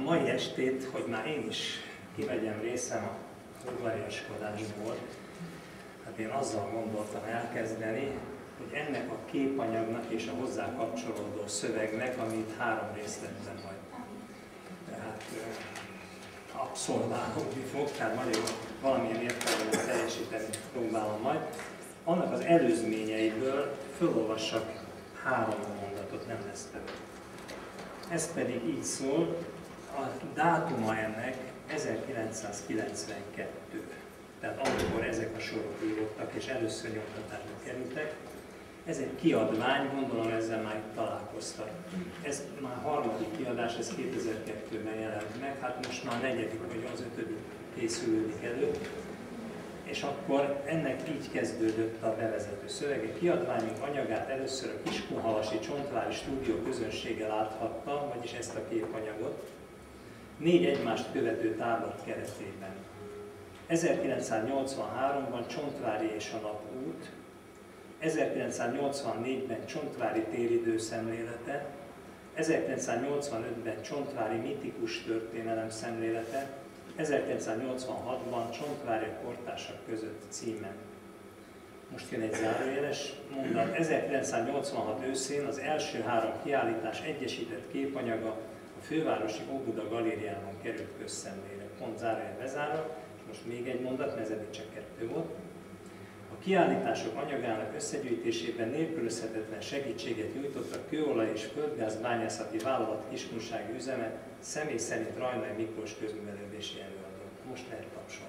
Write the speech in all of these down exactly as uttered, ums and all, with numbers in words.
mai estét, hogy már én is kivegyem részem a udvariaskodásból, hát én azzal gondoltam elkezdeni, hogy ennek a képanyagnak és a hozzá kapcsolódó szövegnek, amit három részletben majd tehát abszolválódni fog, tehát magyarul valamilyen értelemben teljesíteni próbálom majd, annak az előzményeiből felolvassak három mondatot, nem lesz több. Ez pedig így szól, a dátuma ennek ezerkilencszázkilencvenkettő. Tehát amikor ezek a sorok írottak és először nyomtatásba kerültek. Ez egy kiadvány, gondolom ezzel már találkoztak. Ez már harmadik kiadás, ez kétezer-kettőben jelent meg, hát most már negyedik vagy az ötödik készülődik elő. És akkor ennek így kezdődött a bevezető szövege. Kiadványunk anyagát először a Kiskunhalasi Csontvári Stúdió közönsége láthatta, vagyis ezt a képanyagot, négy egymást követő távlat keretében. ezerkilencszáznyolcvanháromban Csontvári és a Napút, ezerkilencszáznyolcvannégyben Csontvári téridő szemlélete, ezerkilencszáznyolcvanötben Csontvári mitikus történelem szemlélete, ezerkilencszáznyolcvanhatban Csontvári a kortársak között címen. Most jön egy zárójeles mondat. ezerkilencszáznyolcvanhat őszén az első három kiállítás egyesített képanyaga a fővárosi Óbuda galériában került közszemlére. Pont zárójel bezárva, és most még egy mondat, mert ez eddig csak kettő volt. A kiállítások anyagának összegyűjtésében nélkülözhetetlen segítséget nyújtott a Kőolaj és Földgáz Bányászati Vállalat Kiskunsági Üzeme, személy szerint Rajnai Miklós közművelődési előadó. Most lehet tapsolni.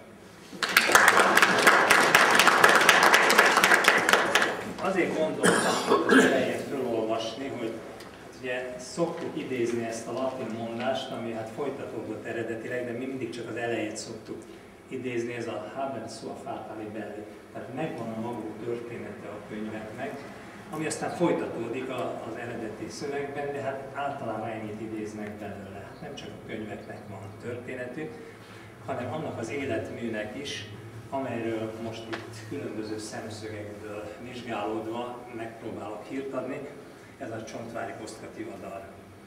Azért gondoltam az elején felolvasni, hogy hát ugye szoktuk idézni ezt a latin mondást, ami hát folytatódott eredetileg, de mi mindig csak az elejét szoktuk idézni, ez a habent sua fatali belli. Tehát megvan a maguk története a könyveknek, ami aztán folytatódik az eredeti szövegben, de hát általában ennyit idéznek belőle. Hát nem csak a könyveknek van történetük, hanem annak az életműnek is, amelyről most itt különböző szemszögekből vizsgálódva megpróbálok hírt adni. Ez a Csontvári Kostka Tivadar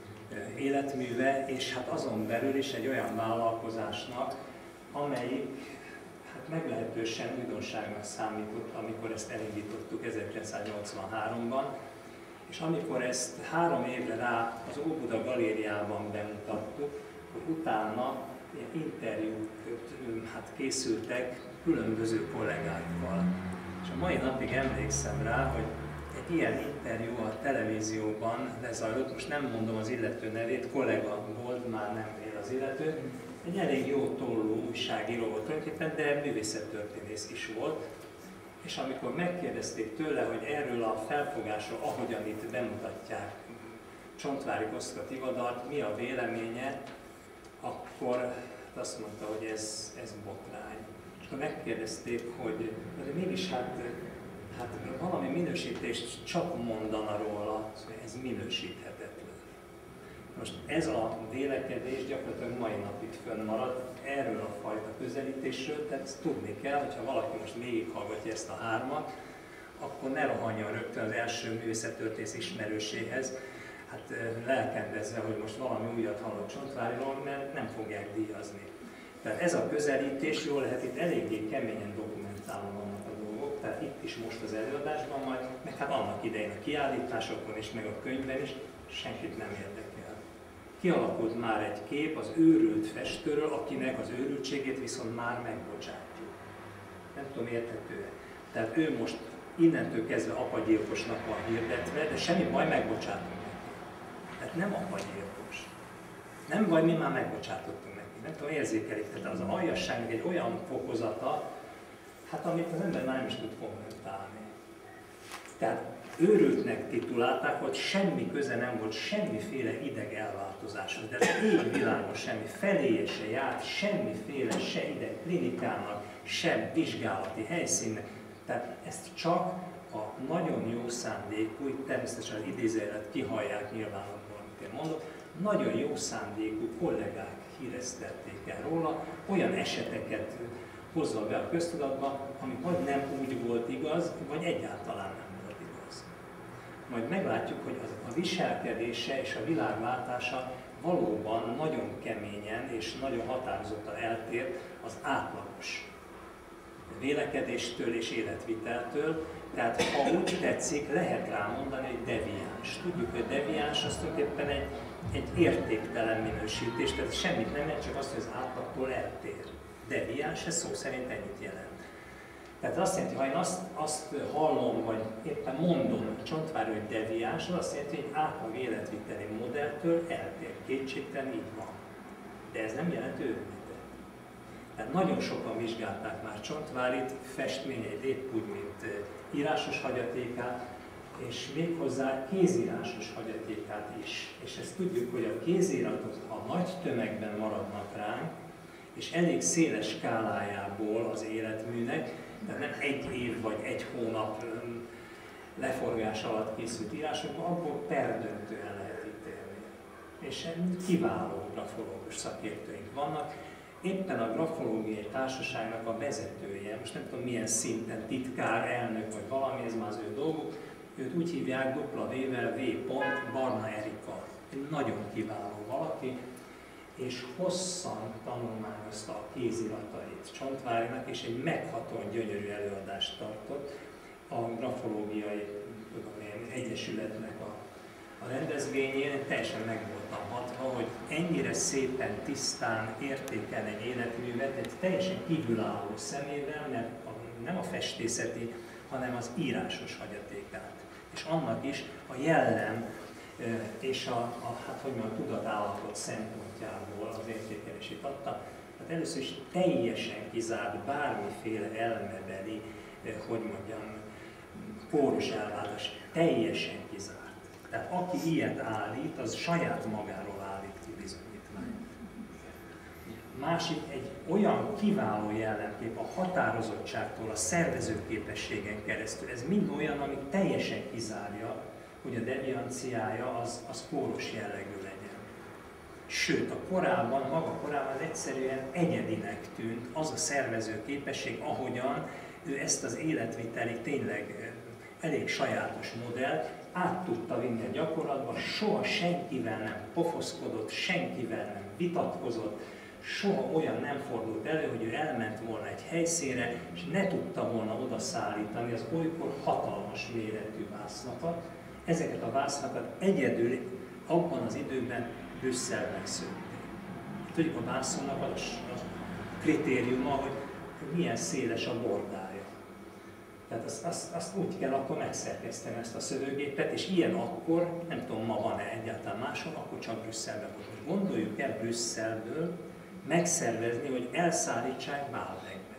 életműve, és hát azon belül is egy olyan vállalkozásnak, amelyik hát meglehetősen újdonságnak számított, amikor ezt elindítottuk ezerkilencszáznyolcvanháromban, és amikor ezt három évre rá az Óbuda galériában bemutattuk, hogy utána ilyen interjúk hát készültek különböző kollégákkal. És a mai napig emlékszem rá, hogy egy ilyen interjú a televízióban lezajlott, most nem mondom az illető nevét, kollega volt, már nem él az illető, egy elég jó tollú újságíró volt tulajdonképpen, de művészettörténész is volt. És amikor megkérdezték tőle, hogy erről a felfogásról, ahogyan itt bemutatják Csontvári Kostka Tivadart, mi a véleménye, akkor azt mondta, hogy ez, ez botrány. És akkor megkérdezték, hogy de mégis hát, hát valami minősítést csak mondana róla, ez minősíthetetlen. Most ez a vélekedés gyakorlatilag mai napig fönnmarad erről a fajta közelítésről, tehát ezt tudni kell, hogyha valaki most végighallgatja ezt a hármat, akkor ne rohanjon rögtön az első művészettörténész ismerőséhez, hát lelkendezve, hogy most valami újat hallott Csontváriról, mert nem fogják díjazni. Tehát ez a közelítés, jól lehet, itt eléggé keményen dokumentálva vannak a dolgok, tehát itt is most az előadásban majd, meg hát annak idején a kiállításokon és meg a könyvben is, senkit nem érdekel. Kialakult már egy kép az őrült festőről, akinek az őrültségét viszont már megbocsátjuk. Nem tudom, érthető-e. Tehát ő most innentől kezdve apagyilkosnak van hirdetve, de semmi baj, megbocsátunk neki. Tehát nem apagyilkos. Nem baj, mi már megbocsátottunk neki. Nem tudom, érzékelik. Tehát az aljasságnak egy olyan fokozata, hát amit az ember már nem is tud kommentálni. Tehát őrültnek titulálták, hogy semmi köze nem volt semmiféle ideg elváltozáshoz, de az égvilágon semmi, feléje se járt, semmiféle se ideg klinikának, sem vizsgálati helyszínnek. Tehát ezt csak a nagyon jó szándékú, itt természetesen az idézőjelet kihallják nyilvánvalóan, amit én mondok, nagyon jó szándékú kollégák híreztették el róla, olyan eseteket hozva be a köztudatba, ami vagy nem úgy volt igaz, vagy egyáltalán nem. Majd meglátjuk, hogy az, a viselkedése és a világlátása valóban nagyon keményen és nagyon határozottan eltér az átlagos vélekedéstől és életviteltől. Tehát ha úgy tetszik, lehet rá mondani, hogy deviáns. Tudjuk, hogy deviáns az tulajdonképpen egy, egy értéktelen minősítés, tehát semmit nem jelent, csak azt, hogy az átlagtól eltér. Deviáns, ez szó szerint ennyit jelent. Tehát azt jelenti, ha én azt, azt hallom, vagy éppen mondom a Csontváry, hogy deviáns, az azt jelenti, hogy egy átlag életviteli modelltől eltér. Kétségtelen így van. De ez nem jelent őrületet. Tehát nagyon sokan vizsgálták már Csontváryt, festményeit épp úgy, mint írásos hagyatékát, és méghozzá kézírásos hagyatékát is. És ezt tudjuk, hogy a kéziratok, ha nagy tömegben maradnak ránk, és elég széles skálájából az életműnek, tehát nem egy év vagy egy hónap leforgás alatt készült írásokban, abból perdöntően lehet ítélni. És kiváló grafológus szakértőink vannak. Éppen a grafológiai társaságnak a vezetője, most nem tudom milyen szinten, titkár, elnök vagy valami, ez már az ő dolguk, őt úgy hívják dupla V-vel, V. Barna Erika. Egy nagyon kiváló valaki, és hosszan tanulmányozta a kéziratait Csontvárynak, és egy meghatóan gyönyörű előadást tartott a grafológiai tudom én, egyesületnek a, a rendezvényén. Én teljesen meg voltam hatva, hogy ennyire szépen, tisztán értékel egy életművet, egy teljesen kívülálló szemével, mert a, nem a festészeti, hanem az írásos hagyatékát. És annak is a jellem és a, a, hát, hogy mondjam, a tudatállapot szempontjából az értékelését adta. Tehát először is teljesen kizárt bármiféle elmebeli, hogy mondjam, kóros elvárás. Teljesen kizárt. Tehát aki ilyet állít, az saját magáról állít ki bizonyítványt. Másik egy olyan kiváló jellemkép a határozottságtól, a szervezőképességen keresztül. Ez mind olyan, ami teljesen kizárja, hogy a devianciája az, az kóros jellegű legyen. Sőt, a korában, maga korában egyszerűen egyedinek tűnt az a szervező képesség, ahogyan ő ezt az életviteli tényleg elég sajátos modellt át tudta vinni a gyakorlatba, soha senkivel nem pofoszkodott, senkivel nem vitatkozott, soha olyan nem fordult elő, hogy ő elment volna egy helyszínre, és ne tudta volna odaszállítani az olykor hatalmas méretű vásznakat. Ezeket a vásznakat egyedül abban az időben Brüsszelben szőtték. Tudjuk, a vászonnak az a kritériuma, hogy milyen széles a bordája. Tehát azt, azt, azt úgy kell akkor megszerkeszteni ezt a szövőgépet, és ilyen akkor, nem tudom, ma van-e egyáltalán máshol, akkor csak Brüsszelben volt. Most gondoljuk el Brüsszelből megszervezni, hogy elszállítsák Baalbekbe.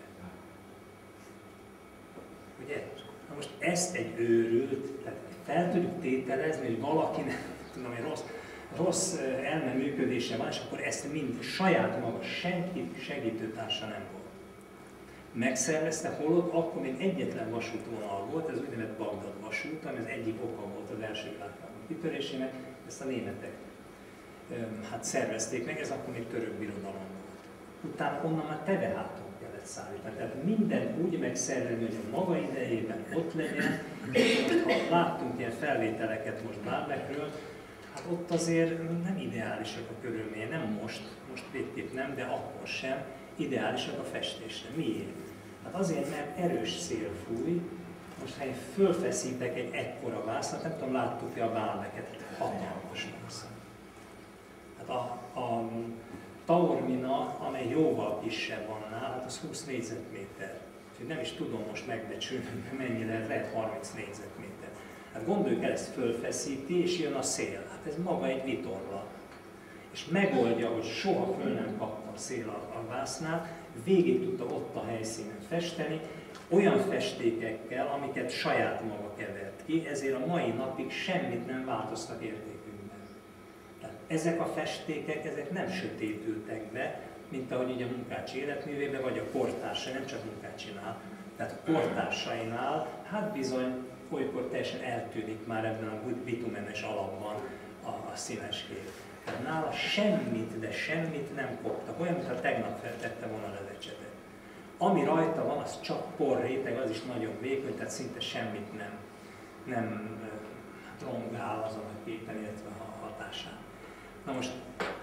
Ugye? Na most ezt egy őrült, tehát fel tudjuk tételezni, hogy valaki, nem tudom, egy rossz, rossz elme működése van, és akkor ezt mind saját maga, senki segítőtársa nem volt. Megszervezte, holott akkor még egyetlen vasútvonal volt, ez úgynevezett Bagdad vasút, ami az egyik oka volt az első világháború kitörésének, ezt a németek hát szervezték meg, ez akkor még török birodalom volt. Utána onnan már teveháton kellett szállítani, tehát mindent úgy megszervezni, hogy a maga idejében ott legyen, és ha láttunk ilyen felvételeket most Baalbekről, hát ott azért nem ideálisak a körülmények, nem most, most végképp nem, de akkor sem, ideálisak a festésre. Miért? Hát azért, mert erős szél fúj, most ha én fölfeszítek egy ekkora vásznat, nem tudom, láttuk-e a Baalbeket, hatalmas vászon. Hát a, a Taormina, amely jóval kisebb annál, hát az húsz négyzetméter. Úgyhogy nem is tudom most megbecsülni, mennyi lehet, lehet harminc négyzetméter. Hát gondoljuk el, ezt fölfeszíti, és jön a szél. Hát ez maga egy vitorla. És megoldja, hogy soha föl nem kapta a szél a, a vásznál, végig tudta ott a helyszínen festeni, olyan festékekkel, amiket saját maga kevert ki, ezért a mai napig semmit nem változtak értékünkben. Tehát ezek a festékek, ezek nem sötétültek be, mint ahogy így a Munkácsi életművében, vagy a kortársai, nem csak Munkácsinál. Tehát a kortársainál, hát bizony, olykor teljesen eltűnik már ebben a bitumenes alapban a, a színes kép. Tehát nála semmit, de semmit nem koptak, olyan, mintha tegnap feltette volna a lecsetet. Ami rajta van, az csak porréteg, az is nagyon vékony, tehát szinte semmit nem, nem rongál azon a képen, illetve a hatásán. Na most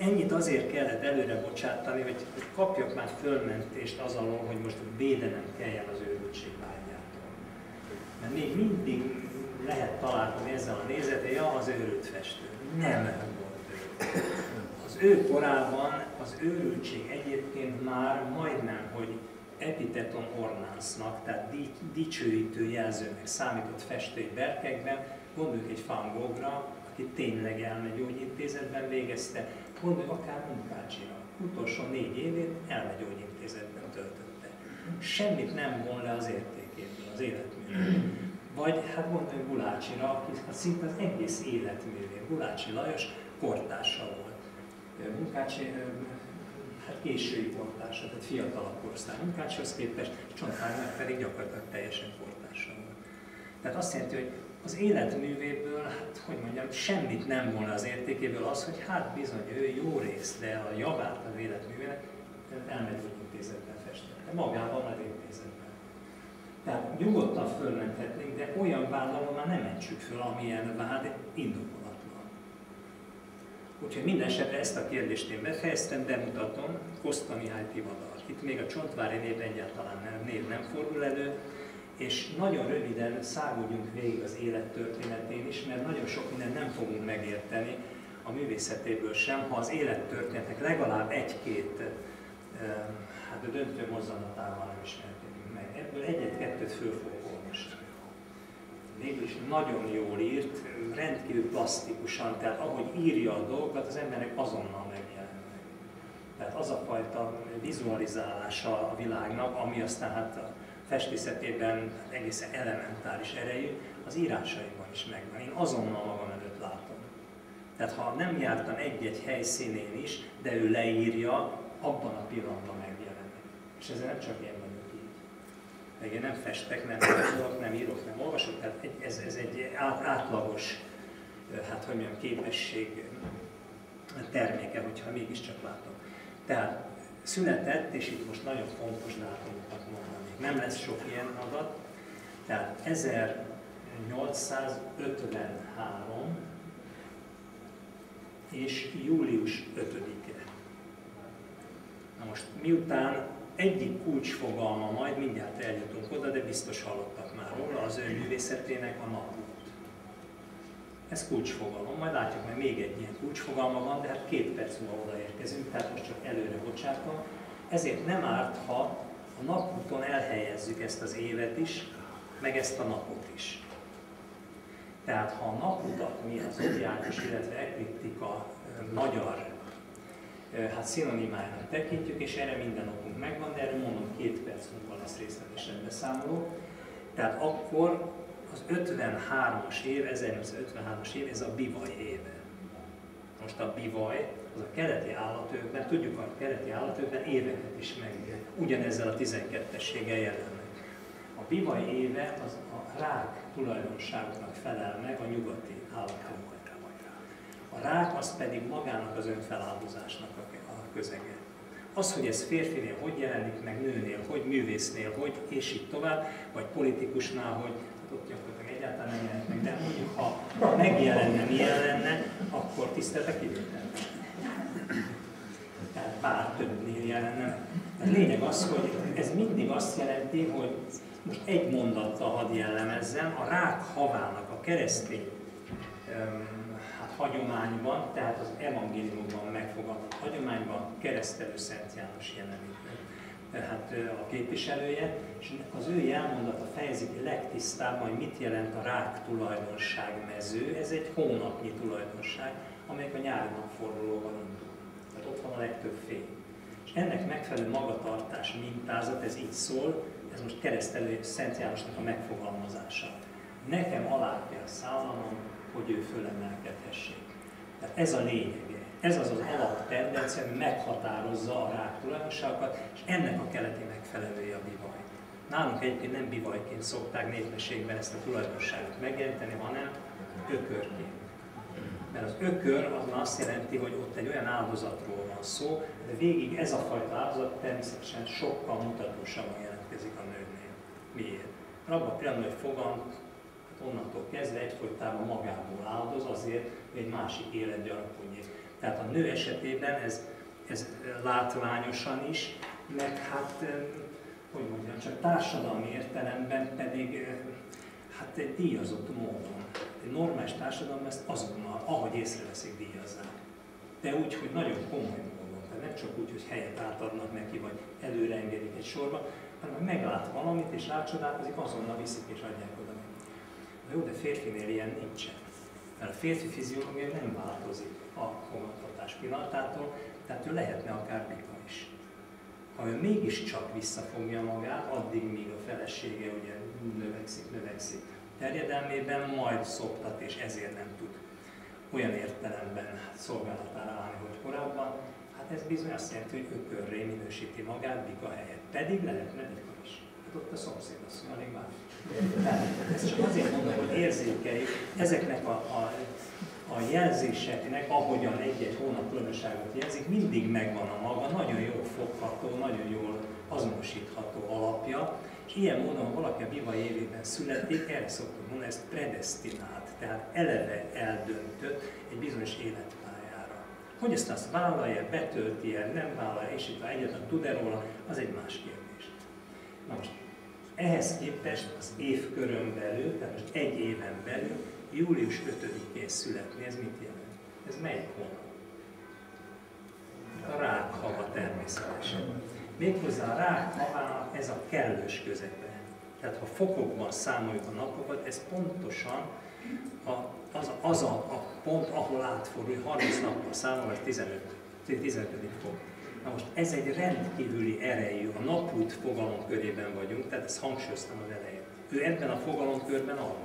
Ennyit azért kellett előre bocsátani, hogy kapjak már fölmentést az alól, hogy most védenem kelljen az őrültség vágyától. Mert még mindig lehet találkozni ezzel a nézettel, ja, az őrült festő. Nem volt őrült. Az ő korában az őrültség egyébként már majdnem, hogy epiteton ornansznak, tehát dicsőítő jelzőnek számított festői berkekben. Gondoljuk egy Van Goghra, aki tényleg elmegyógyintézetben végezte, gondoljuk akár Munkácsira. Utolsó négy évét elmegyógyintézetben töltötte. Semmit nem von le az értékéből, az életművéből. Vagy hát gondoljuk Gulácsira, aki szinte az egész életművén. Gulácsi Lajos kortársa volt. Munkácsi, hát késői kortársa, tehát fiatalabb korosztály Munkácsihoz képest, Csontvárynak pedig gyakorlatilag teljesen kortársa volt. Tehát azt jelenti, hogy az életművéből, hát hogy mondjam, semmit nem volna az értékéből az, hogy hát bizony ő jó rész, de a javát az életművének elmegyógyintézetben festette, magában az intézetben. Tehát nyugodtan fölmenthetnénk, de olyan vállal már nem mentsük föl, amilyen vád indokolatlan. Úgyhogy minden esetre ezt a kérdést én befejeztem, bemutatom Koszta Mihály Tivadar. Itt még a Csontváry név egyáltalán nem, név nem fordul elő, és nagyon röviden száguljunk végig az élettörténetén is, mert nagyon sok mindent nem fogunk megérteni a művészetéből sem, ha az élettörténetnek legalább egy-két hát a döntő mozzanatával nem ismerkedünk meg. Ebből egyet-kettőt föl fogok olvasni. Mégis nagyon jól írt, rendkívül plastikusan, tehát ahogy írja a dolgokat, az embernek azonnal megjelennek. Tehát az a fajta vizualizálása a világnak, ami aztán hát a festészetében egészen elementáris erejű, az írásaiban is megvan. Én azonnal magam előtt látom. Tehát ha nem jártam egy-egy helyszínén is, de ő leírja, abban a pillanatban megjelenik. És ezzel nem csak én vagyok így. Meg én nem festek, nem írok, nem írok, nem olvasok, tehát ez, ez egy átlagos, hát hogy mondjam, képesség terméke, hogyha mégiscsak látom. Tehát született, és itt most nagyon fontos dátumokat mondanék. Nem lesz sok ilyen adat. Tehát ezernyolcszázötvenhárom és július ötödike. Na most miután egyik kulcsfogalma, majd mindjárt eljutunk oda, de biztos hallottak már róla, az ő művészetének a napút. Ez kulcsfogalom, majd látjuk, hogy még egy ilyen kulcsfogalma van, de hát két perc múlva odaérkezünk, tehát most csak előre bocsátom. Ezért nem árt, ha a napúton elhelyezzük ezt az évet is, meg ezt a napot is. Tehát ha a naputat mi az zodiákus, illetve ekliptika magyar hát szinonimájának tekintjük, és erre minden okunk megvan, de erről mondom, két perc múlva lesz részletesen beszámoló. Tehát akkor az ötvenhármas év, ezernyolcszázötvenhármas év, ez a bivaj éve. Most a bivaj, az a keleti állatőkben, tudjuk, a keleti állatőkben éveket is meg, ugyanezzel a tizenkettességgel jelennek. A bivaj éve az a rák tulajdonságoknak felel meg a nyugati állatőkben. A rák az pedig magának az önfeláldozásnak a közege. Az, hogy ez férfinél hogy jelenik meg, nőnél, hogy művésznél, hogy, és így tovább, vagy politikusnál, hogy hát ott gyakorlatilag egyáltalán nem jelenik meg, de mondjuk, ha megjelenne, milyen lenne, akkor tiszteltek kivétel. Tehát bár többnél jelenne. A lényeg az, hogy ez mindig azt jelenti, hogy most egy mondattal hadd jellemezzem, a rák havának a keresztény hát, hagyományban, tehát az evangéliumban megfogalmazott hagyományban keresztelő Szent János jelenik meg. Hát a képviselője, és az ő jelmondata fejezi ki legtisztábban, hogy mit jelent a rák tulajdonság mező. Ez egy hónapnyi tulajdonság, amelyik a nyári napfordulóval indul. Tehát ott van a legtöbb fény. És ennek megfelelő magatartás mintázat, ez így szól, ez most keresztelő Szent Jánosnak a megfogalmazása. Nekem alá kell szállanom, hogy ő fölemelkedhessék. Tehát ez a lényege. Ez az az alaptendencia, ami meghatározza a rák tulajdonságokat, és ennek a keleti megfelelője a bivaj. Nálunk egyébként nem bivajként szokták népmeségben ezt a tulajdonságot megjelenteni, hanem ökörként. Mert az ökör az azt jelenti, hogy ott egy olyan áldozatról van szó, de végig ez a fajta áldozat természetesen sokkal mutatósabban jelentkezik a nőnél. Miért? Mert abban a pillanatban, hogy fogant, hát onnantól kezdve egyfolytában magából áldoz azért, hogy egy másik élet gyarapodjék. Tehát a nő esetében ez, ez látványosan is, meg hát, hogy mondjam, csak társadalmi értelemben pedig hát egy díjazott módon. Egy normális társadalom ezt azonnal, ahogy észreveszik, díjazzák. De úgy, hogy nagyon komoly módon. Tehát nem csak úgy, hogy helyet átadnak neki, vagy előre engedik egy sorba, hanem hogy meglát valamit és rácsodálkozik, azonnal viszik és adják oda. Na jó, de férfinél ilyen nincsen. Mert a férfi fiziológia nem változik a fogadtatás pillanatától, tehát ő lehetne akár bika is. Ha ő mégiscsak visszafogja magát, addig, míg a felesége ugye növekszik, növekszik terjedelmében, majd szoptat, és ezért nem tud olyan értelemben szolgálatára állni, hogy korábban, hát ez bizony azt jelenti, hogy ökörré minősíti magát bika helyett. Pedig lehetne bika is. Hát ott a szomszéd azt mondja, alig már. Tehát ezt csak azért mondom, hogy érzékeljük ezeknek a, a, a jelzéseknek, ahogyan egy-egy hónap különbséget jelzik, mindig megvan a maga, nagyon jól fogható, nagyon jól azonosítható alapja, és ilyen módon, ha valaki a biva évében születik, erre szoktuk mondani, ezt predestinált, tehát eleve eldöntött egy bizonyos életpályára. Hogy ezt azt vállalja, betölti-e, nem vállalja, és itt egyetlen tud-e róla, az egy más kérdés. Na most, ehhez képest az évkörön belül, tehát most egy éven belül, július ötödikén születni, ez mit jelent? Ez melyik hónap? A rákhava természetesen. Méghozzá a rákhavának ez a kellős közepe. Tehát ha fokokban számoljuk a napokat, ez pontosan a, az, a, az a, a pont, ahol átfordul, harminc nappal számol, az tizenöt, tizenötödik fok. Na most ez egy rendkívüli erejű, a napút fogalomkörében vagyunk, tehát ezt hangsúlyoztam az elején. Ő ebben a fogalomkörben alkot.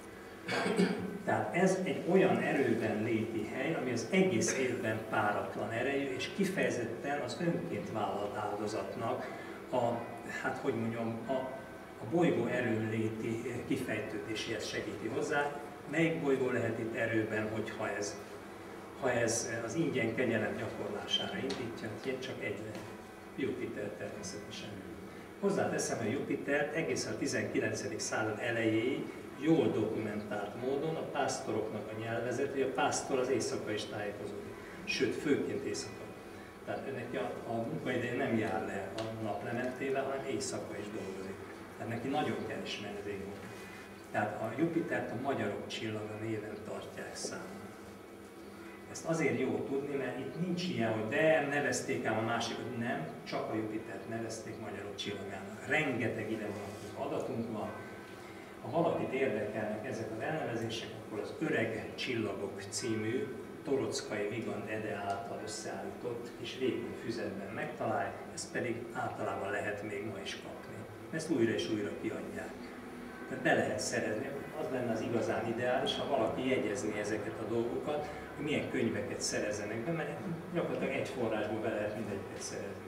Tehát ez egy olyan erőben léti hely, ami az egész évben páratlan erejű, és kifejezetten az önként vállalt áldozatnak a, hát hogy mondjam, a, a bolygó erőnléti kifejtődéséhez segíti hozzá. Melyik bolygó lehet itt erőben, hogyha ez, ha ez az ingyen kegyelem gyakorlására indítja, csak egy lehet. Jupiter természetesen. Hozzáteszem, hogy Jupiter egészen a tizenkilencedik század elejéig jól dokumentált módon a pásztoroknak a nyelvezet, hogy a pásztor az éjszaka is tájékozódik. Sőt, főként éjszaka. Tehát neki a, a munkaideje nem jár le a naplementével, hanem éjszaka is dolgozik. Tehát neki nagyon kell ismerni az égót. Tehát a Jupitert a magyarok csillaga néven tartják számon. Ezt azért jó tudni, mert itt nincs ilyen, hogy de nevezték ám a másikat, nem, csak a Jupitert nevezték magyarok csillagának. Rengeteg ide vonatkozó adatunk van. Ha valakit érdekelnek ezek az elnevezések, akkor az Öreg Csillagok című Torockai Vigand Ede által összeállított és vékony füzetben megtalálják, ezt pedig általában lehet még ma is kapni. Ezt újra és újra kiadják. Tehát be lehet szerezni, az lenne az igazán ideális, ha valaki jegyezné ezeket a dolgokat, hogy milyen könyveket szerezzenek be, mert gyakorlatilag egy forrásból be lehet mindegyiket szerezni.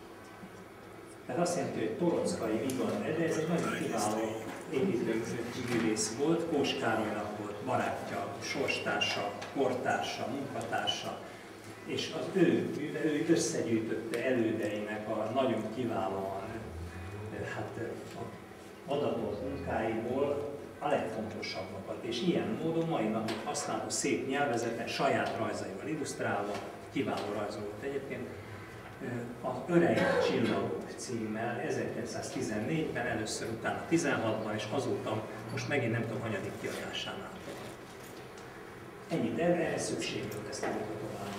Tehát azt jelenti, hogy Torockai Vigand Ede, ez egy nagyon kiváló építőművész volt, Kós Károlynak volt barátja, sorstársa, kortársa, munkatársa, és az ő, ő összegyűjtötte elődeinek a nagyon kiválóan hát, adatolt munkáiból a legfontosabbakat, és ilyen módon mai napig használható szép nyelvezeten, saját rajzaival illusztrálva, kiváló rajzol volt egyébként, az Öreg Csillagok címmel ezerkilencszáztizennégyben, először utána tizenhatban, és azóta most megint nem tudom, hanyadik kiadásánál. Ennyit erre szükség volt, ezt tudok tovább.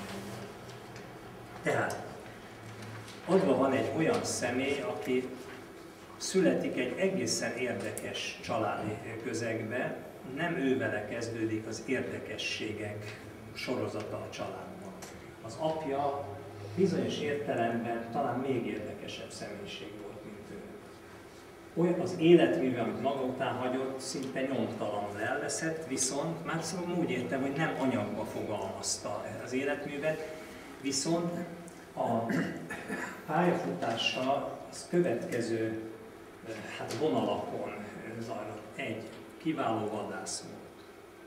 Tehát adva van egy olyan személy, aki születik egy egészen érdekes családi közegbe, nem ővele kezdődik az érdekességek sorozata a családban. Az apja bizonyos értelemben talán még érdekesebb személyiség volt, mint ő. Olyan az életműve, amit maga után hagyott, szinte nyomtalanul elveszett, viszont már szóval úgy értem, hogy nem anyagba fogalmazta az életművet, viszont a pályafutása az következő hát vonalakon zajlott. Egy, kiváló vadász volt.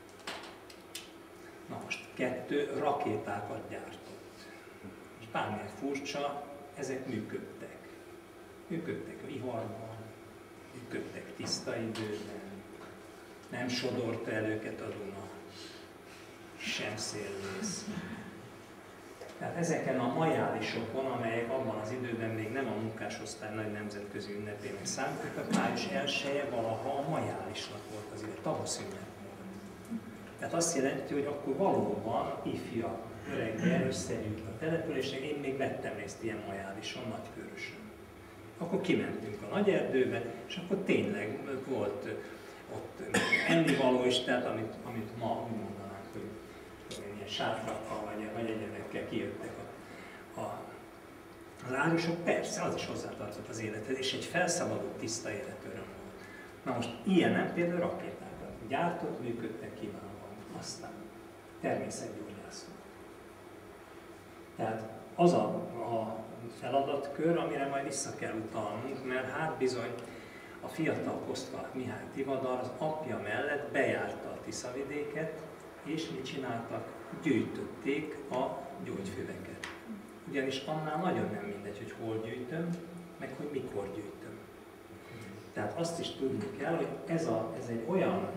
Na most, kettő, rakétákat gyártott. És bármilyen furcsa, ezek működtek. Működtek viharban, működtek tiszta időben, nem sodorta el őket a Duna, sem szélvész. Tehát ezeken a majálisokon, amelyek abban az időben még nem a munkásosztály nagy nemzetközi ünnepének számítottak, május elseje valaha a majálisnak volt az ünnep, tavasz ünnep volt. Tehát azt jelenti, hogy akkor valóban ifjak, öreggel összegyűjt a településnek, én még vettem részt ilyen majálison, Nagykőrösön. Akkor kimentünk a nagy erdőbe, és akkor tényleg volt ott ennivaló is, tehát amit, amit ma úgy mondanánk, hogy ilyen sátrakkal vagy, vagy egyenekkel kijöttek a, a, az árusok, persze, az is hozzátartott az élethez, és egy felszabadult tiszta életöröm volt. Na most ilyenem például rakétákat gyártott, működtek kiválóan, aztán természetgyógyászok. Tehát az a, a feladatkör, amire majd vissza kell utalnunk, mert hát bizony a fiatal Kosztka Mihály Tivadar az apja mellett bejárta a Tiszavidéket, és mit csináltak? Gyűjtötték a gyógyfüveket. Ugyanis annál nagyon nem mindegy, hogy hol gyűjtöm, meg hogy mikor gyűjtöm. Tehát azt is tudni kell, hogy ez, a, ez egy olyan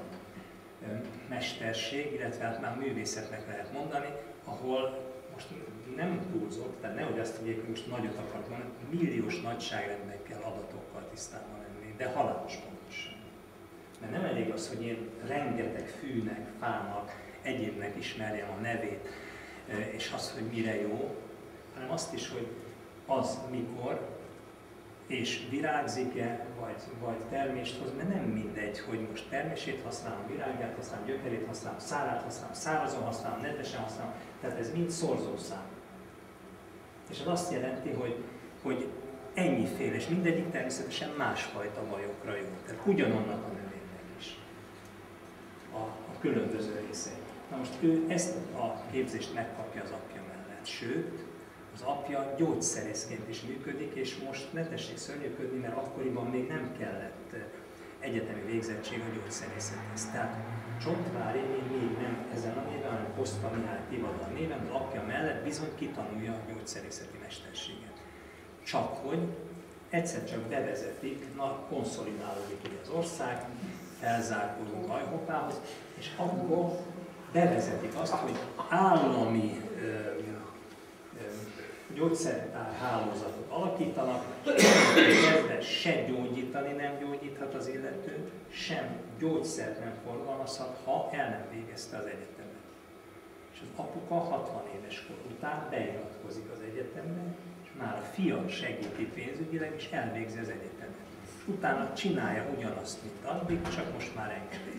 mesterség, illetve hát már művészetnek lehet mondani, ahol most nem túlzok, tehát nehogy azt higgyék, hogy most nagyot akarok mondani, milliós nagyságrendben kell adatokkal tisztában lenni, de halálos pontosan. Mert nem elég az, hogy én rengeteg fűnek, fának, egyébnek ismerjem a nevét, és azt, hogy mire jó, hanem azt is, hogy az mikor, és virágzik-e, vagy, vagy termést hoz, mert nem mindegy, hogy most termését használom, virágját használom, gyökerét használom, szárát használom, szárazon használom, nedvesen használom, tehát ez mind szorzószám. És az azt jelenti, hogy, hogy ennyiféle, és mindegyik természetesen másfajta bajokra jó. Tehát ugyanannak a növénynek is a, a különböző részei. Na most ő ezt a képzést megkapja az apja mellett, sőt, az apja gyógyszerészként is működik, és most ne tessék szörnyűködni, mert akkoriban még nem kellett egyetemi végzettség a gyógyszerészethez. Tehát Csontvári még nem ezen a néven, hanem Kosztka Mihály Tivadar néven, az apja mellett bizony kitanulja a gyógyszerészeti mesterséget. Csak hogy egyszer csak bevezetik, na konszolidálódik ugye az ország, felzárkózunk Ajhopához, és akkor bevezetik azt, hogy állami ö, ö, gyógyszertár hálózatot alakítanak, kezdve se gyógyítani nem gyógyíthat az illető, sem gyógyszert nem forgalmazhat, ha el nem végezte az egyetemet. És az apuka hatvan éves kor után beiratkozik az egyetemre, és már a fia segíti pénzügyileg, és elvégzi az egyetemet. És utána csinálja ugyanazt, mint addig, csak most már engedélye.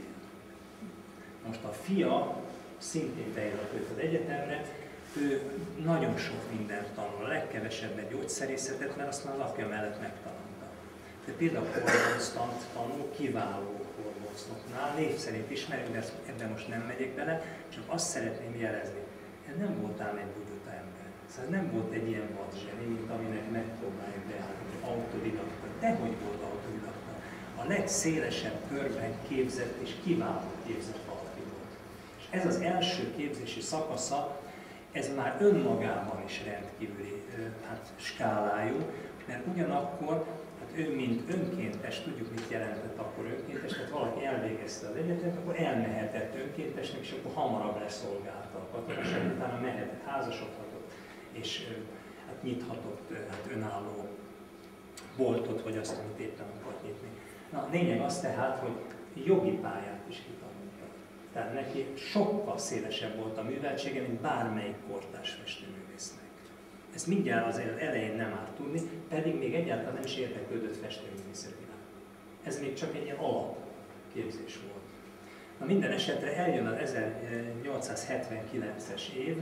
Most a fia szintén beiratkozik az egyetemre, ő nagyon sok mindent tanul, a legkevesebbet gyógyszerészetet, mert azt már az apja mellett megtanulta. De például a hormonctant tanul, kiváló hormoncnoknál, név szerint ismerjük, de ebben most nem megyek bele, csak azt szeretném jelezni, ez nem volt ám egy bugyuta ember. Szóval nem volt egy ilyen vadzseni, mint aminek megpróbáljuk beállítani, autodidakta. Dehogy volt autodidakta. A legszélesebb körben képzett és kiváló képzett valaki volt. És ez az első képzési szakasza, ez már önmagában is rendkívüli hát, skálájú, mert ugyanakkor hát ő, mint önkéntes, tudjuk, mit jelentett akkor önkéntes, tehát valaki elvégezte az egyetemet, akkor elmehetett önkéntesnek, és akkor hamarabb leszolgálta a katonaság, utána mehetett, házasodhatott, és hát, nyithatott hát, önálló boltot, vagy azt, amit éppen akart nyitni. Na, a lényeg az tehát, hogy jogi pályát is kitanulta. Tehát neki sokkal szélesebb volt a műveltsége, mint bármelyik kortárs festőművésznek. Ezt mindjárt az elején nem árt tudni, pedig még egyáltalán nem is érdeklődött festőművészetileg. Ez még csak egy ilyen alapképzés volt. Na minden esetre eljön az ezernyolcszázhetvenkilences év,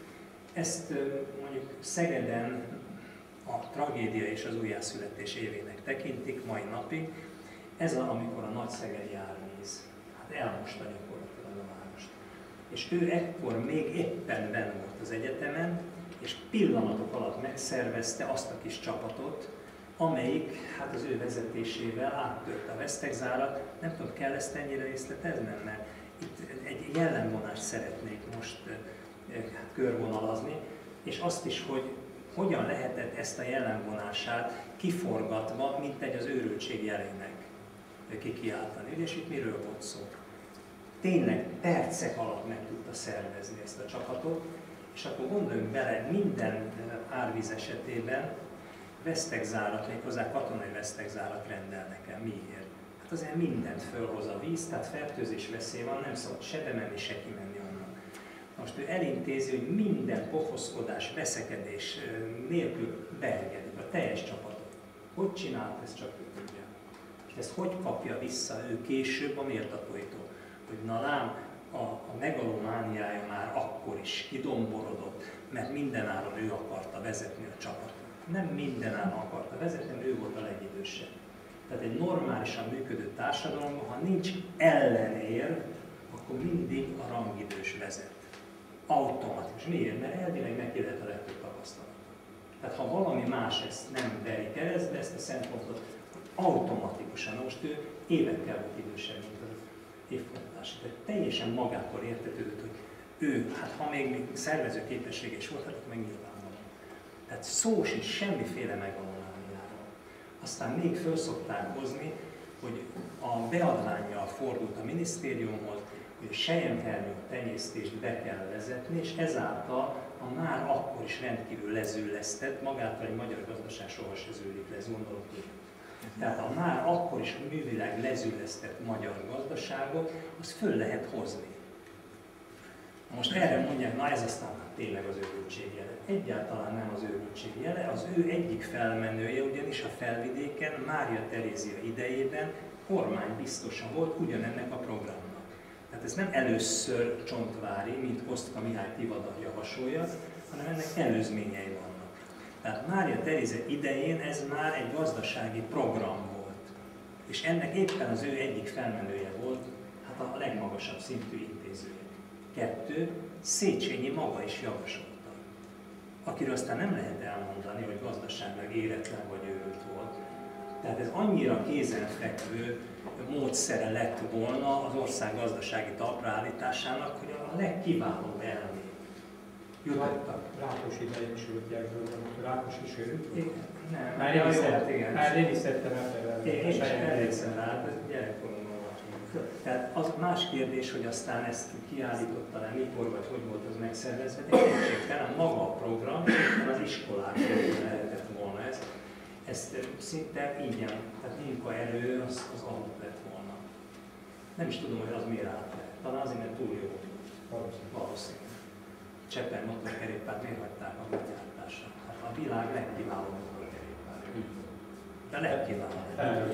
ezt mondjuk Szegeden a tragédia és az újjászületés évének tekintik mai napig. Ez az, amikor a nagyszegedi árvíz hát elmosta gyakorlatilag a várost. És ő ekkor még éppen benn volt az egyetemen, és pillanatok alatt megszervezte azt a kis csapatot, amelyik hát az ő vezetésével áttörte a vesztegzárat. Nem tudom, kell ezt ennyire részleteznem, mert itt egy jellemvonást szeretnék most hát, körvonalazni, és azt is, hogy hogyan lehetett ezt a jellemvonását kiforgatva, mint egy az őrültség jelének kikiáltani. És itt miről volt szó? Tényleg percek alatt meg tudta szervezni ezt a csapatot, És akkor gondoljunk bele, minden árvíz esetében vesztegzárat, méghozzá katonai vesztegzárat rendelnek el. Miért? Hát azért mindent fölhoz a víz, tehát fertőzés veszély van, nem szabad se bemenni, se kimenni onnan. Most ő elintézi, hogy minden pofoszkodás, veszekedés nélkül beengedi a teljes csapatot. Hogy csinált, ezt csak ő tudja. És ezt hogy kapja vissza ő később a méltatóitól? Hogy na lám, a, a megalomániája már akkor is kidomborodott, mert mindenáron ő akarta vezetni a csapatot. Nem mindenáron akarta vezetni, ő volt a legidősebb. Tehát egy normálisan működő társadalomban, ha nincs ellenér, akkor mindig a rangidős vezet. Automatikus. Miért? Mert elvileg neki lehet a legtöbb tapasztalat. Tehát ha valami más ezt nem veri keresztbe, ezt a szempontot automatikusan, most ő évekkel volt idősebb, mint az évfolyamtárs. Tehát teljesen magától értetődött, hogy ő, hát ha még, még szervező képessége is volt, akkor meg nyilvánvaló. Tehát szó sincs semmiféle megalomániáról. Aztán még föl szokták hozni, hogy a beadvánnyal fordult a minisztériumhoz, hogy a selyemhernyó tenyésztést be kell vezetni, és ezáltal a már akkor is rendkívül lezüllesztett, magától egy magyar gazdaság soha se zűlik le, gondolok így. Tehát a már akkor is művileg lezüllesztett magyar gazdaságot, az föl lehet hozni. Most erre mondják, na ez aztán tényleg az őrültség jele. Egyáltalán nem az őrültség jele, az ő egyik felmenője, ugyanis a Felvidéken Mária Terézia idejében kormánybiztosa volt ugyanennek a programnak. Tehát ez nem először Csontvári, mint Kostka Mihály Tivadar javasolja, hanem ennek előzményei vannak. Tehát Mária Terézia idején ez már egy gazdasági program volt. És ennek éppen az ő egyik felmenője volt, hát a legmagasabb szintű intézője. Kettő, Széchenyi maga is javasolta, akiről aztán nem lehet elmondani, hogy gazdaságilag éretlen vagy őrült volt. Tehát ez annyira kézenfekvő módszere lett volna az ország gazdasági talpraállításának, hogy a legkiválóbb elmék jutottak. Rákos idején sültják róla, Rákos is őrült? Nem, már én is szeret, igen. Már én is szerettem elfelelni. Én is emlékszem rá, gyerekkoromban volt. Tehát az más kérdés, hogy aztán ezt kiállította le, mikor vagy hogy volt az megszervezve, de kétségtelen maga a program, az iskolák lehetett volna ez. Ezt szinte ingyen, tehát munkaerő az, az adott lett volna. Nem is tudom, hogy az miért állt le. Talán azért, mert túl jó volt. Valószínű. Cseppen motorkerékpárt miért hagyták a gyártásra? Hát a világ legkiválóbb motorkerékpár. De legkiválóbb.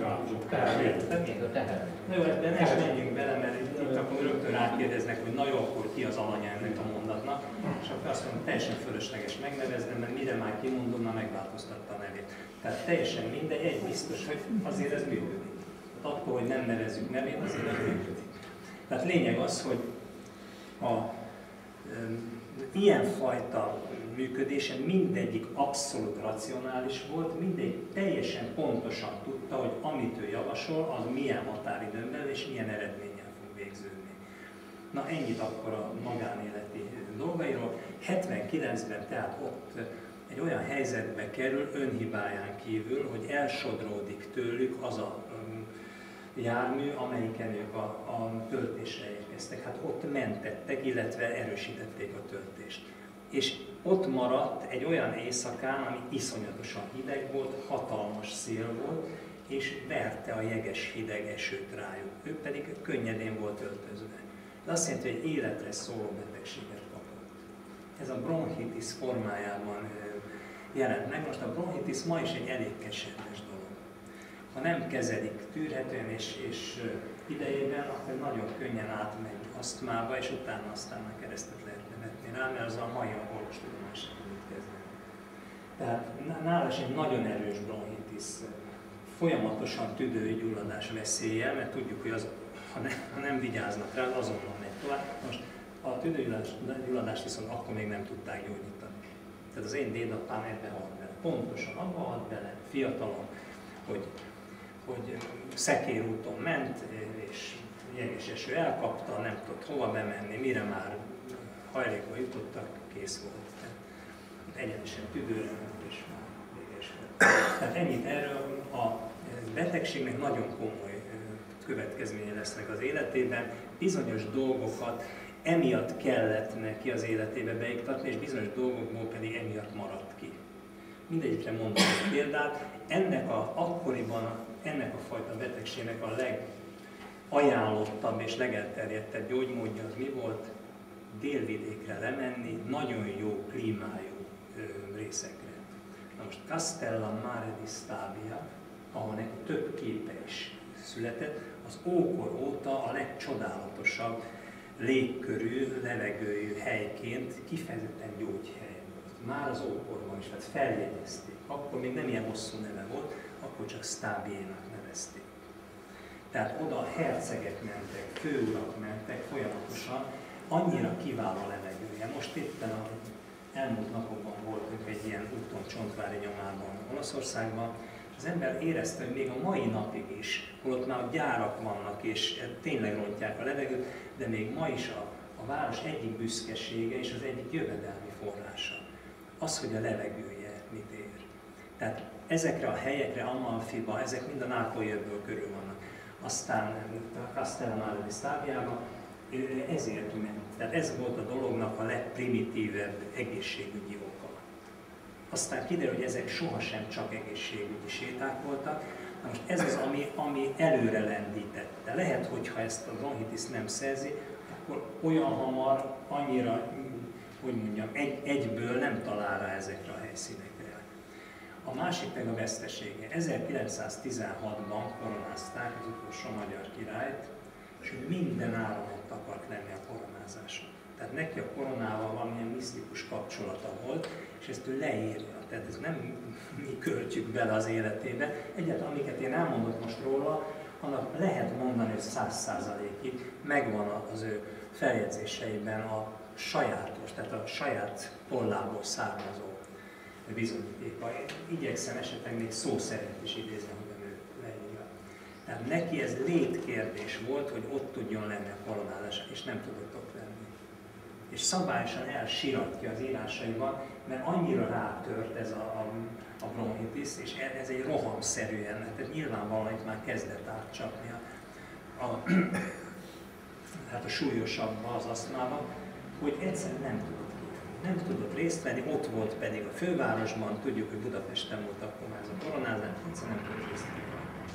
Na jó, ebben ne is menjünk bele, mert itt akkor rögtön rákérdeznek, hogy na jó, akkor ki az alanya ennek a mondatnak. És akkor azt mondom, teljesen fölösleges megneveznem, mert mire már kimondom, már megváltoztatta a nevét. Tehát teljesen mindegy, egy biztos, hogy azért ez működik. Tehát akkor, hogy nem nevezzük nevét, azért ez működik. Tehát lényeg az, hogy a ilyenfajta működése mindegyik abszolút racionális volt, mindegyik teljesen pontosan tudta, hogy amit ő javasol, az milyen határidőn belül és milyen eredménnyel fog végződni. Na ennyit akkor a magánéleti dolgairól. hetvenkilencben tehát ott egy olyan helyzetbe kerül önhibáján kívül, hogy elsodródik tőlük az a jármű, amelyiken ők a, a töltésre érkeztek. Hát ott mentettek, illetve erősítették a töltést. És ott maradt egy olyan éjszakán, ami iszonyatosan hideg volt, hatalmas szél volt, és verte a jeges hideg esőt rájuk. Ő pedig könnyedén volt öltözve. De azt jelenti, hogy egy életre szóló betegséget kapott. Ez a bronchitis formájában jelent meg. Most a bronchitis ma is egy elég keserves dolog. Ha nem kezelik tűrhetően és, és idejében, akkor nagyon könnyen átmegy asztmába, és utána aztán már keresztet lehet nevetni rá, mert az a mai orvostudomány sem tud kezdeni. Tehát nála is egy nagyon erős bronchitis, folyamatosan tüdői gyulladás veszélye, mert tudjuk, hogy az, ha, ne, ha nem vigyáznak rá, azonnal megy tovább. Most a tüdőgyulladást viszont akkor még nem tudták gyógyítani. Tehát az én dédapám ebbe halt bele. Pontosan abba halt bele, fiatalon, hogy hogy szekérúton ment, és jeges eső elkapta, nem tudott hova bemenni, mire már hajlékba jutottak, kész volt. Egyenesen tüdőre ment, és már véges volt. Tehát ennyit erről. A betegségnek nagyon komoly következményei lesznek az életében. Bizonyos dolgokat emiatt kellett neki az életébe beiktatni, és bizonyos dolgokból pedig emiatt maradt ki. Mindegyikre mondom egy példát, ennek a, akkoriban ennek a fajta betegségnek a legajánlottabb és legelterjedtebb gyógymódja az mi volt? Délvidékre lemenni, nagyon jó klímájú ö, részekre. Na most Castellammare di Stabia, ahol egy több képe is született, az ókor óta a legcsodálatosabb légkörű, levegőjű helyként kifejezetten gyógyhely volt. Már az ókorban is, tehát feljegyezték. Akkor még nem ilyen hosszú neve volt, akkor csak Stabiénak nevezték. Tehát oda hercegek mentek, főurak mentek folyamatosan, annyira kiváló levegője. Most éppen a elmúlt napokban voltunk egy ilyen úton Csontvári nyomában Olaszországban, az ember érezte, hogy még a mai napig is, holott már a gyárak vannak és tényleg rontják a levegőt, de még ma is a, a város egyik büszkesége és az egyik jövedelmi forrása. Az, hogy a levegője mit ér. Tehát ezekre a helyekre, Amalfiba, ezek mind a Nápolyi öböl körül vannak. Aztán a Castellammare di Stabiába ezért ment. Tehát ez volt a dolognak a legprimitívebb egészségügyi oka. Aztán kiderül, hogy ezek sohasem csak egészségügyi séták voltak. Na most ez az, ami, ami előre lendítette. Lehet, hogyha ezt a bronchitiszt nem szerzi, akkor olyan hamar, annyira, hogy mondjam, egy, egyből nem talál rá ezekre a helyszínekre. A másik meg a vesztesége. ezerkilencszáztizenhatban koronázták az utolsó magyar királyt, és ő minden áron ott akart lenni a koronázáson. Tehát neki a koronával valamilyen misztikus kapcsolata volt, és ezt ő leírja. Tehát ez nem mi költjük bele az életébe. Egyáltalán, amiket én elmondok most róla, annak lehet mondani, hogy száz százalékig megvan az ő feljegyzéseiben a sajátos, tehát a saját tollából származó bizonyítéka. Én igyekszem esetleg még szó szerint is idézni, hogy ő leírja. Tehát neki ez létkérdés volt, hogy ott tudjon lenni a koronázás, és nem tudott ott lenni. És szabályosan elsiratja az írásaiban, mert annyira rátört ez a, a, a bronchitis, és ez egy rohamszerűen, tehát nyilvánvalóan itt már kezdett átcsapni a, a, hát a súlyosabb az asztmában, hogy egyszerűen nem tudott kérni, nem tudott részt venni, ott volt pedig a fővárosban, tudjuk, hogy Budapesten volt akkor már ez a koronázás, egyszerűen nem tudott részt venni.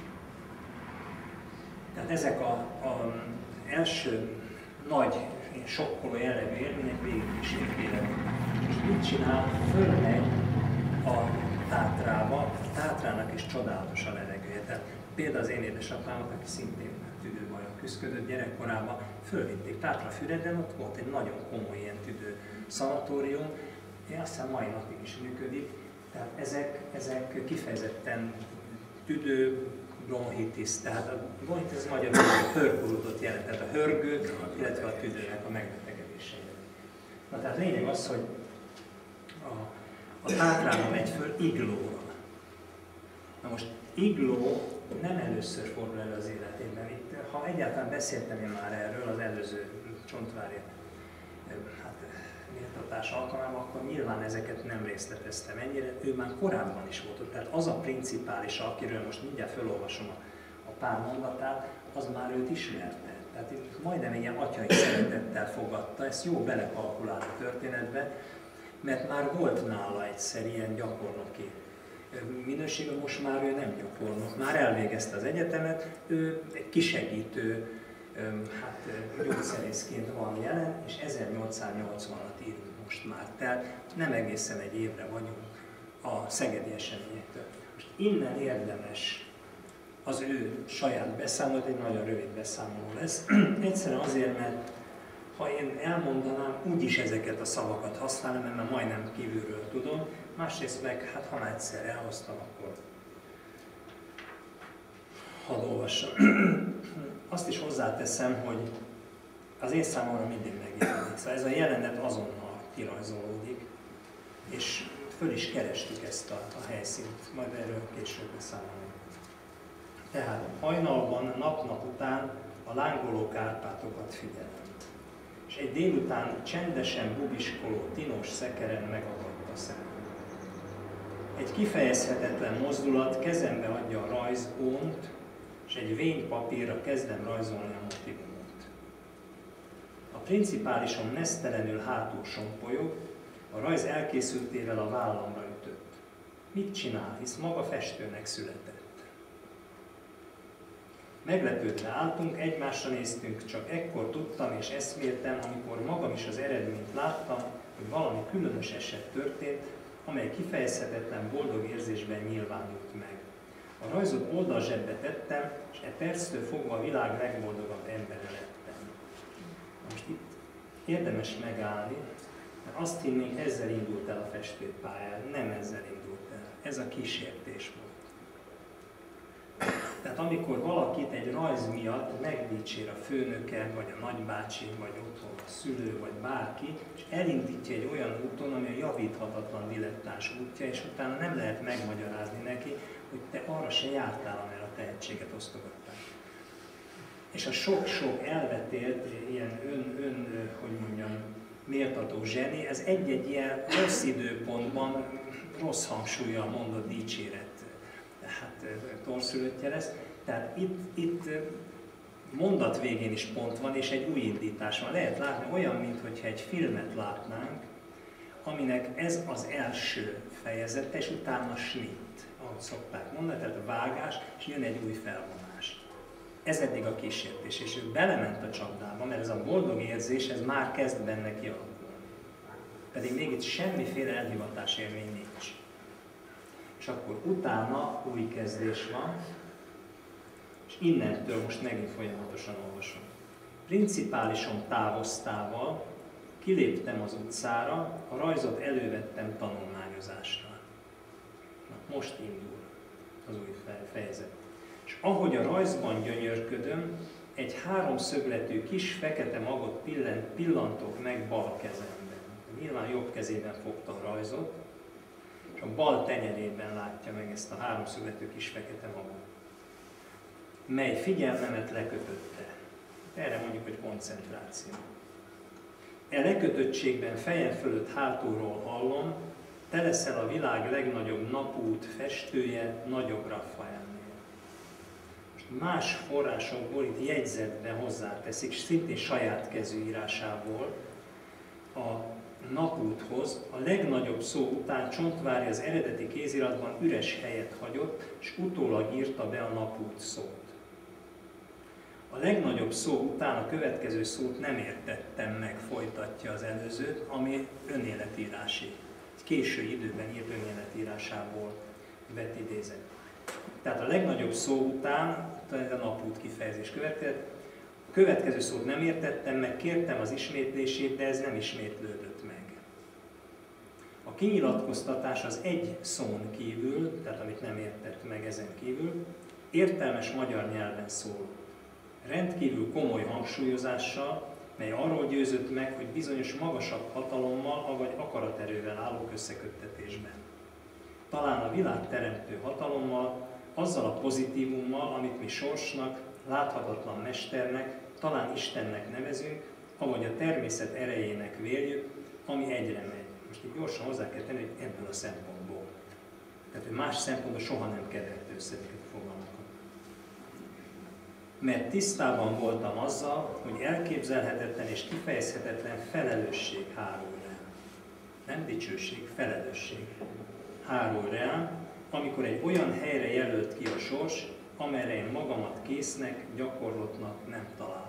Tehát ezek a, a első nagy, sokkoló jellegű élmények végig is érvények. És mit csinál? Fölmegy a Tátrába, a Tátrának is csodálatos a levegője. Tehát például az én édesapámat, aki szintén tüdőbajon küzdött gyerekkorában, fölvitték Tátrafüreden, ott volt egy nagyon komoly ilyen tüdő szanatórium, és azt hiszem mai napig is működik. Tehát ezek, ezek kifejezetten tüdő, bronchitis, tehát a bronchitis magyarul a hörgulódot jelent, tehát a hörgő, illetve a tüdőnek a megbetegedése. Na tehát lényeg az, hogy a, a Tátrába megy föl iglóra. Na most igló nem először fordul elő az életében. Itt, ha egyáltalán beszéltem én már erről az előző Csontvári hát, méltatás alkalmával, akkor nyilván ezeket nem részleteztem ennyire, ő már korábban is volt ott. Tehát az a principális, akiről most mindjárt felolvasom a, a pár mondatát, az már őt ismerte. Tehát majdnem ilyen atyai szeretettel fogadta, ezt jó belekalkulálni a történetbe, mert már volt nála egyszer ilyen gyakornoki minőségben, most már ő nem gyakornok. Már elvégezte az egyetemet, ő egy kisegítő, hát gyógyszerészként van jelen, és ezernyolcszáznyolcvanat írunk most már. Tehát nem egészen egy évre vagyunk a szegedi eseményektől. Most innen érdemes az ő saját beszámolót, egy nagyon rövid beszámoló lesz. Egyszerűen azért, mert ha én elmondanám, úgyis ezeket a szavakat használom, mert már majdnem kívülről tudom. Másrészt meg, hát ha már egyszer elhoztam, akkor hadd olvassam. Azt is hozzáteszem, hogy az én számomra mindig megjelenik. Szóval ez a jelenet azonnal kirajzolódik, és föl is kerestük ezt a, a helyszínt, majd erről később beszámolunk. Tehát hajnalban, nap-nap után a lángoló Kárpátokat figyelem. És egy délután csendesen bubiskoló tinos szekeren megagadt a szemem. Egy kifejezhetetlen mozdulat kezembe adja a rajzónt, és egy vénypapírra kezdem rajzolni a motivumot. A principálisom nesztelenül hátul sompolyog, a rajz elkészültével a vállamra ütött. Mit csinál, hisz maga festőnek született. Meglepődve álltunk, egymásra néztünk, csak ekkor tudtam és eszméltem, amikor magam is az eredményt láttam, hogy valami különös eset történt, amely kifejezhetetlen boldog érzésben nyilvánult meg. A rajzot oldalzsebbe tettem, és e perctől fogva a világ legboldogabb embere lettem. Most itt érdemes megállni, mert azt hinnénk, ezzel indult el a festőpályán, nem ezzel indult el. Ez a kísértés volt. Tehát amikor valakit egy rajz miatt megdicsér a főnöke, vagy a nagybácsi, vagy otthon a szülő, vagy bárki, és elindítja egy olyan úton, ami a javíthatatlan dilettáns útja, és utána nem lehet megmagyarázni neki, hogy te arra se jártál, amire a tehetséget osztogattál. És a sok-sok elvetélt, ilyen ön, ön, hogy mondjam, méltató zseni, ez egy-egy ilyen rossz időpontban, rossz hangsúllyal mondott dicséret, hát torszülöttje lesz. Tehát itt, itt mondat végén is pont van, és egy új indítás van. Lehet látni olyan, mintha egy filmet látnánk, aminek ez az első fejezete, és utána snit, ahogy szokták mondani, tehát a vágás, és jön egy új felvonás. Ez eddig a kísértés, és ő belement a csapdába, mert ez a boldog érzés, ez már kezd benne kialakulni. Pedig még itt semmiféle elhivatás élmény nincs. És akkor utána új kezdés van, és innentől most megint folyamatosan olvasom. Principálisom távoztával kiléptem az utcára, a rajzot elővettem tanulmányozásra. Na, most indul az új fejezet. És ahogy a rajzban gyönyörködöm, egy háromszögletű kis fekete magot pillant, pillantok meg bal kezemben. Nyilván jobb kezében fogta a rajzot, és a bal tenyerében látja meg ezt a háromszögletű kis fekete magot, mely figyelmemet lekötötte. Erre mondjuk, hogy koncentráció. E lekötöttségben fejem fölött hátulról hallom, te leszel a világ legnagyobb napút festője, nagyobb Raffaelnél. Most más forrásokból itt jegyzetben hozzáteszik, szintén saját kezű írásából, a napúthoz a legnagyobb szó után Csontváry az eredeti kéziratban üres helyet hagyott, és utólag írta be a napút szót. A legnagyobb szó után a következő szót nem értettem meg, folytatja az előzőt, ami önéletírási. Késő időben írt önéletírásából vett idézet. Tehát a legnagyobb szó után, a napút kifejezés következett, a következő szót nem értettem meg, kértem az ismétlését, de ez nem ismétlődött meg. A kinyilatkoztatás az egy szón kívül, tehát amit nem értett meg ezen kívül, értelmes magyar nyelven szól. Rendkívül komoly hangsúlyozással, mely arról győzött meg, hogy bizonyos magasabb hatalommal, avagy akaraterővel állok összeköttetésben. Talán a világteremtő hatalommal, azzal a pozitívummal, amit mi sorsnak, láthatatlan mesternek, talán Istennek nevezünk, avagy a természet erejének véljük, ami egyre megy. Most így gyorsan hozzá kell tenni, hogy ebből a szempontból. Tehát, hogy más szempontból soha nem kevert össze ezeket a fogalmakat. Mert tisztában voltam azzal, hogy elképzelhetetlen és kifejezhetetlen felelősség hárul rám. Nem dicsőség, felelősség hárul rám, amikor egy olyan helyre jelölt ki a sors, amelyre én magamat késznek, gyakorlottnak nem találtam.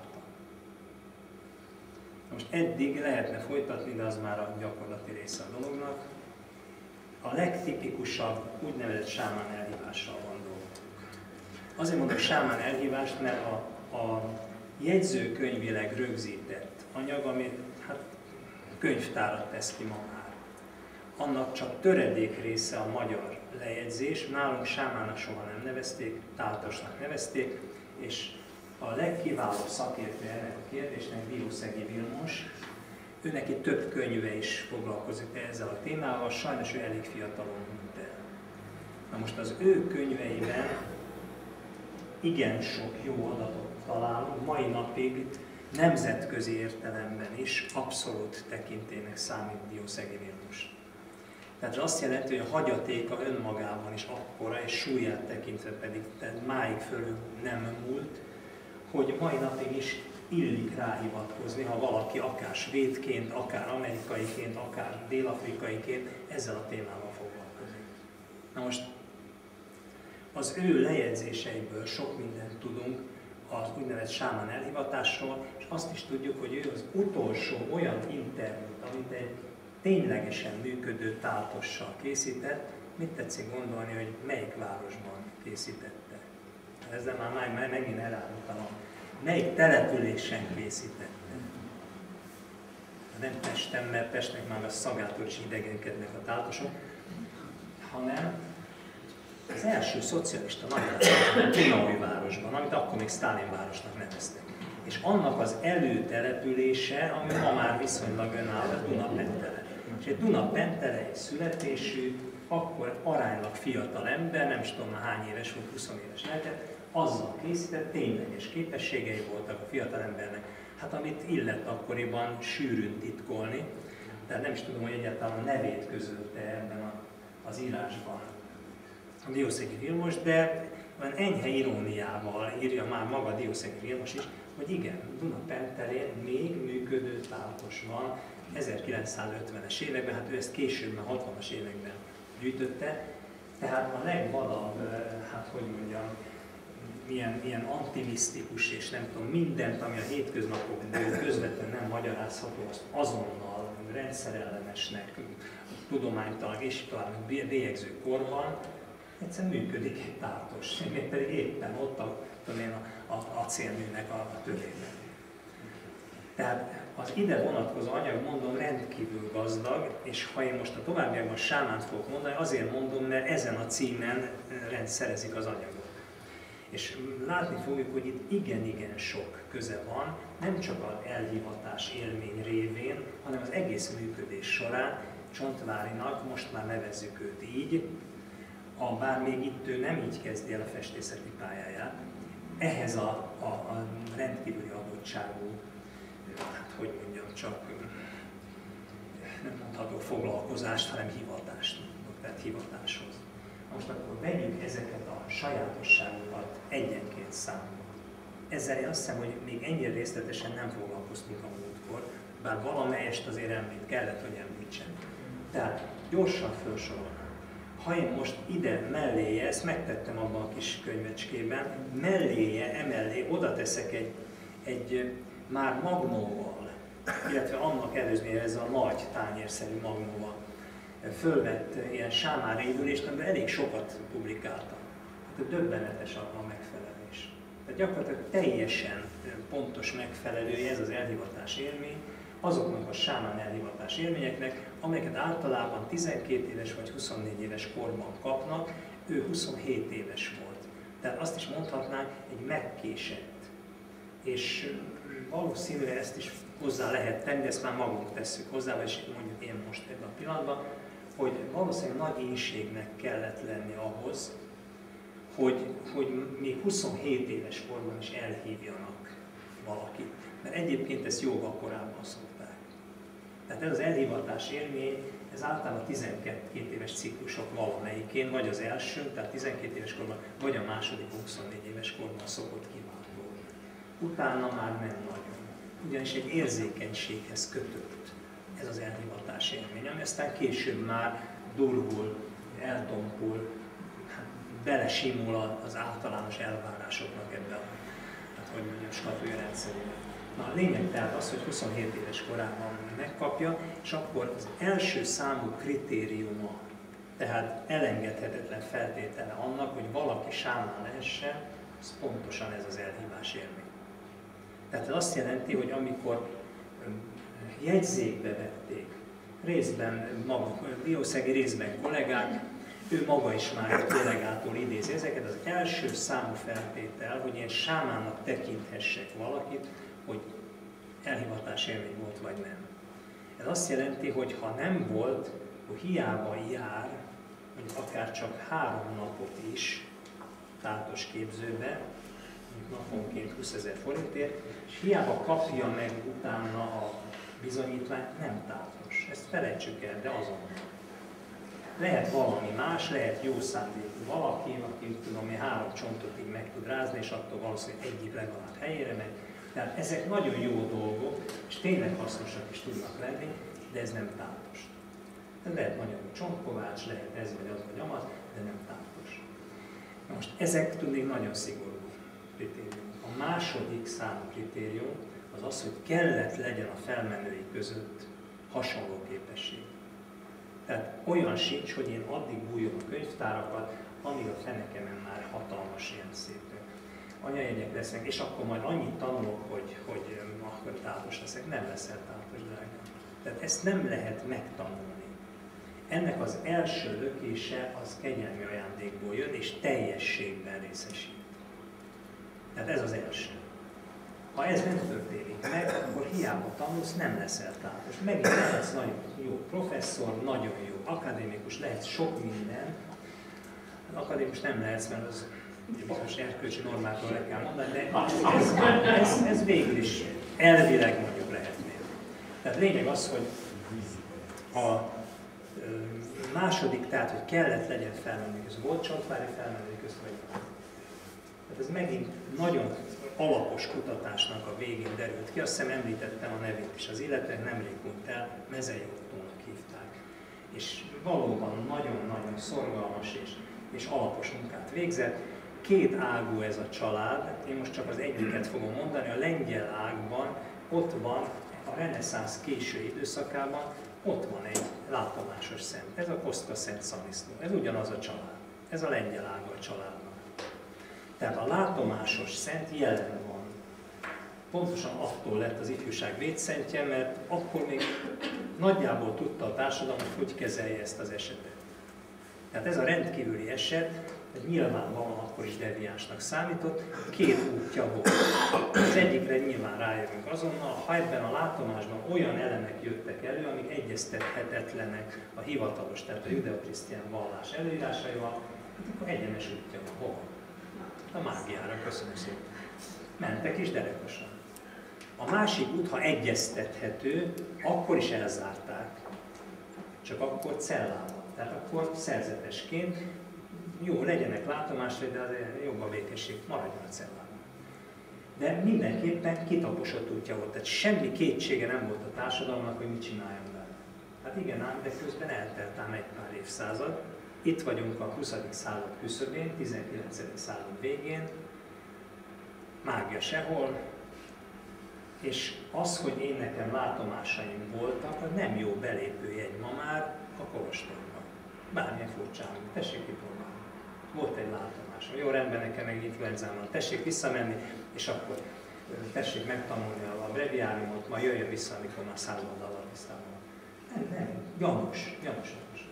Most eddig lehetne folytatni, de az már a gyakorlati része a dolognak. A legtipikusabb úgynevezett sámán elhívással van dolgunk. Azért mondok sámán elhívást, mert a, a jegyzőkönyvileg rögzített anyag, amit hát, könyvtárat tesz ki ma már, annak csak töredék része a magyar lejegyzés, nálunk sámának soha nem nevezték, táltasnak nevezték, és a legkiválóbb szakértő ennek a kérdésnek Diószegi Vilmos, ő neki több könyve is foglalkozik ezzel a témával, sajnos ő elég fiatalon hunyt el. Na most az ő könyveiben igen sok jó adatot találunk, mai napig nemzetközi értelemben is abszolút tekintélynek számít Diószegi Vilmos. Tehát azt jelenti, hogy a hagyatéka önmagában is akkora, és súlyát tekintve pedig tehát máig fölül nem múlt, hogy mai napig is illik ráhivatkozni, ha valaki akár svédként, akár amerikaiként, akár dél-afrikaiként ezzel a témával foglalkozik. Na most az ő lejegyzéseiből sok mindent tudunk az úgynevezett sámán elhivatásról, és azt is tudjuk, hogy ő az utolsó olyan interjút, amit egy ténylegesen működő táltossal készített. Mit tetszik gondolni, hogy melyik városban készítette? Ezzel már, már megint elárultam, melyik településen készítette. Nem Pesten, mert Pestnek már a szagától is idegenkednek a táltosok, hanem az első szocialista nagyvárosban, Dunaújvárosban, amit akkor még Sztálin városnak neveztek. És annak az előtelepülése, ami ma már viszonylag önálló, Dunapentele. És egy Dunapentelei születésű, akkor aránylag fiatal ember, nem is tudom már hány éves volt, húsz éves lehetett, azzal készített, tényleges képességei voltak a fiatal embernek. Hát amit illett akkoriban sűrűn titkolni, tehát nem is tudom, hogy egyáltalán a nevét közölte ebben a, az írásban a Diószegi Vilmos, de olyan enyhe iróniával írja már maga Diószegi Vilmos is, hogy igen, Dunapentelén még működő táltos van ezerkilencszázötvenes években, hát ő ezt később, már hatvanas években gyűjtötte, tehát a legvadabb, hát hogy mondjam, ilyen, ilyen antimisztikus és nem tudom, mindent, ami a hétköznapokban közvetlenül nem magyarázható, azt azonnal rendszerellenesnek, tudománytalan és talán bélyegző korban, egyszerűen működik egy táltos, még pedig éppen ott a, a, a acélműnek a, a tövében. Tehát az ide vonatkozó anyag, mondom, rendkívül gazdag, és ha én most a továbbiakban sámánt fogok mondani, azért mondom, mert ezen a címen rendszerezik az anyagot. És látni fogjuk, hogy itt igen-igen sok köze van, nem csak az elhivatás élmény révén, hanem az egész működés során Csontvárynak, most már nevezzük őt így, a, bár még itt ő nem így kezdi el a festészeti pályáját, ehhez a, a, a rendkívüli adottságú, hát hogy mondjam, csak nem mondható foglalkozást, hanem hivatást, tehát hivatáshoz. Most akkor vegyük ezeket a sajátosságokat egyenként számba. Ezzel én azt hiszem, hogy még ennyire részletesen nem foglalkoztunk a múltkor, bár valamelyest azért említ, kellett, hogy említsen. Tehát gyorsan felsorolnám. Ha én most ide melléje, ezt megtettem abban a kis könyvecskében, melléje, emellé oda teszek egy, egy már magnóval, illetve annak előzménye ez a nagy tányérszerű magnóval fölvett ilyen sámán révülést, amiben elég sokat publikáltam. Hát döbbenetes a megfelelés. Tehát gyakorlatilag teljesen pontos megfelelője ez az elhivatás élmény azoknak a sámán elhivatás élményeknek, amelyeket általában tizenkét éves vagy huszonnégy éves korban kapnak, ő huszonhét éves volt. Tehát azt is mondhatnánk, egy megkésett. És valószínűleg ezt is hozzá lehet tenni, de ezt már magunk tesszük hozzá, és mondjuk én most ebben a pillanatban, hogy valószínűleg nagy ínségnek kellett lenni ahhoz, hogy, hogy még huszonhét éves korban is elhívjanak valakit. Mert egyébként ezt jóval korábban szokták. Tehát ez az elhivatás élmény, ez általában tizenkét éves ciklusok valamelyikén, vagy az első, tehát tizenkét éves korban, vagy a második huszonnégy éves korban szokott kiváltani. Utána már nem nagyon. Ugyanis egy érzékenységhez kötött ez az elhivatás élmény, ami aztán később már durvul, eltompul, hát belesimul az általános elvárásoknak ebbe a, hát hogy mondjam, skatúja rendszerébe. Na, a lényeg tehát az, hogy huszonhét éves korában megkapja, és akkor az első számú kritériuma, tehát elengedhetetlen feltétele annak, hogy valaki sámán lehessen, az pontosan ez az elhívás élmény. Tehát ez azt jelenti, hogy amikor jegyzékbe vették, részben maga, diószegi részben kollégák, ő maga is már egy kollégától idézi ezeket, az első számú feltétel, hogy én sámánnak tekinthessek valakit, hogy elhivatás élmény volt vagy nem. Ez azt jelenti, hogy ha nem volt, akkor hiába jár, mondjuk akár csak három napot is táltos képzőbe, naponként húszezer forintért, és hiába kapja meg utána a bizonyítványt, nem táltos. Ezt felejtsük el, de azonnal. Lehet valami más, lehet jó szándékú valaki, aki tudom, három csontot így meg tud rázni, és attól valószínűleg egyik legalább helyére megy, Tehát ezek nagyon jó dolgok, és tényleg hasznosak is tudnak lenni, de ez nem tápos. Lehet nagyon csontkovács, lehet ez vagy az vagy amaz, de nem tápos. Most ezek tudnék nagyon szigorú kritériumok. A második számú kritérium az az, hogy kellett legyen a felmenői között hasonló képesség. Tehát olyan sincs, hogy én addig bújom a könyvtárakat, amíg a fenekemen már hatalmas ilyen szép anyajegyek lesznek, és akkor majd annyit tanulok, hogy, hogy akkor tápos leszek. Nem leszel tápos, drágám. Tehát ezt nem lehet megtanulni. Ennek az első lökése az kegyelmi ajándékból jön, és teljességben részesít. Tehát ez az első. Ha ez nem történik meg, akkor hiába tanulsz, nem leszel tápos. Megint lehetsz nagyon jó professzor, nagyon jó akadémikus, lehetsz sok minden. Az akadémikus nem lehetsz, mert az bizonyos erkölcsi normákról le kell mondani, de ez, ez, ez végül is elvileg mondjuk lehetné. Tehát lényeg az, hogy a második, tehát, hogy kellett legyen felmenni közt. Volt csontvári felmenni közt, vagy tehát ez megint nagyon alapos kutatásnak a végén derült ki. Azt hiszem említettem a nevét is, az illetve nemrég hunyt el, Mezei Ottónak hívták. És valóban nagyon-nagyon szorgalmas és, és alapos munkát végzett. Két ágú ez a család, én most csak az egyiket fogom mondani, a lengyel ágban ott van a reneszánsz késő időszakában, ott van egy látomásos szent, ez a Kostka Szent Szaniszló, ez ugyanaz a család, ez a lengyel ága a családnak. Tehát a látomásos szent jelen van. Pontosan attól lett az ifjúság védszentje, mert akkor még nagyjából tudta a társadalom, hogy hogy kezelje ezt az esetet. Tehát ez a rendkívüli eset, nyilvánvalóan akkor is deviánsnak számított, két útja volt. Az egyikre nyilván rájövünk azonnal, ha ebben a látomásban olyan elemek jöttek elő, amik egyeztethetetlenek a hivatalos, tehát a judeo-krisztián vallás előírásaival, akkor egyenes útja van. Hova? A mágiára, köszönöm szépen. Mentek is derekosan. A másik út, ha egyeztethető, akkor is elzárták. Csak akkor cellában. Tehát akkor szerzetesként jó, legyenek látomásra, de azért jobb a békesség, maradjon a cellában. De mindenképpen kitaposott útja volt, tehát semmi kétsége nem volt a társadalomnak, hogy mit csináljon vele. Hát igen ám, de közben eltelt ám egy pár évszázad. Itt vagyunk a huszadik század küszöbén, tizenkilencedik század végén, mágia sehol, és az, hogy én nekem látomásaim voltak, az nem jó belépőjegy ma már a kolostorban. Bármilyen furcsán, tessék kipróbálni. Volt egy látomásom. Jó, rendben, nekem meg influenzám van. Tessék visszamenni, és akkor tessék megtanulni a breviáriumot, majd jöjjön vissza, amikor már száz oldallal vissza. Nem, nem, gyanús, gyanús, gyanús.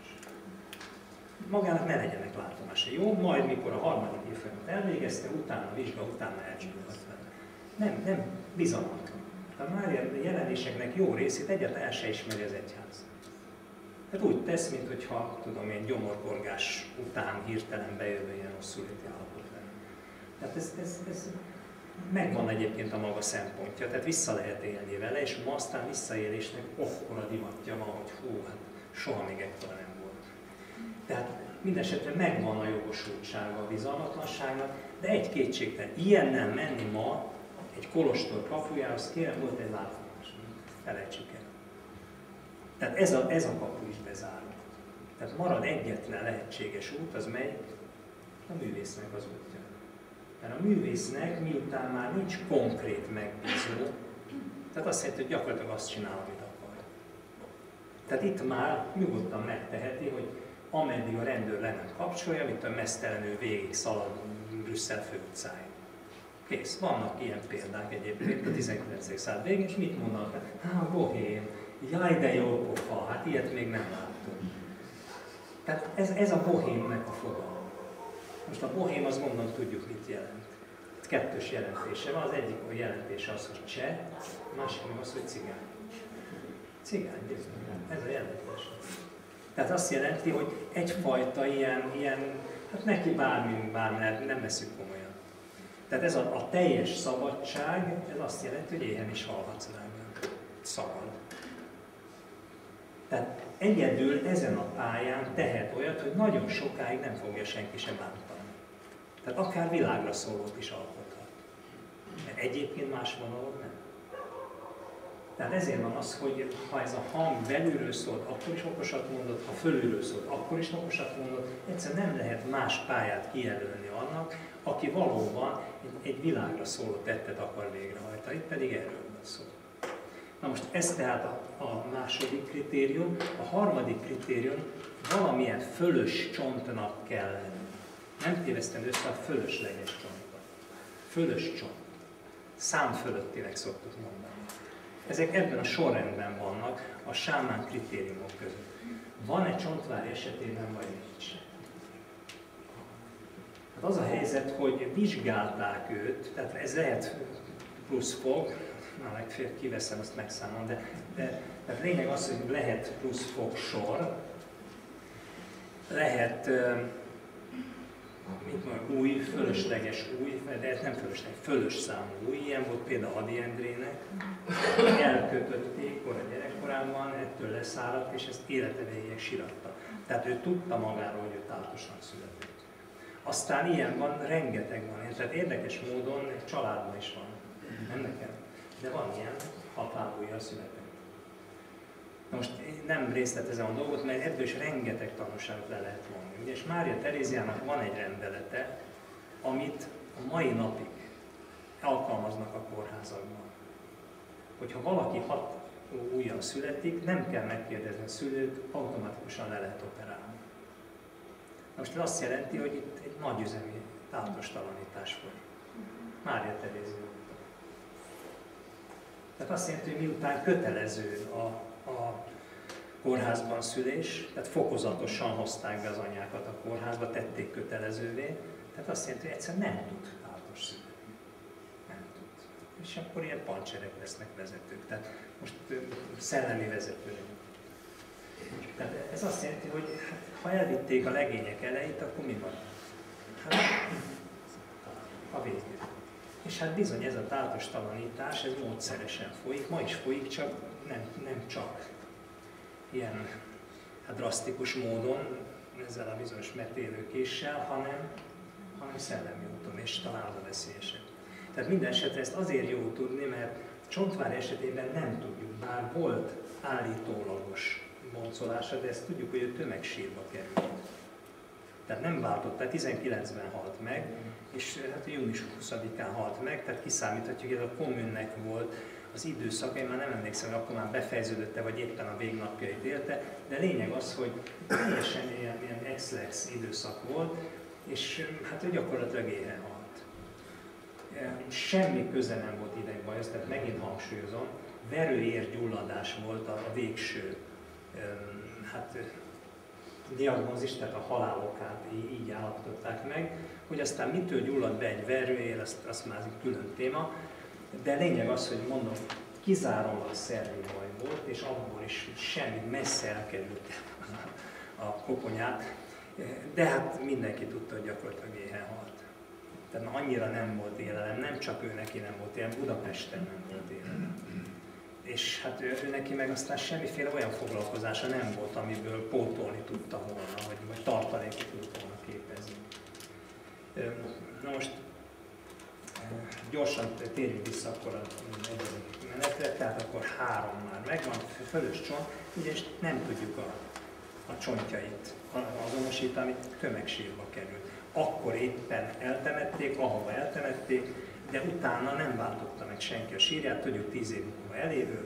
Magának ne legyenek látomása. Jó, majd mikor a harmadik évfolyamat elvégezte, utána a vizsga, utána elcsúlhat vele. Nem, nem, bizalmatlan. A Mária jelenéseknek jó részét egyáltalán el se ismeri az egyház. Tehát úgy tesz, mintha, tudom én, gyomorgorgás után hirtelen bejövő ilyen rosszulléti állapot lenne. Tehát ez, ez, ez megvan egyébként a maga szempontja, tehát vissza lehet élni vele, és ma aztán visszaélésnek akkora divatja van, hogy hú, hát soha még ekkora nem volt. Tehát mindesetre megvan a jogosultsága a bizalmatlanságnak, de egy kétségtelen, ilyennel menni ma egy kolostor kapujához, kérem, volt egy látomás, felejtsük el. Tehát ez a, ez a kapu is bezárult. Tehát marad egyetlen lehetséges út, az mely a művésznek az útja. Mert a művésznek, miután már nincs konkrét megbízó, tehát azt jelenti, hogy gyakorlatilag azt csinál, amit akar. Tehát itt már nyugodtan megteheti, hogy ameddig a rendőr le nem kapcsolja, mint a meztelenül végig szalad Brüsszel főutcáin. Kész. Vannak ilyen példák egyébként a tizenkilencedik század végén, és mit mondanak? Hát, bohém, jaj, de jó pofa, hát ilyet még nem láttunk. Tehát ez, ez a bohémnek a fogalma. Most a bohém, azt mondom, tudjuk, mit jelent. Kettős jelentése van, az egyik a jelentése az, hogy cseh, a másik meg az, hogy cigány. Cigány, bizony. Ez a jelentés. Tehát azt jelenti, hogy egyfajta ilyen, ilyen hát neki bármi, bármi lehet, nem veszünk komolyan. Tehát ez a, a teljes szabadság, ez azt jelenti, hogy éhen is halhatsz rá, szabad. Tehát egyedül ezen a pályán tehet olyat, hogy nagyon sokáig nem fogja senki sem bántani. Tehát akár világra szólót is alkothat. Mert egyébként más vonalon nem. Tehát ezért van az, hogy ha ez a hang belülről szólt, akkor is okosat mondott, ha fölülről szólt, akkor is okosat mondott, egyszerűen nem lehet más pályát kijelölni annak, aki valóban egy világra szóló tettet akar végrehajtani, itt pedig erről van szó. Na most ez tehát a, a második kritérium. A harmadik kritérium, valamilyen fölös csontnak kell lenni. Nem tévesztem össze a fölösleges csontot. Fölös csont. Szám fölöttinek szoktuk mondani. Ezek ebben a sorrendben vannak a sámán kritériumok között. Van-e Csontváry esetében, vagy nincs? Hát az a helyzet, hogy vizsgálták őt, tehát ez lehet plusz fog, na legfeljebb kiveszem, azt megszámolom, de, de tehát lényeg az, hogy lehet plusz fog sor, lehet mit mondjam, új, fölösleges új, de ez nem fölösleges, fölös számú új, ilyen volt például Ady Endrének, elkötötték kora gyerekkorában, ettől leszáradt, és ezt élete végéig síratta. Tehát ő tudta magáról, hogy ő tátosnak született. Aztán ilyen van, rengeteg van, tehát érdekes módon egy családban is van, nem nekem, de van ilyen, határújjal született. Most nem részletezem a dolgot, mert ebből is rengeteg tanulságot le lehet vonni. És Mária Teréziának van egy rendelete, amit a mai napig alkalmaznak a kórházakban. Hogyha valaki hat ujjal születik, nem kell megkérdezni a szülőt, automatikusan le lehet operálni. Most ez azt jelenti, hogy itt egy nagyüzemi tátostalanítás folyik. Mária Terézia. Tehát azt jelenti, hogy miután kötelező a, a kórházban szülés, tehát fokozatosan hozták be az anyákat a kórházba, tették kötelezővé, tehát azt jelenti, hogy egyszerűen nem tud tátos születni. Nem tud. És akkor ilyen pancserek lesznek vezetők. Tehát most szellemi vezetők. Tehát ez azt jelenti, hogy ha elvitték a legények elejét, akkor mi van? Hát, a végén. És hát bizony ez a tátostalanítás, ez módszeresen folyik, ma is folyik, csak nem, nem csak ilyen hát drasztikus módon, ezzel a bizonyos metélőkéssel, hanem, hanem szellemi úton, és talán az a veszélyesebb. Tehát minden esetre ezt azért jó tudni, mert Csontváry esetében nem tudjuk, bár volt állítólagos boncolása, de ezt tudjuk, hogy ő tömegsírba került. Tehát nem váltott, tehát tizenkilencben halt meg, és hát június huszadikán halt meg, tehát kiszámíthatjuk, hogy ez a kommunnek volt az időszak, én már nem emlékszem, hogy akkor már befejeződötte, vagy éppen a végnapjait élte, de lényeg az, hogy teljesen ilyen, ilyen ex-lex időszak volt, és hát ő gyakorlatilag éhen halt. Semmi köze nem volt idegbajhoz, tehát megint hangsúlyozom, verőérgyulladás volt a végső hát, diagnózis, tehát a halálokát így állapították meg, hogy aztán mitől gyullad be egy verőér, azt, azt már külön téma, de lényeg az, hogy mondom, kizárólag szervi baj volt, és abból is semmi, messze elkerült a koponyát, de hát mindenki tudta, hogy gyakorlatilag éhen halt. Tehát annyira nem volt élelem, nem csak ő neki nem volt élelem, Budapesten nem volt élelem. És hát ő, ő neki meg aztán semmiféle olyan foglalkozása nem volt, amiből pótolni tudta volna, vagy, vagy tartalékot tudta volna képezni. Na most gyorsan térjünk vissza akkor a negyedik menetre, tehát akkor három már megvan, fölös csont, ugyanis nem tudjuk a, a csontjait azonosítani, tömegsírba került. Akkor éppen eltemették, ahova eltemették, de utána nem váltotta meg senki a sírját, tudjuk tíz év múlva elévő,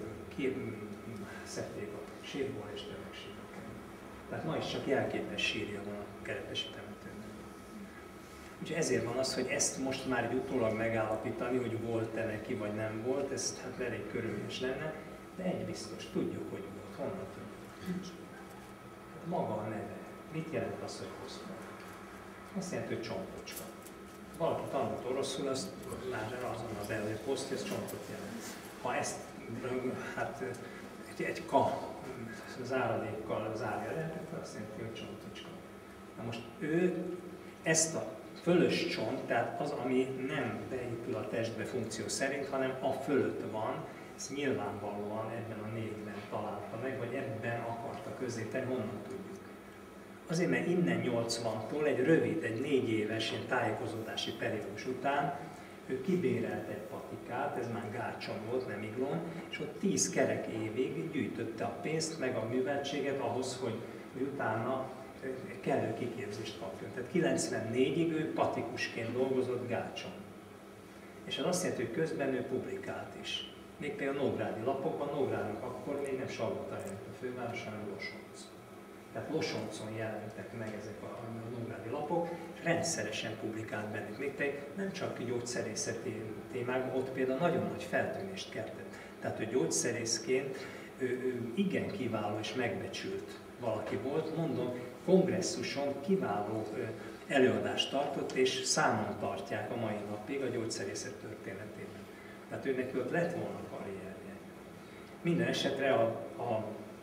szedték a sírból és tömegsírba került. Tehát ma is csak jelképes sírja van a Kerepesi temetőben. Úgyhogy ezért van az, hogy ezt most már utólag megállapítani, hogy volt-e neki vagy nem volt, ez hát elég körülményes lenne, de egy biztos, tudjuk, hogy volt. Honnan tudjuk? Hát maga a neve. Mit jelent az, hogy hosszú? Azt jelenti, hogy csontocska. Valaki tanult oroszul, azt már azonnal be, hogy a poszt, ez csontot jelent. Ha ezt hát, egy, egy ka záradékkal zárja le, akkor azt jelenti, hogy csontocska. Na most ő ezt a fölös csont, tehát az, ami nem beépül a testbe funkció szerint, hanem a fölött van, ez nyilvánvalóan ebben a névben találta meg, vagy ebben akarta közzétenni, honnan tudjuk. Azért, mert innen nyolcvantól egy rövid, egy négy éves ilyen tájékozódási periódus után ő kibérelt egy patikát, ez már Gácson volt, nem Iglón, és ott tíz kerek évig gyűjtötte a pénzt, meg a műveltséget ahhoz, hogy, hogy utána kellő kiképzést kapjon. Tehát kilencvennégyig ő patikusként dolgozott Gácson. És az azt jelenti, hogy közben ő publikált is. Még például a nógrádi lapokban, Nógrádnak akkor még nem Salgótarján a főváros, hanem Losonc. Tehát Losoncon jelentek meg ezek a, a nógrádi lapok, és rendszeresen publikált bennük. Még pedig nem csak gyógyszerészeti témákban, ott például nagyon nagy feltűnést keltett. Tehát, hogy gyógyszerészként ő, ő igen kiváló és megbecsült valaki volt, mondom, kongresszuson kiváló előadást tartott, és számon tartják a mai napig a gyógyszerészet történetében. Tehát ő neki ott lett volna karrierje. Minden esetre a, a,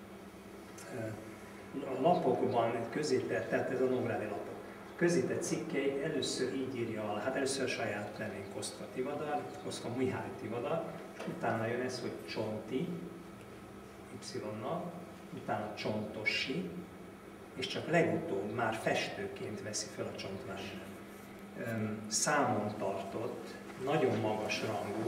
a lapokban közített, tehát ez a nógrádi lapok, közített cikkeit először így írja alá, hát először a saját nevén Kosztka Tivadar, Kosztka Mihály Tivadar, és utána jön ez, hogy Csonti, Y-nal, utána Csontossi, és csak legutóbb már festőként veszi fel a Csontvári. Számon tartott, nagyon magas rangú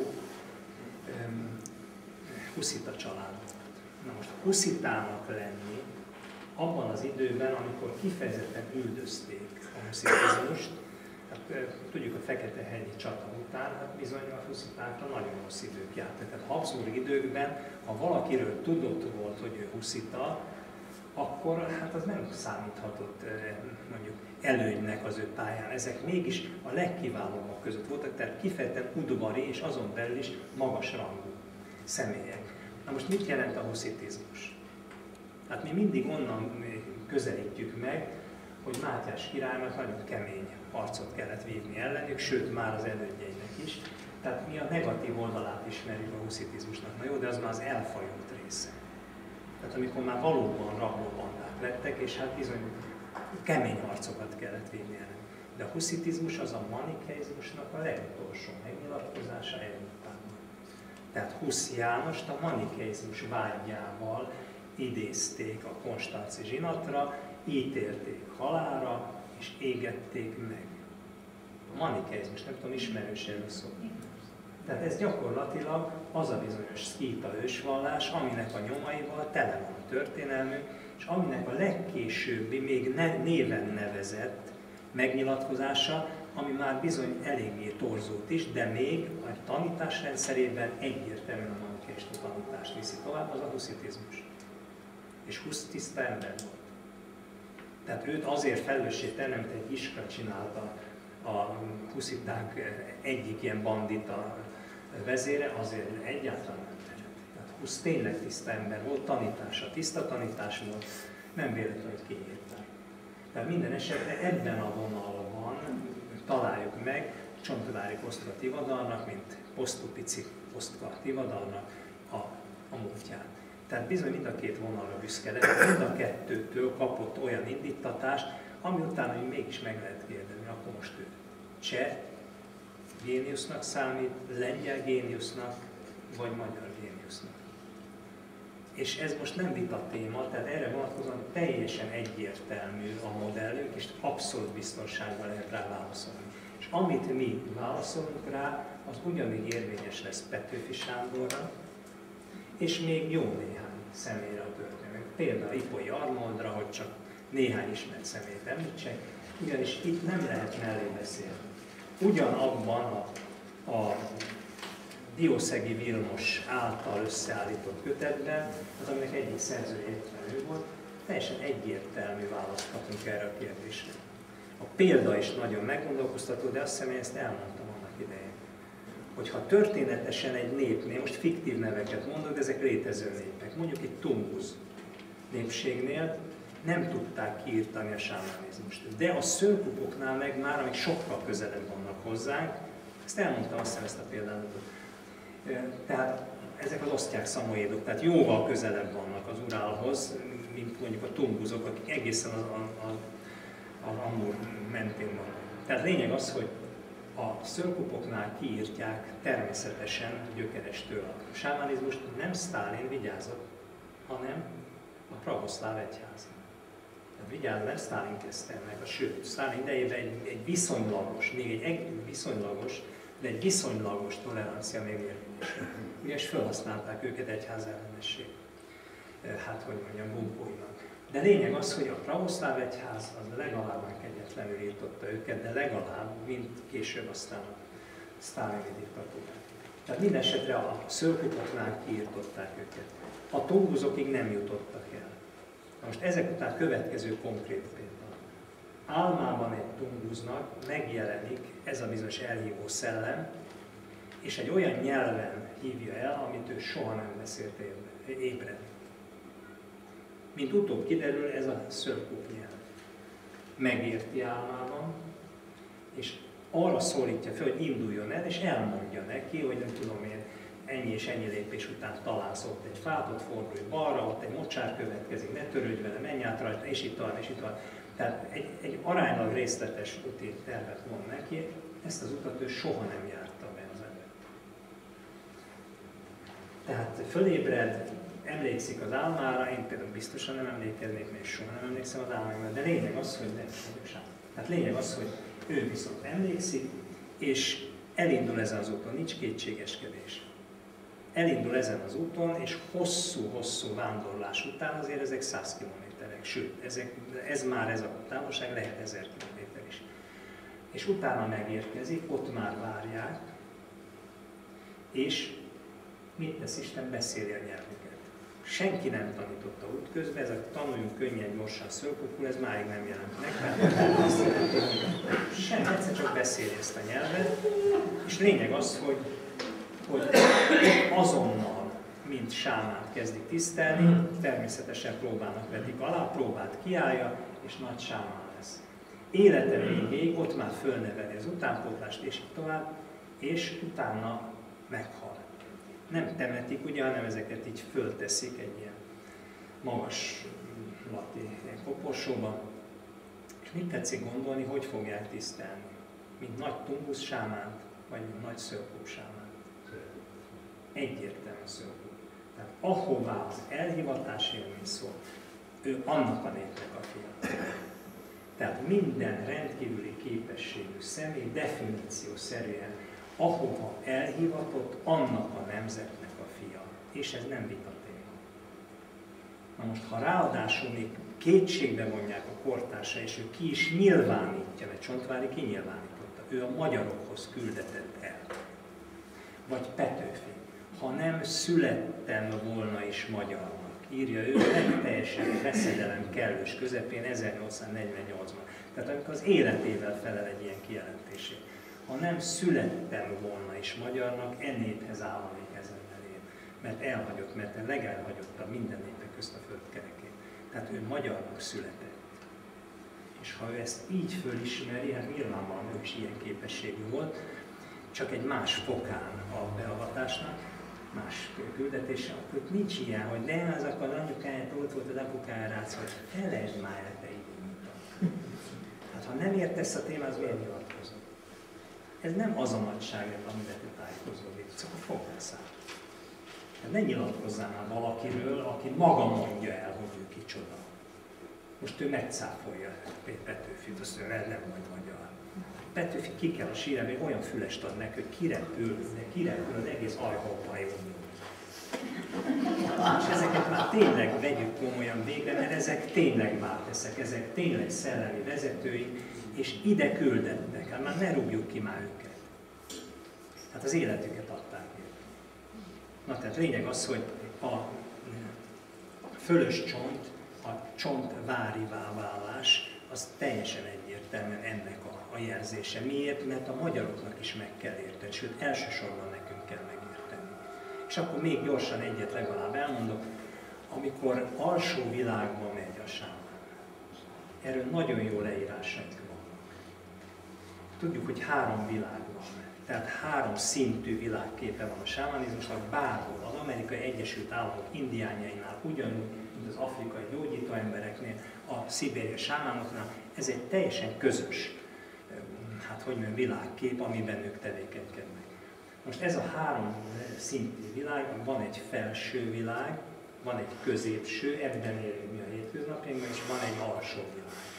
huszita család. Na most huszitának lenni abban az időben, amikor kifejezetten üldözték a huszitizmust, hát, tudjuk a Fekete-hegyi csata után, hát bizony a huszitákra nagyon rossz idők jártak. Tehát Habsburg időkben, ha valakiről tudott volt, hogy ő huszita, akkor hát az nem számíthatott mondjuk előnynek az ő pályán. Ezek mégis a legkiválóbbak között voltak, tehát kifejezetten udvari és azon belül is magas rangú személyek. Na most mit jelent a huszitizmus? Hát mi mindig onnan közelítjük meg, hogy Mátyás királynak nagyon kemény harcot kellett vívni ellenük, sőt már az elődjeinek is. Tehát mi a negatív oldalát ismerjük a huszitizmusnak. Na jó, de az már az elfajult része. Tehát amikor már valóban rablóbandák lettek, és hát bizony kemény harcokat kellett vívni ellen. De a huszitizmus az a manikeizmusnak a legutolsó megnyilatkozása Európában. Tehát Husz Jánost a manikeizmus vágyával idézték a konstanzi zsinatra, ítélték halálra, és égették meg. A manikeizmus, nem tudom, ismerős erről szó. Tehát ez gyakorlatilag az a bizonyos szkíta ősvallás, aminek a nyomaival tele van a történelmünk, és aminek a legkésőbbi, még ne, néven nevezett megnyilatkozása, ami már bizony eléggé torzult is, de még a tanítás rendszerében egyértelműen a manikeista tanítást viszi tovább, az a huszitizmus. És Husz tiszta ember volt. Tehát őt azért felelőssé tenni, amit egy Iskra csinálta a husziták egyik ilyen bandita vezére, azért egyáltalán nem lehet. Tehát Husz tényleg tiszta ember volt, tanítása tiszta tanítás volt, nem véletlenül, hogy kiírták. Tehát minden esetre ebben a vonalban találjuk meg Csontvári Kosztka Tivadarnak, mint Posztupici Kosztka Tivadarnak a, a múltját. Tehát bizony mind a két vonalra büszke lett, mind a kettőtől kapott olyan indítatást, ami utána mégis meg lehet kérdezni, akkor most ő cseh géniusznak számít, lengyel géniusznak, vagy magyar géniusznak. És ez most nem vita téma, tehát erre vonatkozóan teljesen egyértelmű a modellünk, és abszolút biztonsággal lehet rá válaszolni. És amit mi válaszolunk rá, az ugyanígy érvényes lesz Petőfi Sándorra, és még jó néhány személyre a történet. Például Ipolyi Arnoldra, hogy csak néhány ismert személyt említsek, ugyanis itt nem lehet mellé beszélni. Ugyanabban a, a Diószegi Vilmos által összeállított kötetben, az aminek egyik szerzője éppen ő volt, teljesen egyértelmű választ kapunk erre a kérdésre. A példa is nagyon meggondolkoztató, de azt hiszem, én ezt elmondtam annak idején. Hogyha történetesen egy népnél, most fiktív neveket mondok, de ezek létező népek, mondjuk egy Tungusz népségnél nem tudták kiírtani a sámánizmust. De a szőlkupoknál meg már, amik sokkal közelebb vannak hozzánk, ezt elmondtam, azt hiszem ezt a példánatot. Tehát ezek az osztyák szamoédok, tehát jóval közelebb vannak az Urálhoz, mint mondjuk a tunguzok, akik egészen az, a, a, az Amur mentén vannak. Tehát lényeg az, hogy a szőlkupoknál kiírtják természetesen gyökerestől a sámánizmust, nem Sztálin vigyázott, hanem a pravoszláv egyház. Vigyázz, nem Sztálin kezdte meg, a sőt, Sztálin idejében egy, egy viszonylagos, még egy, egy viszonylagos de egy viszonylagos tolerancia még érvényesül. És felhasználták őket egyházellenesség, hát hogy mondjam, bunkóinak. De lényeg az, hogy a pravoszláv egyház az legalább kegyetlenül írtotta őket, de legalább, mint később aztán a sztálini diktatúrát. Tehát minden esetre a szörkupoknál kiírtották őket. A tunguzokig nem jutottak el. Na most ezek után következő konkrét példa. Álmában egy tunguznak megjelenik ez a bizonyos elhívó szellem, és egy olyan nyelven hívja el, amit ő soha nem beszélt ébren. Mint utóbb kiderül, ez a szörkup nyelv. Megérti álmában, és arra szólítja fel, hogy induljon el, és elmondja neki, hogy nem tudom én, ennyi és ennyi lépés után találsz ott egy fát, ott fordulj balra, ott egy mocsár következik, ne törődj vele, menj át rajta, és itt tovább, és itt tovább. Tehát egy, egy aránylag részletes úti tervet mond neki, ezt az utat ő soha nem járta be az előtt. Tehát fölébred, emlékszik az álmára, én például biztosan nem emlékeznék, mert soha nem emlékszem az álmára, de lényeg az, hogy nem vagyok sem. Tehát lényeg az, hogy ő viszont emlékszik, és elindul ezen az úton, nincs kétségeskedés. Elindul ezen az úton, és hosszú-hosszú vándorlás után azért ezek száz kilométerek, sőt, ezek, ez már ez a távolság lehet ezer kilométer is. És utána megérkezik, ott már várják, és mit tesz Isten? Beszéli a nyelvüket. Senki nem tanította útközben, ez a tanuljunk könnyen, gyorsan, szörkukul, ez máig nem jelent meg. Sem, egyszer csak beszéli ezt a nyelvet, és lényeg az, hogy, hogy azonnal, mint sámát kezdik tisztelni, természetesen próbálnak vetik alá, próbát kiállja, és nagy sámán lesz. Élete végéig ott már fölneveli az utánpótlást, és így tovább, és utána meghal. Nem temetik, ugye, hanem ezeket így fölteszik egy ilyen magas lati koporsóba. És mit tetszik gondolni, hogy fogják tisztelni? Mint nagy tungusz sámánt, vagy mint nagy szörkup sámánt? Egyértelmű szörkup. Tehát ahová az elhivatás élmény szól, ő annak a népnek a fia. Tehát minden rendkívüli képességű személy definíció szerűen ahova elhivatott, annak a nemzetnek a fia. És ez nem vita téma. Na most, ha ráadásul még kétségbe vonják a kortársa, és ő ki is nyilvánítja, mert Csontváry kinyilvánította, ő a magyarokhoz küldetett el. Vagy Petőfi, ha nem születtem volna is magyarnak, írja ő a legteljesebb veszedelem kellős közepén ezernyolcszáznegyvennyolcban. Tehát amikor az életével felel egy ilyen kijelentését. Ha nem születtem volna is magyarnak, e néphez állnék ezen én. Mert elhagyott, mert a legelhagyottabb minden népek közt a földkerekén. Tehát ő magyarnak született. És ha ő ezt így fölismeri, hát nyilvánvalóan ő is ilyen képességű volt, csak egy más fokán a beavatásnak, más küldetése, akkor nincs ilyen, hogy ne, az akkor az anyukáját, ott volt az apukája rá, hogy felejtsd már el, te így. Hát ha nem értesz a témához, miért nyilatkozol? Ez nem az a nagyság, amivel te tájékozódik, csak a foglászál. Hát ne nyilatkozzál már valakiről, aki maga mondja el, hogy ő kicsoda. Most ő megcáfolja Petőfit, azt mondja, nem vagy magyar. Petőfi ki kell a sírjába, olyan fülest ad neki, hogy kirepül, de kirepül az egész ajhóhajó. És ezeket már tényleg vegyük komolyan végre, mert ezek tényleg válteszek, ezek tényleg szellemi vezetői, és ide küldettek, hát már ne rúgjuk ki már őket. Hát az életüket adták őket. Na tehát lényeg az, hogy a fölös csont, a csontvárivá válás, az teljesen egyértelműen ennek a, a jelzése. Miért? Mert a magyaroknak is meg kell érteni, sőt elsősorban nekünk kell megérteni. És akkor még gyorsan egyet legalább elmondok, amikor alsó világba megy a sámán. Erről nagyon jó leírásaink vannak. Tudjuk, hogy három világ van, tehát három szintű világképe van a sámánizmusnak, bárhol, az Amerikai Egyesült Államok indiánjainál, ugyanúgy, mint az afrikai gyógyító embereknél, a szibériai sámánoknál, ez egy teljesen közös, hát hogy mondjam, világkép, amiben ők tevékenykednek. Most ez a három szintű világ, van egy felső világ, van egy középső, ebben élünk mi a hétköznapjainkban, és van egy alsó világ.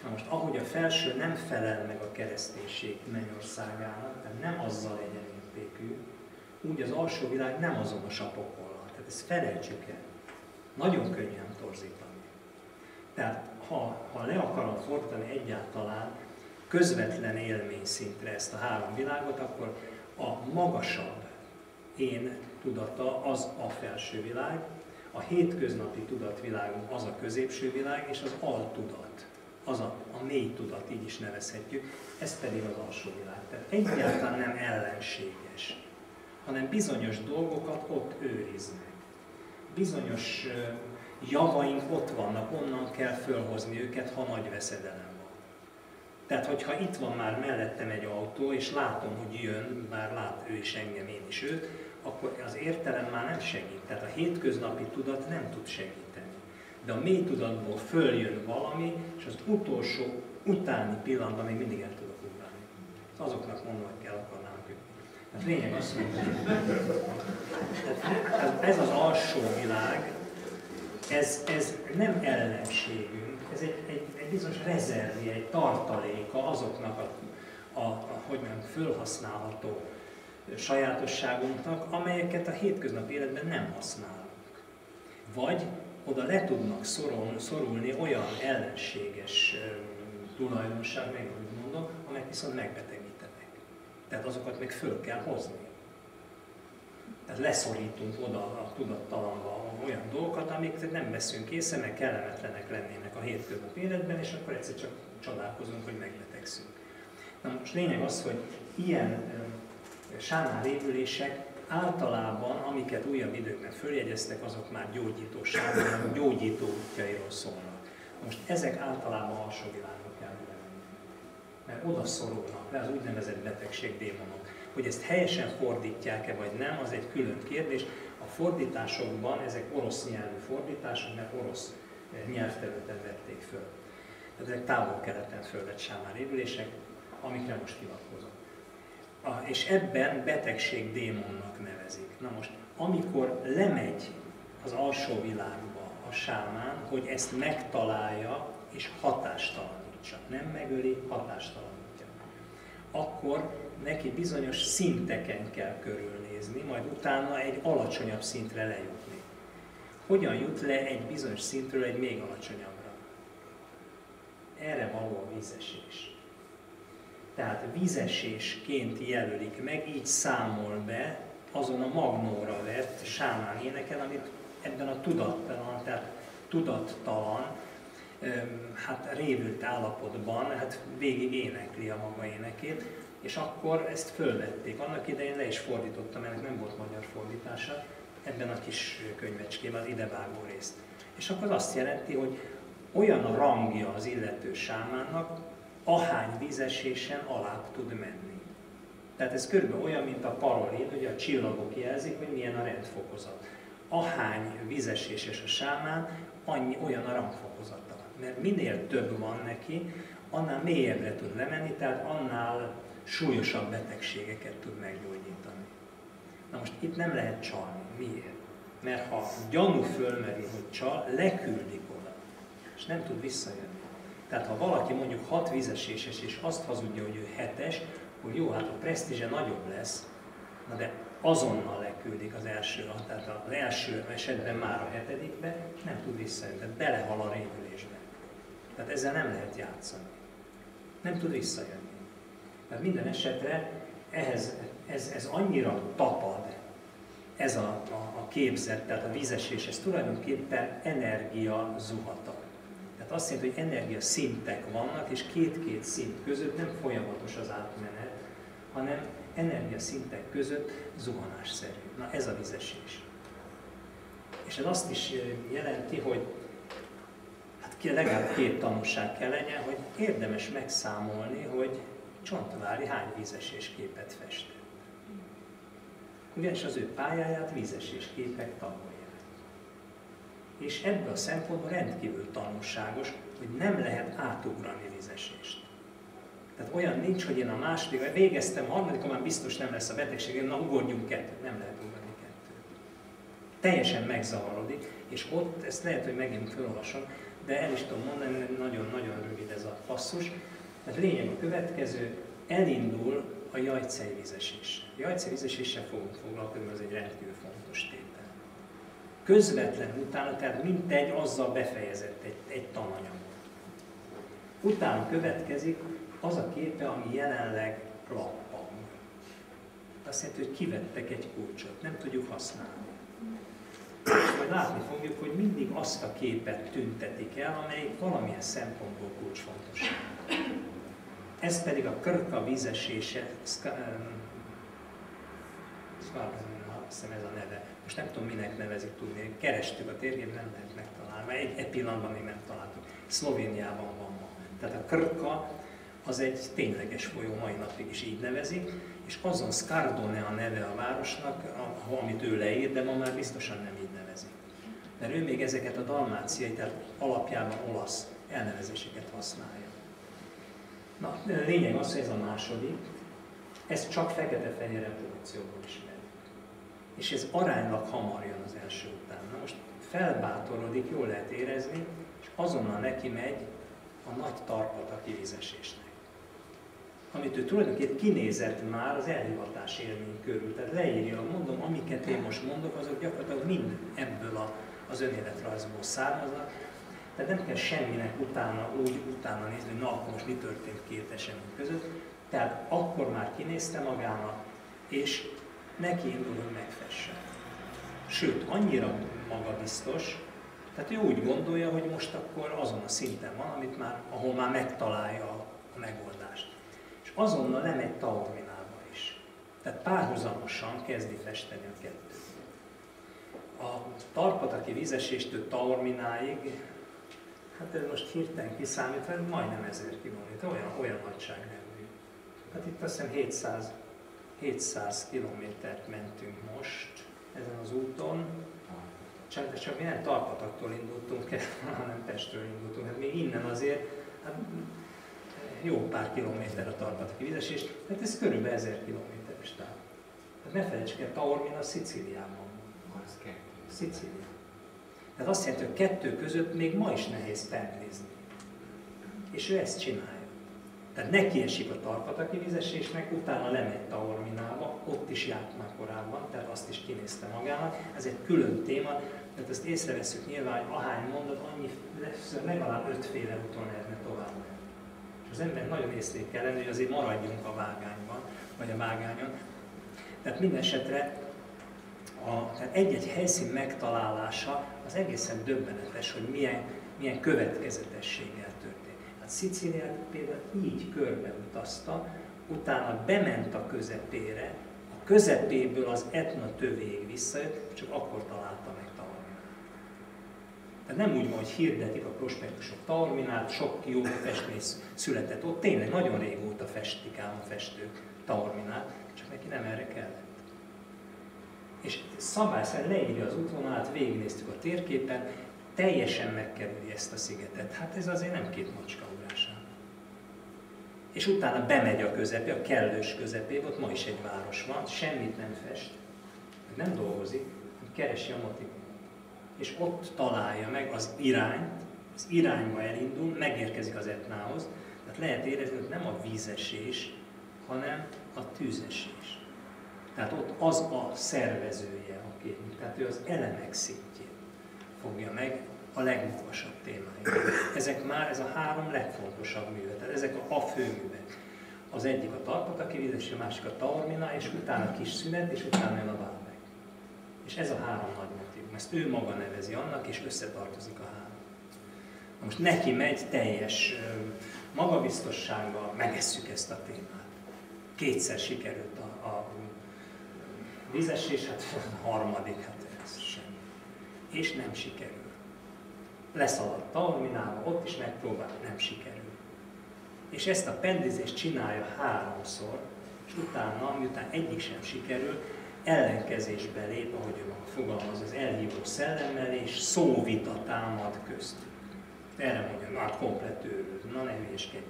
Na most, ahogy a felső nem felel meg a kereszténység mennyországának, tehát nem azzal egyenértékű, úgy az alsó világ nem azonos a pokollal. Tehát ezt felejtsük el. Nagyon könnyen torzítani. Tehát ha, ha le akarom fordítani egyáltalán közvetlen élményszintre ezt a három világot, akkor a magasabb én tudata az a felső világ, a hétköznapi tudatvilágunk az a középső világ, és az altudat, az a, a mély tudat, így is nevezhetjük, ez pedig az alsó világ. Tehát egyáltalán nem ellenséges, hanem bizonyos dolgokat ott őriznek. Bizonyos javaink ott vannak, onnan kell fölhozni őket, ha nagy veszedelem van. Tehát, hogyha itt van már mellettem egy autó, és látom, hogy jön, már lát ő is engem, én is őt, akkor az értelem már nem segít. Tehát a hétköznapi tudat nem tud segíteni. De a mély tudatból följön valami, és az utolsó, utáni pillanatban még mindig el tudok ugrani. Azoknak mondom, hogy kell akarnának jutni. Tehát lényeg az, hogy ez az alsó világ, ez, ez nem ellenségünk, ez egy, egy, egy bizonyos rezervje, egy tartaléka azoknak a, a, a hogy mondjam, fölhasználható sajátosságunknak, amelyeket a hétköznapi életben nem használunk. Vagy oda le tudnak szorulni, szorulni olyan ellenséges tulajdonság, meg úgy mondom, amelyek viszont megbetegítenek. Tehát azokat még föl kell hozni. Tehát leszorítunk oda a tudattalanba olyan dolgokat, amiket nem veszünk észre, meg kellemetlenek lennének a hétköznapi életben, és akkor egyszer csak csodálkozunk, hogy megbetegszünk. Na most lényeg az, hogy ilyen sámán révülések általában, amiket újabb időkben följegyeztek, azok már gyógyítóságban, gyógyító útjairól szólnak. Most ezek általában alsó világba kell menni, mert oda szorulnak le az úgynevezett betegségdémonok. Hogy ezt helyesen fordítják-e vagy nem, az egy külön kérdés. A fordításokban, ezek orosz nyelvű fordítások, mert orosz nyelvterületen vették föl. Tehát ezek távol-keleten fölvett sámán révülések, amikre most hivatkozom. És ebben betegségdémonnak nevezik. Na most, amikor lemegy az alsó világba a sámán, hogy ezt megtalálja és hatástalanítsa, nem megöli, hatástalanítja, akkor neki bizonyos szinteken kell körülnézni, majd utána egy alacsonyabb szintre lejutni. Hogyan jut le egy bizonyos szintről egy még alacsonyabbra? Erre való a vízesés. Tehát vízesésként jelölik meg, így számol be azon a magnóra vett sámán éneken, amit ebben a tudattalan, tehát tudattalan, hát révült állapotban, hát végig énekli a maga énekét, és akkor ezt fölvették. Annak idején le is fordítottam, ennek nem volt magyar fordítása, ebben a kis könyvecskében az idevágó részt. És akkor az azt jelenti, hogy olyan a rangja az illető sámánnak, ahány vízesésen alá tud menni. Tehát ez körülbelül olyan, mint a parolin, hogy a csillagok jelzik, hogy milyen a rendfokozat. Ahány vízeséses a sámán, annyi olyan a rangfokozata. Mert minél több van neki, annál mélyebbre tud lemenni, tehát annál súlyosabb betegségeket tud meggyógyítani. Na most itt nem lehet csalni. Miért? Mert ha gyanú fölmerül, hogy csal, leküldik oda, és nem tud visszajönni. Tehát ha valaki mondjuk hat vízeséses, és azt hazudja, hogy ő hetes, akkor jó, hát a presztízse nagyobb lesz, na de azonnal leküldik az első, tehát az első esetben már a hetedikbe, és nem tud visszajönni, tehát belehal a révülésbe. Tehát ezzel nem lehet játszani. Nem tud visszajönni. Tehát minden esetre ehhez, ez, ez annyira tapad, ez a, a, a képzet, tehát a vízesés, ez tulajdonképpen energia zuhata. Tehát azt jelenti, hogy energia szintek vannak, és két-két szint között nem folyamatos az átmenet, hanem energia szintek között zuhanásszerű. Na ez a vízesés. És ez azt is jelenti, hogy hát legalább két tanulság kell legyen, hogy érdemes megszámolni, hogy Csontváry hány vízesés képet festett. Ugyanis az ő pályáját vízesés képek tagolják. És ebből a szempontból rendkívül tanulságos, hogy nem lehet átugrani vízesést. Tehát olyan nincs, hogy én a második, végeztem, a harmadikon már biztos nem lesz a betegségem, na ugorjunk kettőt, nem lehet ugrani kettőt. Teljesen megzavarodik, és ott, ezt lehet, hogy megint felolvasom, de el is tudom mondani, nagyon-nagyon rövid ez a passzus. Tehát lényeg a következő, elindul a jajcei vízeséssel. Jajcei vízeséssel fogunk foglalkozni, ez egy rendkívül fontos tétel. Közvetlen utána, tehát mintegy azzal befejezett egy, egy tananyag. Utána következik az a képe, ami jelenleg lappang. Azt jelenti, hogy kivettek egy kulcsot, nem tudjuk használni. És majd látni fogjuk, hogy mindig azt a képet tüntetik el, amelyik valamilyen szempontból kulcsfontosság. Ez pedig a Krka vízesése, azt hiszem ez a neve. Most nem tudom, minek nevezik, tudni. Kerestük a térkép, nem lehet megtalálni, mert egy, egy pillanatban még nem találtuk. Szlovéniában van ma. Tehát a Krka az egy tényleges folyó, mai napig is így nevezik, és azon Skardone a neve a városnak, amit ő leír, de ma már biztosan nem így nevezik. Mert ő még ezeket a dalmáciai, tehát alapjában olasz elnevezéseket használja. Na, lényeg az, hogy ez a második, ez csak fekete-fehér reprodukcióból ismerjük. És ez aránylag hamar jön az első után. Na most felbátorodik, jól lehet érezni, és azonnal neki megy a nagy Tarpataki vízesésnek. Amit ő tulajdonképpen kinézett már az elhivatás élmény körül. Tehát leírja, mondom, amiket én most mondok, azok gyakorlatilag mind ebből a, az önéletrajzból származnak. Tehát nem kell semminek utána, úgy utána nézni, hogy na, akkor most mi történt két esemény között. Tehát akkor már kinézte magának, és neki indul, hogy megfesse. Sőt, annyira magabiztos, tehát ő úgy gondolja, hogy most akkor azon a szinten van, amit már, ahol már megtalálja a, a megoldást. És azonnal lemegy Taorminába is. Tehát párhuzamosan kezdi festeni a kettőt. A Tarpataki vízeséstől Taormináig, hát ez most hirtelen kiszámítva, majdnem ezer kilométer, olyan, olyan nagyságrendű. Hát itt azt hiszem hétszáz, hétszáz kilométert mentünk most ezen az úton. Csak, csak mi nem Tarpataktól indultunk el, hanem Pestről indultunk. Hát még innen azért hát jó pár kilométer a Tarpataki vízesés, tehát ez körülbelül ezer kilométeres táv. Hát ne felejtsük el, Taormina Szicíliában van. Szicília. Tehát azt jelenti, hogy kettő között még ma is nehéz tennizni. És ő ezt csinálja. Tehát neki esik a Tarpataki vízesésnek, utána lemegy Taorminába, ott is járt már korábban, tehát azt is kinézte magának. Ez egy külön téma, tehát ezt észreveszünk nyilván, hogy ahány mondat, annyi, legalább ötféle úton lehetne tovább. És az ember nagyon észnék kell lenni, hogy azért maradjunk a vágányban, vagy a vágányon. Tehát minden esetre egy-egy helyszín megtalálása az egészen döbbenetes, hogy milyen, milyen következetességgel történt. Hát Szicíliát például így körbeutazta, utána bement a közepére, a közepéből az Etna tövéig visszajött, csak akkor találta meg Taorminát. Tehát nem úgy van, hogy hirdetik a prospektusok Taorminát, sok jó festmény született ott, tényleg nagyon régóta festik ám a festők Taorminát, csak neki nem erre kellett. És szabályszerűen leírja az útvonalát, végignéztük a térképen, teljesen megkerüli ezt a szigetet. Hát ez azért nem két macska ugrásán. És utána bemegy a közepé, a kellős közepébe, ott ma is egy város van, semmit nem fest, nem dolgozik, hanem keresi a motivumot. És ott találja meg az irányt, az irányba elindul, megérkezik az Etnához, tehát lehet érezni, hogy nem a vízesés, hanem a tűzesés. Tehát ott az a szervezője a képnek, tehát ő az elemek szintjén fogja meg a legmagasabb témáit. Ezek már, ez a három legfontosabb műve, tehát ezek a, a főművek. Az egyik a Tarpataki vízesés, a másik a Taormina, és utána kis szünet, és utána jön a Baalbek. És ez a három nagy motívum, ezt ő maga nevezi annak, és összetartozik a három. Na most neki megy teljes magabiztossággal, megesszük ezt a témát. Kétszer sikerült a, a vízesés, hát a harmadik, hát ez semmi. És nem sikerül. Leszaladt Taorminába, ott is megpróbál, nem sikerül. És ezt a pendizést csinálja háromszor, és utána, miután egyik sem sikerül, ellenkezésbe lép, ahogy ő maga fogalmaz, az elhívó szellemmel, és szóvita támad köztük. Erre mondja, már komplett őrült, na ne hülyeskedjél.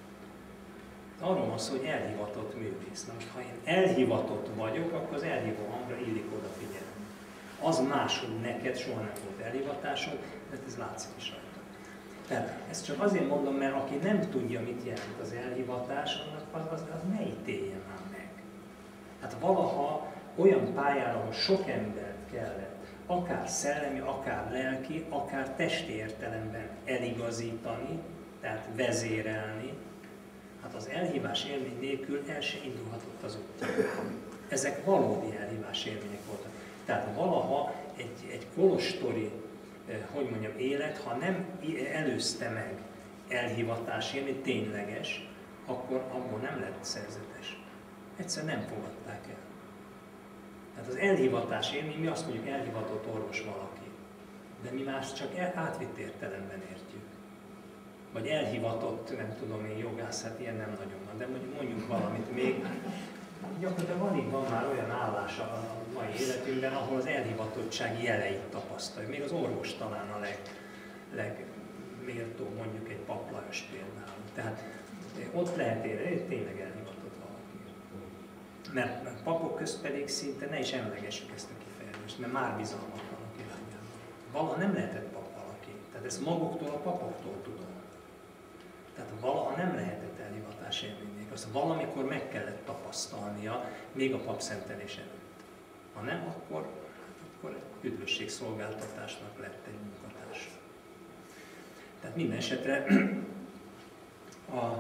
Arról van szó, hogy elhivatott művész. Na most, ha én elhivatott vagyok, akkor az elhívó hangra illik odafigyelni. Az más, hogy neked soha nem volt elhivatásod, de ez látszik is rajta. Tehát ezt csak azért mondom, mert aki nem tudja, mit jelent az elhivatás, annak az, az, az ne ítélje már meg. Hát valaha olyan pályára, ahol sok embert kellett, akár szellemi, akár lelki, akár testi értelemben eligazítani, tehát vezérelni, hát az elhívás élmény nélkül el se indulhatott az út. Ezek valódi elhívás élmények voltak. Tehát valaha egy, egy kolostori, hogy mondjam, élet, ha nem előzte meg elhivatás élmény, tényleges, akkor abból nem lett szerzetes. Egyszerűen nem fogadták el. Tehát az elhivatás élmény, mi azt mondjuk elhivatott orvos valaki, de mi más csak el, átvitt értelemben értjük. Vagy elhivatott, nem tudom én, jogász, hát ilyen nem nagyon van, de mondjuk, mondjuk valamit még. Gyakorlatilag alig van már olyan állás a mai életünkben, ahol az elhivatottság jeleit tapasztaljuk. Még az orvos talán a leg, legméltóbb, mondjuk egy Pap Lajos például. Tehát ott lehet érni, tényleg elhivatott valaki. Mert papok közt pedig szinte ne is emlegessük ezt a kifejezést, mert már bizalmatlanok irányában. Valaha nem lehetett pap valaki. Tehát ezt maguktól, a papoktól tudom. Tehát valaha nem lehetett elhivatás élménynek, azt valamikor meg kellett tapasztalnia, még a papszentelés előtt. Ha nem, akkor, akkor üdvösségszolgáltatásnak lett egy munkatárs. Tehát minden esetre a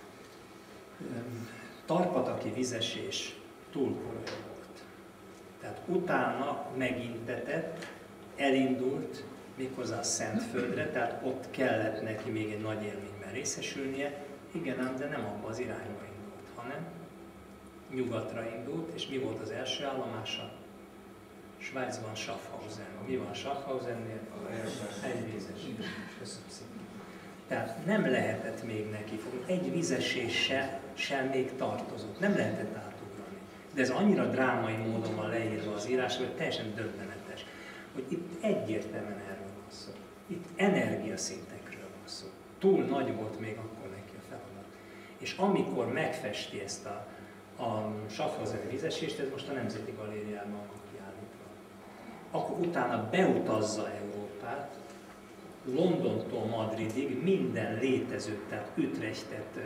tarpataki vizesés túl korai volt. Tehát utána megintetett, elindult méghozzá a Szentföldre, tehát ott kellett neki még egy nagy élményben részesülnie, igen ám, de nem abba az irányba indult, hanem nyugatra indult, és mi volt az első állomása? Svájcban Schaffhausen. Mi van Schaffhausennél? Egy vízesés. Köszönöm szépen. Tehát nem lehetett még neki fogni. Egy vízesés sem még tartozott. Nem lehetett átugrani. De ez annyira drámai módon van leírva az írás, hogy teljesen döbbenetes, hogy itt egyértelműen erről van szó. Itt energiaszintekről van szó. Túl nagy volt még akkor neki a feladat. És amikor megfesti ezt a, a Schaffhauseni vízesést, ez most a Nemzeti Galériában van kiállítva, akkor utána beutazza Európát, Londontól Madridig minden létezőt, tehát Utrechtet,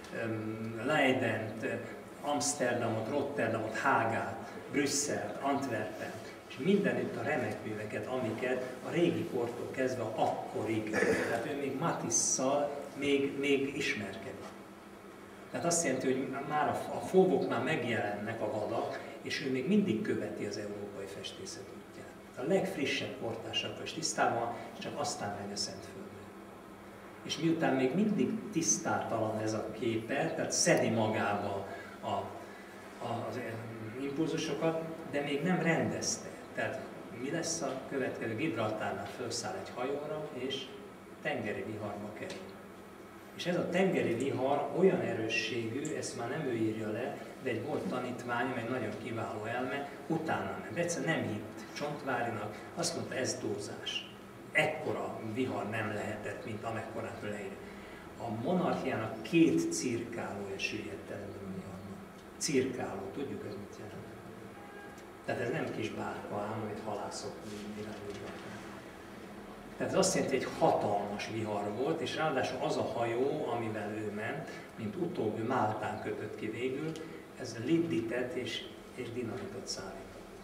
Leident, Amsterdamot, Rotterdamot, Hágát, Brüsszelt, Antwerpent, és mindenütt a remek műveket, amiket a régi kortól kezdve akkorig, tehát ő még Matisszal még, még ismerkedik. Tehát azt jelenti, hogy már a, a fogoknál megjelennek a vadak, és ő még mindig követi az európai festészet útját. A legfrissebb kortársakkal is tisztában van, és csak aztán megy a Szentföldre. És miután még mindig tisztátalan ez a képe, tehát szedi magába a, a, az impulzusokat, de még nem rendezte. Tehát mi lesz a következő? Gibraltárnál felszáll egy hajóra, és tengeri viharba kerül. És ez a tengeri vihar olyan erősségű, ezt már nem ő írja le, de egy volt tanítvány, egy nagyon kiváló elme, utána ment. Egyszerűen nem hitt Csontvárinak, azt mondta, ez túlzás. Ekkora vihar nem lehetett, mint amekkorát leírja. A monarchiának két cirkálója süllyedt el ebben a viharban. Cirkáló, tudjuk ez mit jelent? Tehát ez nem kis bárka ám, amit halászok irányítják. Tehát ez azt jelenti, hogy egy hatalmas vihar volt, és ráadásul az a hajó, amivel ő ment, mint utóbbi Máltán kötött ki végül, ez lidditet és, és dinamitot szállított.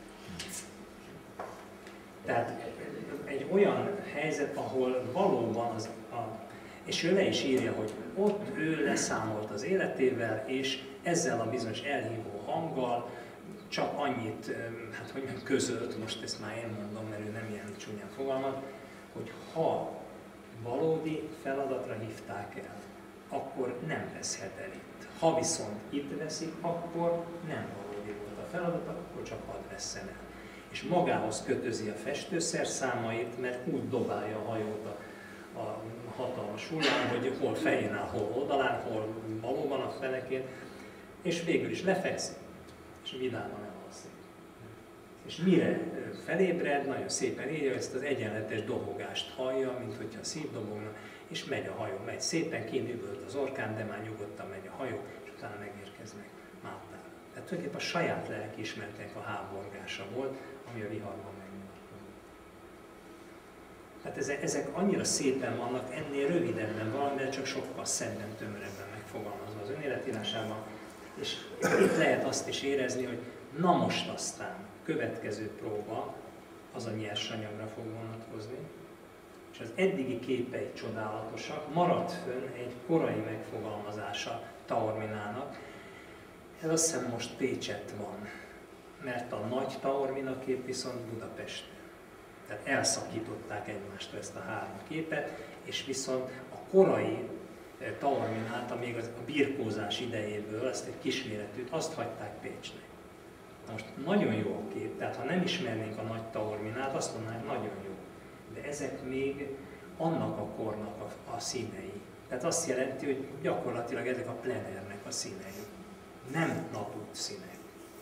Tehát egy olyan helyzet, ahol valóban az a, és ő le is írja, hogy ott ő leszámolt az életével, és ezzel a bizonyos elhívó hanggal csak annyit, hát hogy mondjam, közölt, most ezt már én mondom, mert ő nem ilyen csúnyán fogalmaz, hogy ha valódi feladatra hívták el, akkor nem veszhet el itt. Ha viszont itt veszik, akkor nem valódi volt a feladat, akkor csak hadd vesszen el. És magához kötözi a festőszerszámait, mert úgy dobálja a hajót a, a hatalmas hullám, hogy hol fején áll, hol oldalán, hol valóban a fenekén, és végül is lefekszik, és vidáman elalszik. És mire felébred, nagyon szépen írja, ezt az egyenletes dobogást hallja, mint hogyha szív dobogna, és megy a hajó, megy szépen, kinüvölt az orkán, de már nyugodtan megy a hajó, és utána megérkeznek Máltára. Tehát tulajdonképpen a saját lelkiismeretnek a háborgása volt, ami a viharban megnyújtott. Tehát ezek, ezek annyira szépen vannak, ennél rövidebben van, de csak sokkal szebben, tömörebben megfogalmazva az önéletírásában. És itt lehet azt is érezni, hogy na most aztán következő próba az a nyersanyagra fog vonatkozni. És az eddigi képei csodálatosak, maradt fönn egy korai megfogalmazása Taorminának. Ez azt hiszem most Pécsett van, mert a nagy Taormina kép viszont Budapesten. Tehát elszakították egymást ezt a három képet, és viszont a korai Taorminát, még a birkózás idejéből, ezt egy kisméretűt, azt hagyták Pécsnek. Na most nagyon jó a kép, tehát ha nem ismernénk a nagy Taorminát, azt mondanánk, nagyon jó. De ezek még annak a kornak a, a színei. Tehát azt jelenti, hogy gyakorlatilag ezek a plenernek a színei. Nem napút színek.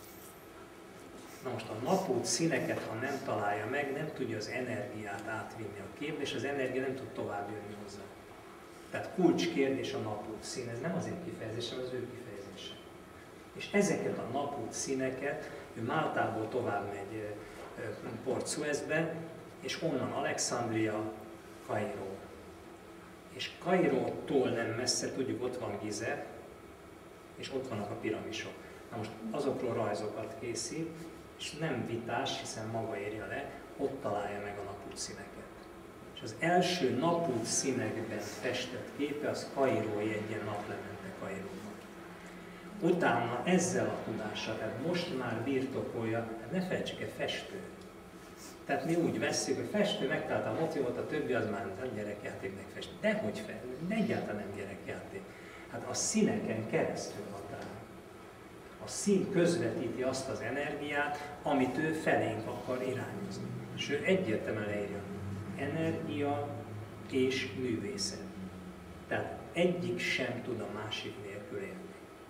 Na most a napút színeket, ha nem találja meg, nem tudja az energiát átvinni a képbe, és az energia nem tud tovább jönni hozzá. Tehát kulcskérdés a napút szín, ez nem az én kifejezésem, az ő kifejezése. És ezeket a napút színeket, ő Máltából tovább megy Port Suezbe, és onnan Alexandria, Kairó. És Kairótól nem messze, tudjuk, ott van Gize, és ott vannak a piramisok. Na most azokról rajzokat készít, és nem vitás, hiszen maga írja le, ott találja meg a napút színeket. És az első napút színekben festett képe az kairói egyen naplemente Kairóban. Utána ezzel a tudással, tehát most már birtokolja, hát ne felejtsük el, festő. Tehát mi úgy vesszük, hogy festő megtalálta a motivot, a többi az már a gyerekjáték megfest. Dehogy fel, de egyáltalán nem gyerekjáték. Hát a színeken keresztül határ. A szín közvetíti azt az energiát, amit ő felénk akar irányozni. És ő egyértelműen leírja, energia és művészet. Tehát egyik sem tud a másik nélkül élni.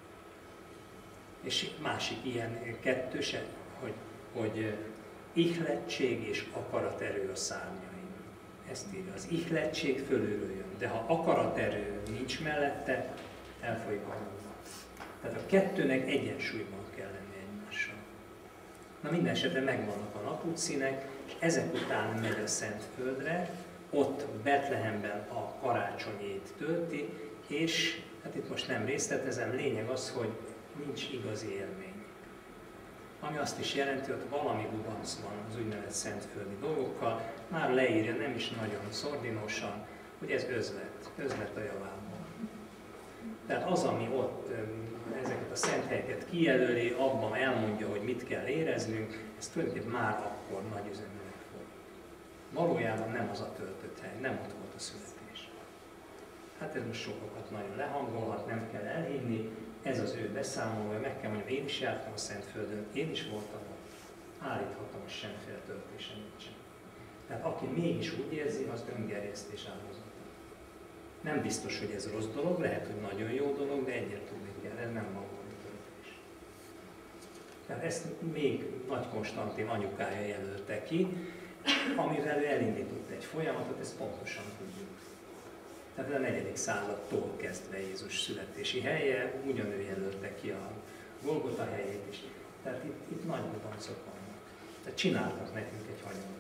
És másik ilyen kettős, hogy, hogy ihlettség és akaraterő a szárnyain. Ezt írja. Az ihlettség fölülről jön, de ha akaraterő nincs mellette, elfolyik a hangba. Tehát a kettőnek egyensúlyban kell lenni egymással. Na minden esetre megvannak a napútszínek, és ezek után megy a Szentföldre, ott Betlehemben a karácsonyét tölti, és hát itt most nem részletezem, lényeg az, hogy nincs igazi élmény. Ami azt is jelenti, hogy valami gubanc van az úgynevezett szentföldi dolgokkal, már leírja nem is nagyon szordinosan, hogy ez özlet, özlet a javából. Tehát az, ami ott ezeket a szent helyeket kijelöli, abban elmondja, hogy mit kell éreznünk, ez tulajdonképpen már akkor nagy üzenetek volt. Valójában nem az a töltött hely, nem ott volt a születés. Hát ez most sokakat nagyon lehangolhat, nem kell elhinni, ez az ő beszámolója, meg kell mondjam, én is jártam a Szentföldön, én is voltam ott, állíthatom, hogy semmiféle töltése nincsen. Tehát aki mégis úgy érzi, az öngerjesztés áldozata. Nem biztos, hogy ez rossz dolog, lehet, hogy nagyon jó dolog, de egyet tudni kell, ez nem valódi töltés. Tehát ezt még Nagy Konstantin anyukája jelölte ki, amivel ő elindított egy folyamatot, ezt pontosan tudjuk. Tehát a negyedik századtól kezdve Jézus születési helye, ugyanő jelölte ki a Golgota helyét is. Tehát itt, itt nagy gubancok vannak. Tehát csináltak nekünk egy hagyományt.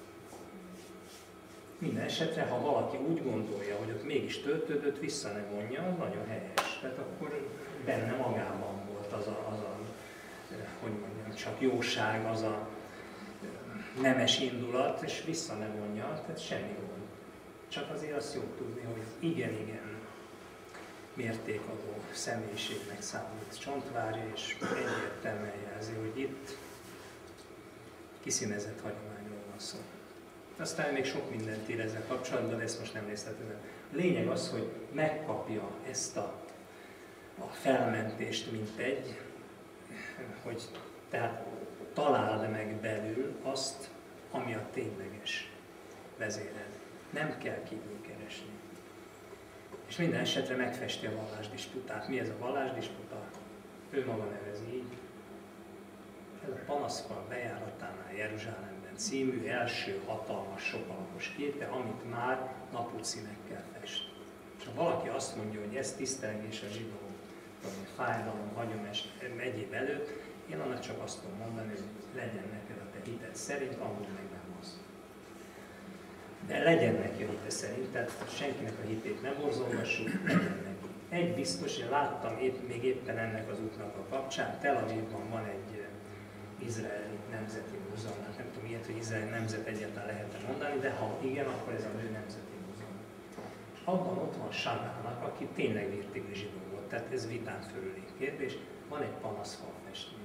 Minden esetre, ha valaki úgy gondolja, hogy ott mégis töltődött, vissza ne vonja, az nagyon helyes. Tehát akkor benne magában volt az a, az a hogy mondjam, csak jóság, az a nemes indulat, és vissza ne vonja, tehát semmi gond. Csak azért azt jó tudni, hogy igen-igen mértékadó személyiségnek számít Csontvárja, és egyértelműen jelzi, hogy itt kiszínezett hagyományról van szó. Aztán még sok mindent ír ezzel kapcsolatban, de ezt most nem részletezem. A lényeg az, hogy megkapja ezt a, a felmentést, mint egy, hogy tehát találd meg belül azt, ami a tényleges vezéred. Nem kell kívül keresni. És minden esetre megfesti a vallásdisputát. Mi ez a vallásdisputa? Ő maga nevezi így. Ez a Panaszfal bejáratánál Jeruzsálemben című első hatalmas sokalapos képe, amit már napútszínekkel fest. És ha valaki azt mondja, hogy ez tisztelgés a zsidó fájdalom, hagyomás egyéb előtt, én annak csak azt tudom mondani, hogy legyen neked a te hited szerint, amúgy meg nem az. De legyen neki a hite szerint, tehát senkinek a hitét nem borzolgassuk, legyen neki. Egy biztos, én láttam épp, még éppen ennek az útnak a kapcsán, Tel Avivban van egy izraeli nemzeti múzeum, hát nem tudom ilyet, hogy izraeli nemzet egyáltalán lehet mondani, de ha igen, akkor ez a ő nemzeti múzeum. És abban ott van Chagallnak, aki tényleg virtigli zsidó volt, tehát ez vitán fölüli kérdés, van egy panaszfal festmény.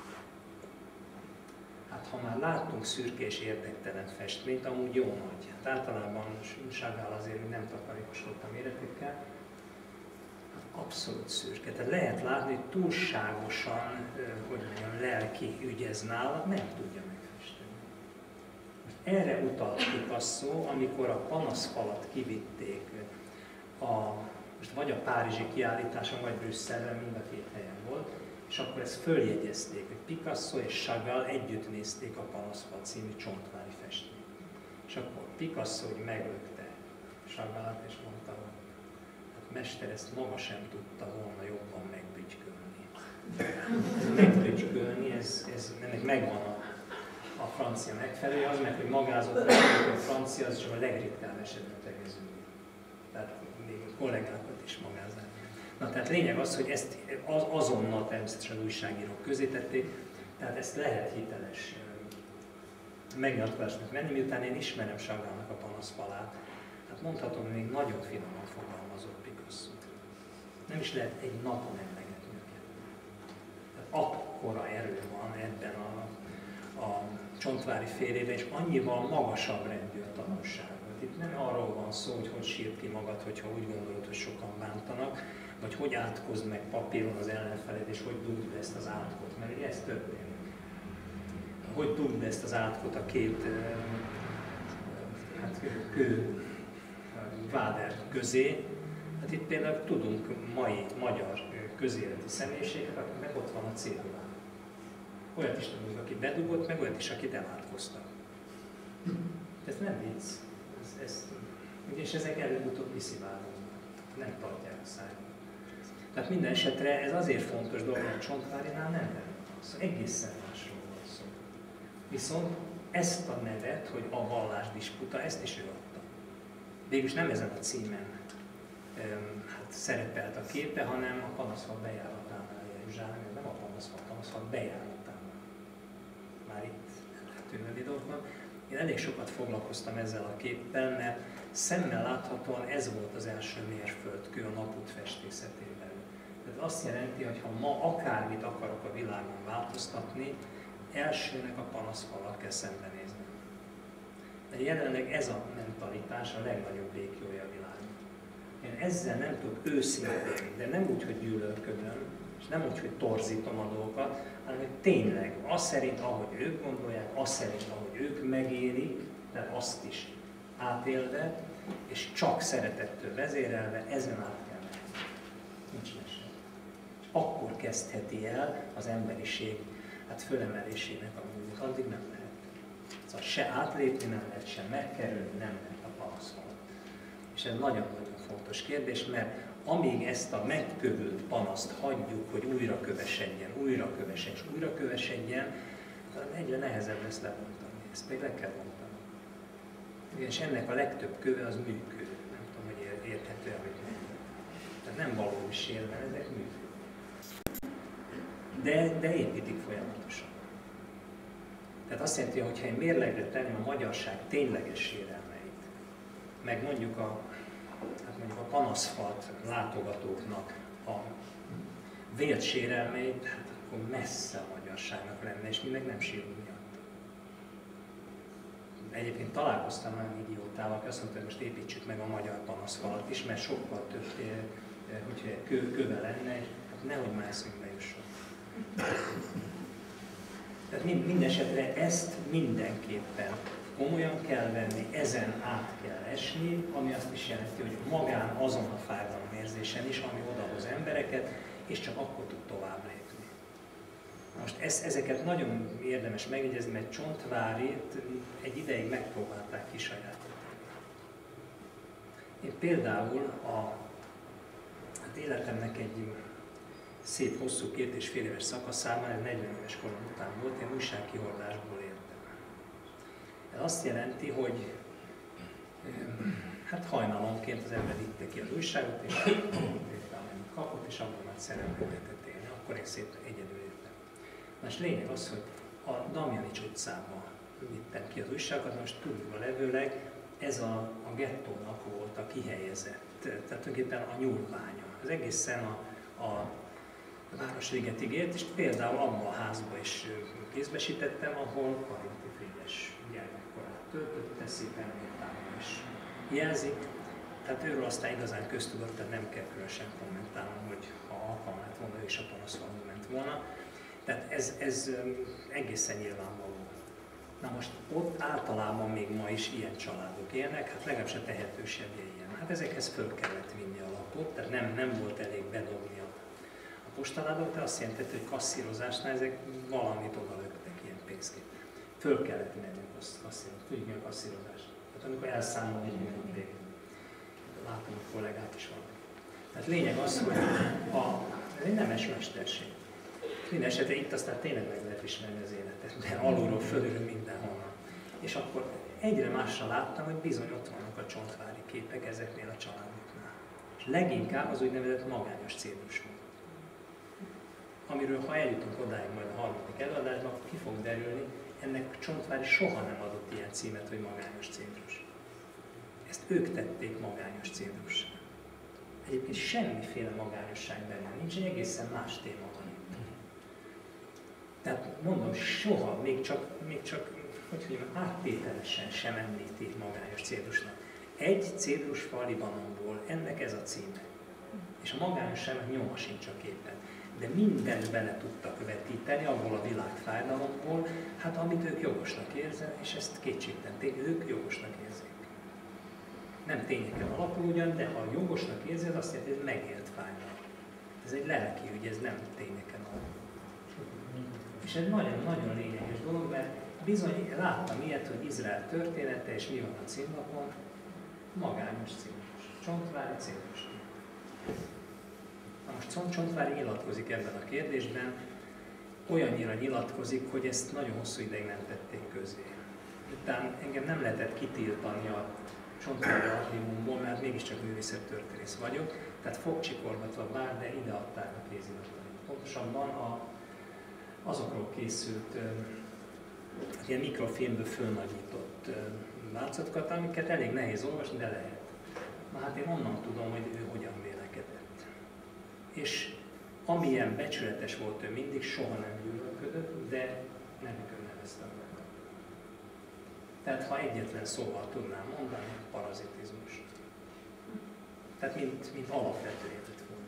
Hát ha már láttunk szürke és érdektelen festményt, amúgy jó nagy. Hát általában Chagall azért nem takarékoskodott a méretekkel, abszolút szürke. Tehát lehet látni, hogy túlságosan, hogy mondjam, lelki ügy ez nála, nem tudja megfesteni. Most erre utal Picasso, amikor a panaszfalat kivitték, a, most vagy a párizsi kiállításon, vagy Brüsszelben, mind a két helyen volt, és akkor ezt följegyezték, hogy Picasso és Chagall együtt nézték a Panaszfal című csontvári festményt. És akkor Picasso, hogy meglökte Chagallt, és mondta, hogy hát mester, ezt maga sem tudta volna jobban megbügykölni. Megbügykölni, ez, ez, ennek megvan a, a francia megfelelője, az meg, hogy magázott a francia, az csak a legritkább esetben tegező. Tehát még a kollégákat is magázzák. Na, tehát lényeg az, hogy ezt az, azonnal természetesen újságírók közé tették, tehát ezt lehet hiteles megnyilatkozásnak venni, miután én ismerem Chagallnak a panaszfalát. Hát mondhatom, hogy még nagyon finoman fogalmazott Picasso. Nem is lehet egy napon emlegetni őket. Tehát akkora erő van ebben a, a csontvári félében, és annyival magasabb rendű a tanulság. Itt nem arról van szó, hogy hogy sírt ki magad, hogyha úgy gondolod, hogy sokan bántanak, vagy hogy átkozd meg papíron az ellenfeled, és hogy dugd be ezt az átkot, mert ugye ez történik. Hogy dugd be ezt az átkot a két hát, kő váder közé. Hát itt például tudunk mai magyar közéleti személyiséget, akiknek ott van a cédulán. Olyat is tudunk, aki bedugott, meg olyat is, akit elátkoztak. Ez nem vicc. Ez, ez, és ezek előbb-utóbb kiszivárognak. Nem tartják a szájban. Tehát minden esetre ez azért fontos dolog, mert Csontvárinál nem erről van szó. Egészen másról van szó. Viszont ezt a nevet, hogy a vallásdisputa, ezt is ő adta. Végülis nem ezen a címen hát, szerepelt a képe, hanem a panaszfal bejáratánál Jeruzsálemben, nem a panaszfal, a panaszfal bejáratánál. Már itt elérhető videókban. Én elég sokat foglalkoztam ezzel a képpel, mert szemmel láthatóan ez volt az első mérföldkő a napút festészetében. Tehát azt jelenti, hogy ha ma akármit akarok a világon változtatni, elsőnek a panaszfallal kell szembenézni. De jelenleg ez a mentalitás a legnagyobb békjója a világon. Én ezzel nem tudok őszintén, de nem úgy, hogy gyűlölködöm, és nem úgy, hogy torzítom a dolgokat, hanem hogy tényleg az szerint, ahogy ők gondolják, az szerint, ahogy ők megélik, de azt is átélve, és csak szeretettől vezérelve, ezen át kell menni. Nincs mese. És akkor kezdheti el az emberiség hát fölemelésének a múlva. Addig nem lehet. Szóval se átlépni nem lehet, se megkerülni nem lehet a panaszfalat. És ez nagyon-nagyon fontos kérdés, mert amíg ezt a megkövült panaszt hagyjuk, hogy újra kövesedjen, újra kövesedjen, és újra kövesedjen, egyre nehezebb lesz lebontani. Ezt pedig le kell bontani. És ennek a legtöbb köve az műkő. Nem tudom, hogy érthető, amit mondom. Tehát nem valódi sérben, ezek műkő. De, de építik folyamatosan. Tehát azt jelenti, hogy ha én mérlegre tenném a magyarság tényleges sérelmeit, meg mondjuk a, hát mondjuk a panaszfalt látogatóknak a vélt sérelmeit, hát akkor messze a magyarságnak lenne, és mi meg nem sírunk miatt. Egyébként találkoztam olyan idiótával, aki azt mondta, hogy most építsük meg a magyar panaszfalat is, mert sokkal több, hogyha kő, köve lenne, és hát nehogy már eszünkbe jusson. Tehát mindesetre ezt mindenképpen komolyan kell venni, ezen át kell esni, ami azt is jelenti, hogy magán azon a fájdalomérzésen is, ami odahoz embereket, és csak akkor tud tovább lépni. Most ezt, ezeket nagyon érdemes megjegyezni, mert Csontvárit egy ideig megpróbálták kisajátítani. Én például a hát életemnek egy szép, hosszú, két és fél éves szakaszában, ez negyven éves korom után volt, én újságkihordásból éltem. Ez azt jelenti, hogy hát hajnalonként az ember vitte ki az újságot, és kapott, és abban már szerelmet lehetett élni. Akkor én szépen egyedül éltem. Most lényeg az, hogy a Damjanics utcában vittem ki az újságokat, most tudva levőleg ez a, a gettónak volt a kihelyezett, tehát tulajdonképpen a nyúlványa. Az egészen a, a Városligetig ért, és például abban a házban is kézbesítettem, ahol Karinti Frigyes gyermekkorát töltötte, szépen értában is jelzik. Tehát őről aztán igazán köztudott, tehát nem kell különösen kommentálnom, hogy ha alkalom lett volna, ő is a panaszvaló ment volna. Tehát ez, ez egészen nyilvánvaló. Na most ott általában még ma is ilyen családok élnek, hát legalábbis a tehetősebbje ilyen. Hát ezekhez föl kellett vinni a lapot, tehát nem, nem volt elég bedobni a, a postaládot, de azt jelenti, hogy kasszírozásnál ezek valamit oda löktek, ilyen pénzként. Föl kellett menni a kasszírozást. Tudjuk mi a kasszírozás? Tehát amikor elszámol egy minút végén. Látom, a kollégák is van. Tehát lényeg az, hogy a, ez egy nemes mesterség. Minden esetre itt aztán tényleg meg lehet ismerni az életet, de alulról, fölülről, mindenhonnan. És akkor egyre másra láttam, hogy bizony ott vannak a csontvári képek ezeknél a családoknál. És leginkább az úgynevezett magányos cédus volt. Amiről, ha eljutunk odáig majd a harmadik előadásban, akkor ki fog derülni, ennek Csontvári soha nem adott ilyen címet, hogy magányos cédus. Ezt ők tették magányos cédussá. Egyébként semmiféle magányosság benne nincs, egy egészen más téma van itt. Tehát mondom, soha, még csak, még csak hogy mondjam, áttételesen sem említi magányos cédusnak. Egy cédusfa Libanonból, ennek ez a címe. És a magányosságnak nyoma sincs a képen. De mindent bele tudtak vetíteni abból a világfájdalomból, hát amit ők jogosnak érzik, és ezt kétségtelen, ők jogosnak érzik. Nem tényeken alapul ugyan, de ha jogosnak érzi, az azt jelenti, hogy ez megélt fájdalom. Ez egy lelki ügy, ez nem tényeken alapul. És ez nagyon-nagyon lényeges dolog, mert bizony láttam ilyet, hogy Izrael története, és mi van a címlapon, magányos cédus, Csontvári cédus. Na most Csontvári nyilatkozik ebben a kérdésben, olyannyira nyilatkozik, hogy ezt nagyon hosszú ideig nem tették közé. Utána engem nem lehetett kitiltani a Csontvári archívumból, mert mégiscsak művészettörténész vagyok, tehát fogcsikorgatva bár, de ide adták a kéziratot. Pontosabban a, azokról készült uh, ilyen mikrofilmből fölnagyított uh, változatokat, amiket elég nehéz olvasni, de lehet. Na hát én onnan tudom, hogy ő hogyan vélekedett. És amilyen becsületes volt ő mindig, soha nem gyűlölködött, de nevükön neveztem meg. Tehát ha egyetlen szóval tudnám mondani, parazitizmus. Tehát mint, mint alapvető életforma.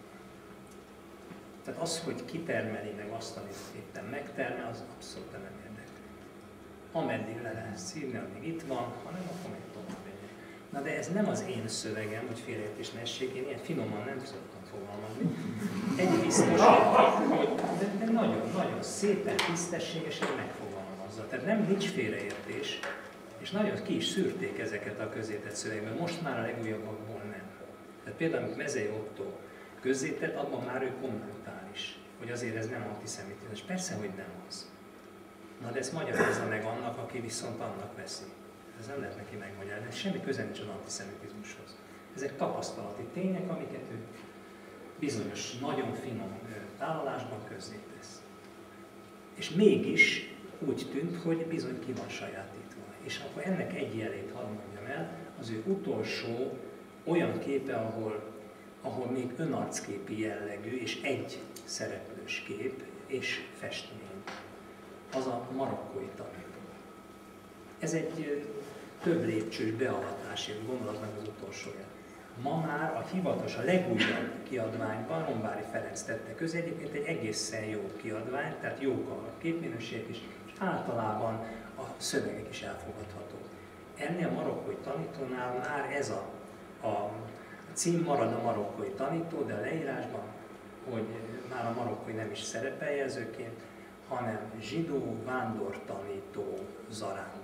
Tehát az, hogy kitermeli meg azt, amit éppen megtermel, az abszolút nem érdekli. Ameddig le lehet szívni, amíg itt van, hanem akkor még tovább menjek. Na de ez nem az én szövegem, hogy félreértés ne essék, én ilyen finoman nem szoktam fogalmazni. Egy biztos, hogy de nagyon-nagyon szépen, tisztességesen megfogalmazza. Tehát nem nincs félreértés, és nagyon ki is szűrték ezeket a közzétett szövegben, most már a legújabbakból nem. Tehát például, amit Mezei Ottó közzétett, abban már ő kommentál is, hogy azért ez nem antiszemitizmus. Persze, hogy nem az. Na de ezt magyarázza meg annak, aki viszont annak veszi. Ez nem lehet neki megmagyarázni, ez semmi köze nincs az antiszemitizmushoz. Ezek tapasztalati tények, amiket ő bizonyos, nagyon finom tálalásban közzétesz. És mégis úgy tűnt, hogy bizony ki van sajátítva. És akkor ennek egy jelét hadd mondjam el, az ő utolsó olyan képe, ahol, ahol még önarcképi jellegű, és egy szereplős kép, és festmény. Az a marokkói tanító. Ez egy több lépcsős beavatási gondolatnak az utolsója. Ma már a hivatalos, a legújabb kiadványban Rombári Ferenc tette közé, egyébként egy egészen jó kiadvány, tehát jók a képminőség is, és általában a szövegek is elfogadhatók. Ennél a marokkói tanítónál már ez a, a cím marad a marokkói tanító, de a leírásban, hogy már a marokkói nem is szerepeljelzőként, hanem zsidó vándortanító zarándok.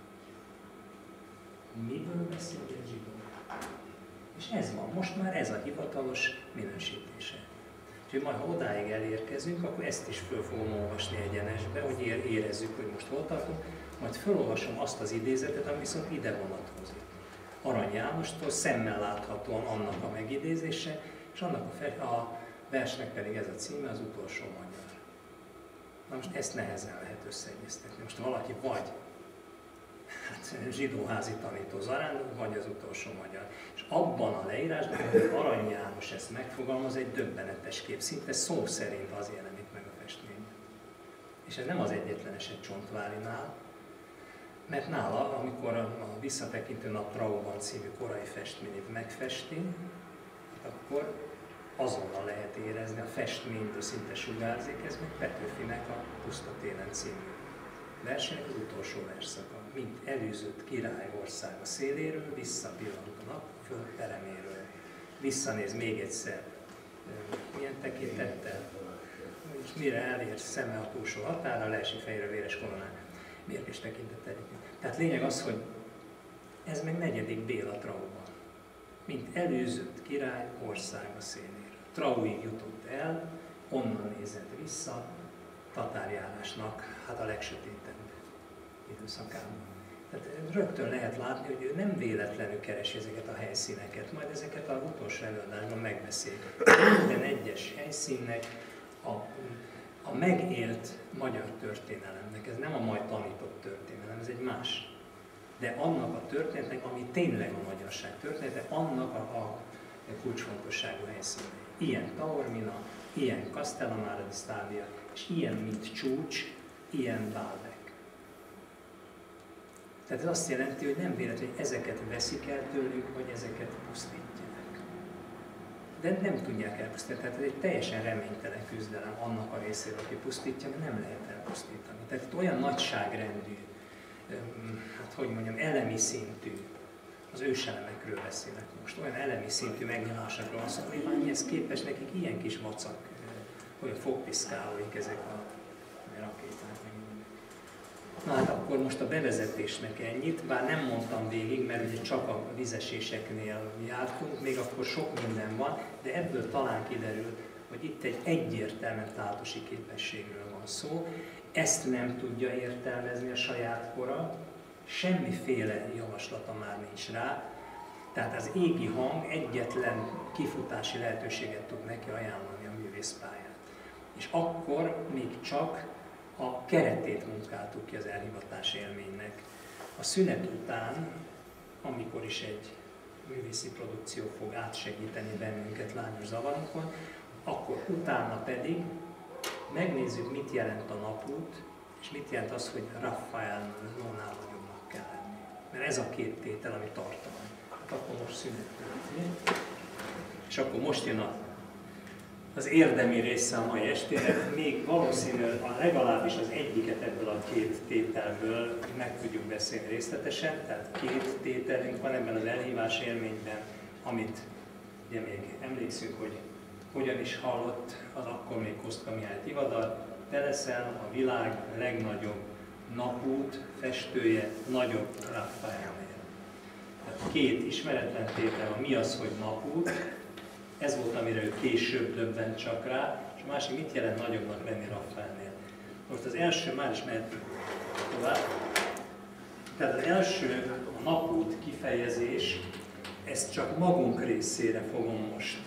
Miből beszél egy zsidó? És ez van, most már ez a hivatalos minősítése. Úgyhogy majd, ha odáig elérkezünk, akkor ezt is föl fogom olvasni egyenesbe, hogy érezzük, hogy most hol tartunk, majd felolvasom azt az idézetet, ami viszont ide vonatkozik. Arany Jánostól szemmel láthatóan annak a megidézése, és annak a, a versnek pedig ez a címe, az utolsó magyar. Na most ezt nehezen lehet összeegyeztetni. Most valaki vagy hát, zsidóházi tanító zarándok, vagy az utolsó magyar. És abban a leírásban, hogy Arany János ezt megfogalmaz, egy döbbenetes kép, szinte szó szerint az jelenik meg a festményen. És ez nem az egyetlen eset Csontvárinál, mert nála, amikor a, a Visszatekintő nap Trauban című korai festményét megfesti, akkor azonnal lehet érezni, a festményből szinte sugárzik, ez meg Petőfinek a Puszta télen című versenynek az utolsó versszaka. Mint elűzött király ország a széléről, visszapillant a nap föld pereméről. Visszanéz még egyszer, milyen tekintettel, és mire elér szeme a túlsó határa, leesik fejre véres koronán, mérges tekintettel. Tehát lényeg az, hogy ez meg negyedik Béla Trauban. Mint elűzött király ország a széléről. Trauig jutott el, onnan nézett vissza, tatárjárásnak hát a legsötétebb időszakában. Tehát rögtön lehet látni, hogy ő nem véletlenül keresi ezeket a helyszíneket, majd ezeket az utolsó előadásban megbeszéljük. Minden egyes helyszínnek a, a megélt magyar történelemnek, ez nem a majd tanított történelem, ez egy más. De annak a történetnek, ami tényleg a magyarság története, annak a, a kulcsfontosságú helyszínei. Ilyen Taormina, ilyen Castellammare di Stabia, és ilyen, mint Csúcs, ilyen Baalbek. Tehát ez azt jelenti, hogy nem véletlen, hogy ezeket veszik el tőlük, vagy ezeket pusztítják. De nem tudják elpusztítani, tehát ez egy teljesen reménytelen küzdelem annak a részéről, aki pusztítja, mert nem lehet elpusztítani. Tehát itt olyan nagyságrendű, hát hogy mondjam, elemi szintű, az őselemekről beszélek most, olyan elemi szintű megnyilásokról van szó, hogy annyihez képest nekik ilyen kis vacak, olyan fogpiszkálóik ezek a rakéták. Na hát akkor most a bevezetésnek ennyit, bár nem mondtam végig, mert ugye csak a vizeséseknél jártunk, még akkor sok minden van, de ebből talán kiderül, hogy itt egy egyértelműen táltosi képességről van szó, ezt nem tudja értelmezni a saját kora, semmiféle javaslata már nincs rá, tehát az égi hang egyetlen kifutási lehetőséget tud neki ajánlani a művészpályát. És akkor még csak a keretét munkáltuk ki az elhivatás élménynek. A szünet után, amikor is egy művészi produkció fog átsegíteni bennünket lányos zavarunkon, akkor utána pedig megnézzük, mit jelent a napút, és mit jelent az, hogy Raphael Nonnál nagyobbnak kell lenni. Mert ez a két tétel, ami tartalom. Hát akkor most szünet. És akkor most jön a az érdemi része a mai estének, még valószínűleg legalábbis az egyiket ebből a két tételből meg tudjuk beszélni részletesen, tehát két tételünk van ebben az elhívás élményben, amit ugye még emlékszünk, hogy hogyan is hallott az akkor még Kosztka Mihály Tivadar, te leszel a világ legnagyobb napút festője, nagyobb Raphaelnél. Tehát két ismeretlen tétel van, mi az, hogy napút, ez volt, amire ő később döbbent csak rá, és a másik mit jelent nagyobbnak lenni Raphaelnél. Most az első, már is mehetünk tovább. Tehát az első, a napút kifejezés, ezt csak magunk részére fogom most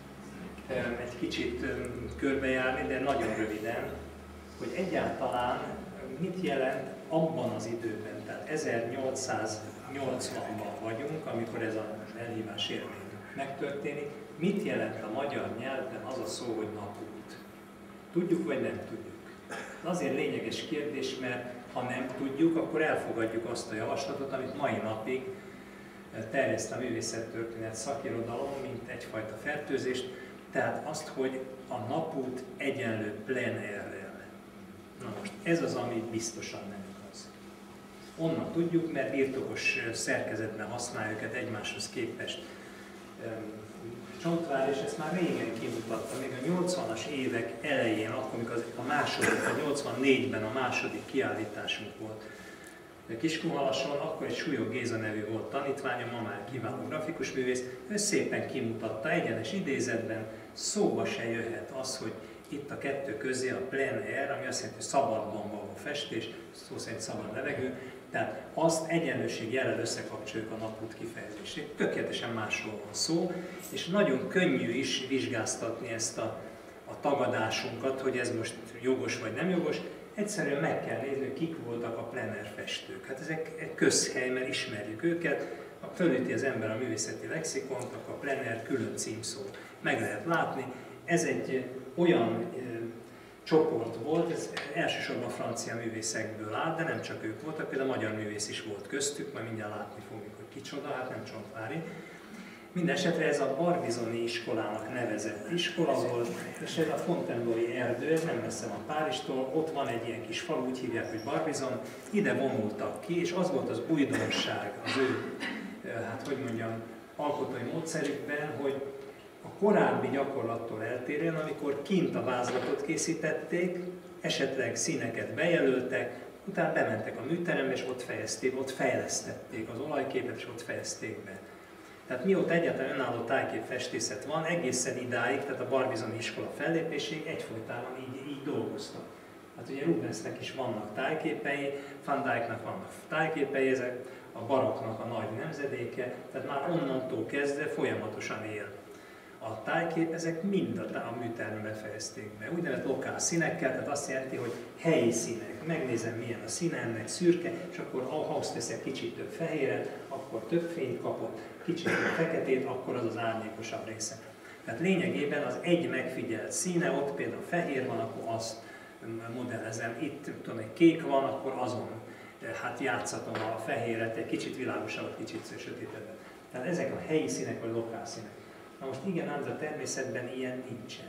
egy kicsit körbejárni, de nagyon röviden, hogy egyáltalán mit jelent abban az időben, tehát ezernyolcszáznyolcvanban vagyunk, amikor ez az elhívás élmény megtörténik, mit jelent a magyar nyelvben az a szó, hogy napút? Tudjuk vagy nem tudjuk? Azért lényeges kérdés, mert ha nem tudjuk, akkor elfogadjuk azt a javaslatot, amit mai napig terjeszt a művészettörténet szakirodalom, mint egyfajta fertőzést, tehát azt, hogy a napút egyenlő plein airrel. Na most ez az, ami biztosan nem igaz. Onnan tudjuk, mert birtokos szerkezetben használjuk őket egymáshoz képest. Csontvár, és ezt már régen kimutatta, még a nyolcvanas évek elején, akkor, amikor a második, a nyolcvannégyben a második kiállításunk volt Kiskunhalason, akkor egy Súlyog Géza nevű volt tanítványom, ma már kiváló grafikus művész, ő szépen kimutatta egyenes idézetben, szóba se jöhet az, hogy itt a kettő közé a plein air, ami azt jelenti, hogy szabadban való festés, szó szerint szabad levegő, Tehát azt egyenlőség jellel összekapcsoljuk a napút kifejezését. Tökéletesen másról van szó, és nagyon könnyű is vizsgáztatni ezt a, a tagadásunkat, hogy ez most jogos vagy nem jogos. Egyszerűen meg kell nézni, hogy kik voltak a plener festők. Hát ezek egy közhely, mert ismerjük őket. Ha fölüti az ember a művészeti lexikont, akkor a plener külön címszó meg lehet látni. Ez egy olyan e, csoport volt, ez elsősorban francia művészekből áll, de nem csak ők voltak, például a magyar művész is volt köztük, majd mindjárt látni fogjuk, hogy kicsoda, hát nem Csontváry. Mindenesetre ez a Barbizoni iskolának nevezett iskola volt, és ez a Fontainebleau-i erdő, ez nem messze van Párizstól, ott van egy ilyen kis falu, úgy hívják, hogy Barbizon, ide vonultak ki, és az volt az újdonság az ő, hát hogy mondjam, alkotói módszerükben, hogy a korábbi gyakorlattól eltérően, amikor kint a vázlatot készítették, esetleg színeket bejelöltek, utána bementek a műterembe, és ott fejezték, ott fejlesztették az olajképet, és ott fejezték be. Tehát mióta egyáltalán önálló tájképfestészet van, egészen idáig, tehát a Barbizoni iskola fellépéséig egyfolytában így, így dolgoztak. Hát ugye Rubensnek is vannak tájképei, Van Dijknak vannak tájképei, ezek a barokknak a nagy nemzedéke, tehát már onnantól kezdve folyamatosan él. A tájkép, ezek mind a, a műterembe fejezték be, úgynevezett lokál színekkel, tehát azt jelenti, hogy helyi színek. Megnézem, milyen a színe, ennek szürke, és akkor ahhoz teszek kicsit több fehéret, akkor több fényt kapott, kicsit több feketét, akkor az az árnyékosabb része. Tehát lényegében az egy megfigyelt színe, ott például fehér van, akkor azt modellezem. Itt tudom, egy kék van, akkor azon hát játszatom a fehéret, egy kicsit világosabbat, kicsit sötétebbet. Tehát ezek a helyi színek vagy lokál színek. Na most igen, ám a természetben ilyen nincsen.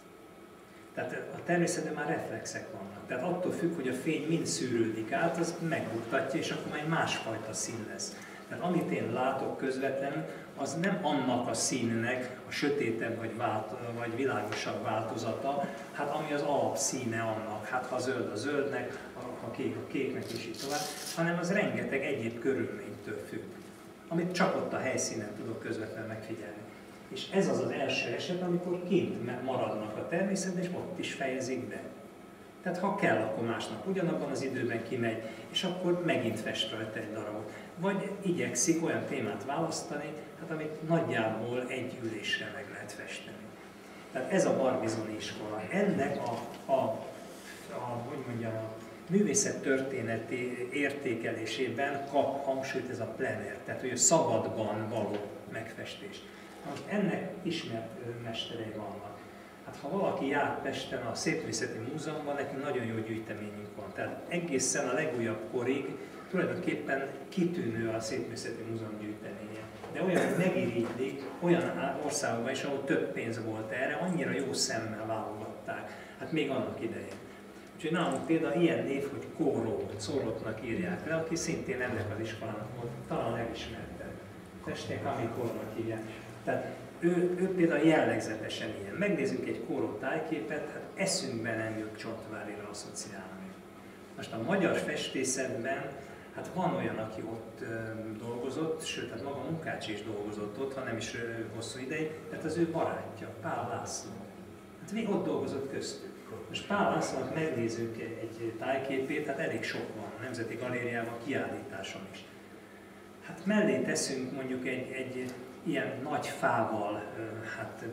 Tehát a természetben már reflexek vannak. Tehát attól függ, hogy a fény mind szűrődik át, az megbuktatja, és akkor majd másfajta szín lesz. Tehát amit én látok közvetlenül, az nem annak a színnek a sötétebb vagy, vált, vagy világosabb változata, hát ami az alapszíne annak, hát ha zöld a zöldnek, ha kék a kéknek és így tovább, hanem az rengeteg egyéb körülménytől függ, amit csak ott a helyszínen tudok közvetlenül megfigyelni. És ez az az első eset, amikor kint maradnak a természetben, és ott is fejezik be. Tehát ha kell, akkor másnap ugyanabban az időben kimegy, és akkor megint fest rajta egy darabot. Vagy igyekszik olyan témát választani, hát amit nagyjából egy ülésre meg lehet festeni. Tehát ez a Barbizoni iskola. Ennek a, a, a, hogy mondjam, a művészettörténeti értékelésében kap hangsúlyt ez a plener, tehát hogy a szabadban való megfestés. Most ennek ismert mesterei vannak. Hát ha valaki jár Pesten a Szépművészeti Múzeumban, nekünk nagyon jó gyűjteményünk van. Tehát egészen a legújabb korig tulajdonképpen kitűnő a Szépművészeti Múzeum gyűjteménye. De olyan, hogy megirigylik, olyan országokban is, ahol több pénz volt erre, annyira jó szemmel válogatták. Hát még annak idején. Úgyhogy nálunk például ilyen név, hogy Kóró, Czorotnak írják le, aki szintén ennek az iskolának volt, talán legismertebb. Testék, amikornak hívják. Tehát ő, ő például jellegzetesen ilyen. Megnézzük egy Kóró tájképet, hát eszünkben nem jut Csontváryra asszociálni. Most a magyar festészetben, hát van olyan, aki ott ö, dolgozott, sőt, hát maga Munkács is dolgozott ott, ha nem is ö, hosszú ideig, tehát az ő barátja, Pál László. Hát még ott dolgozott köztük. Most Pál Lászlónak megnézzük egy, egy tájképét, hát elég sok van, a Nemzeti Galériában kiállításon is. Hát mellé teszünk mondjuk egy, egy ilyen nagy fával hát,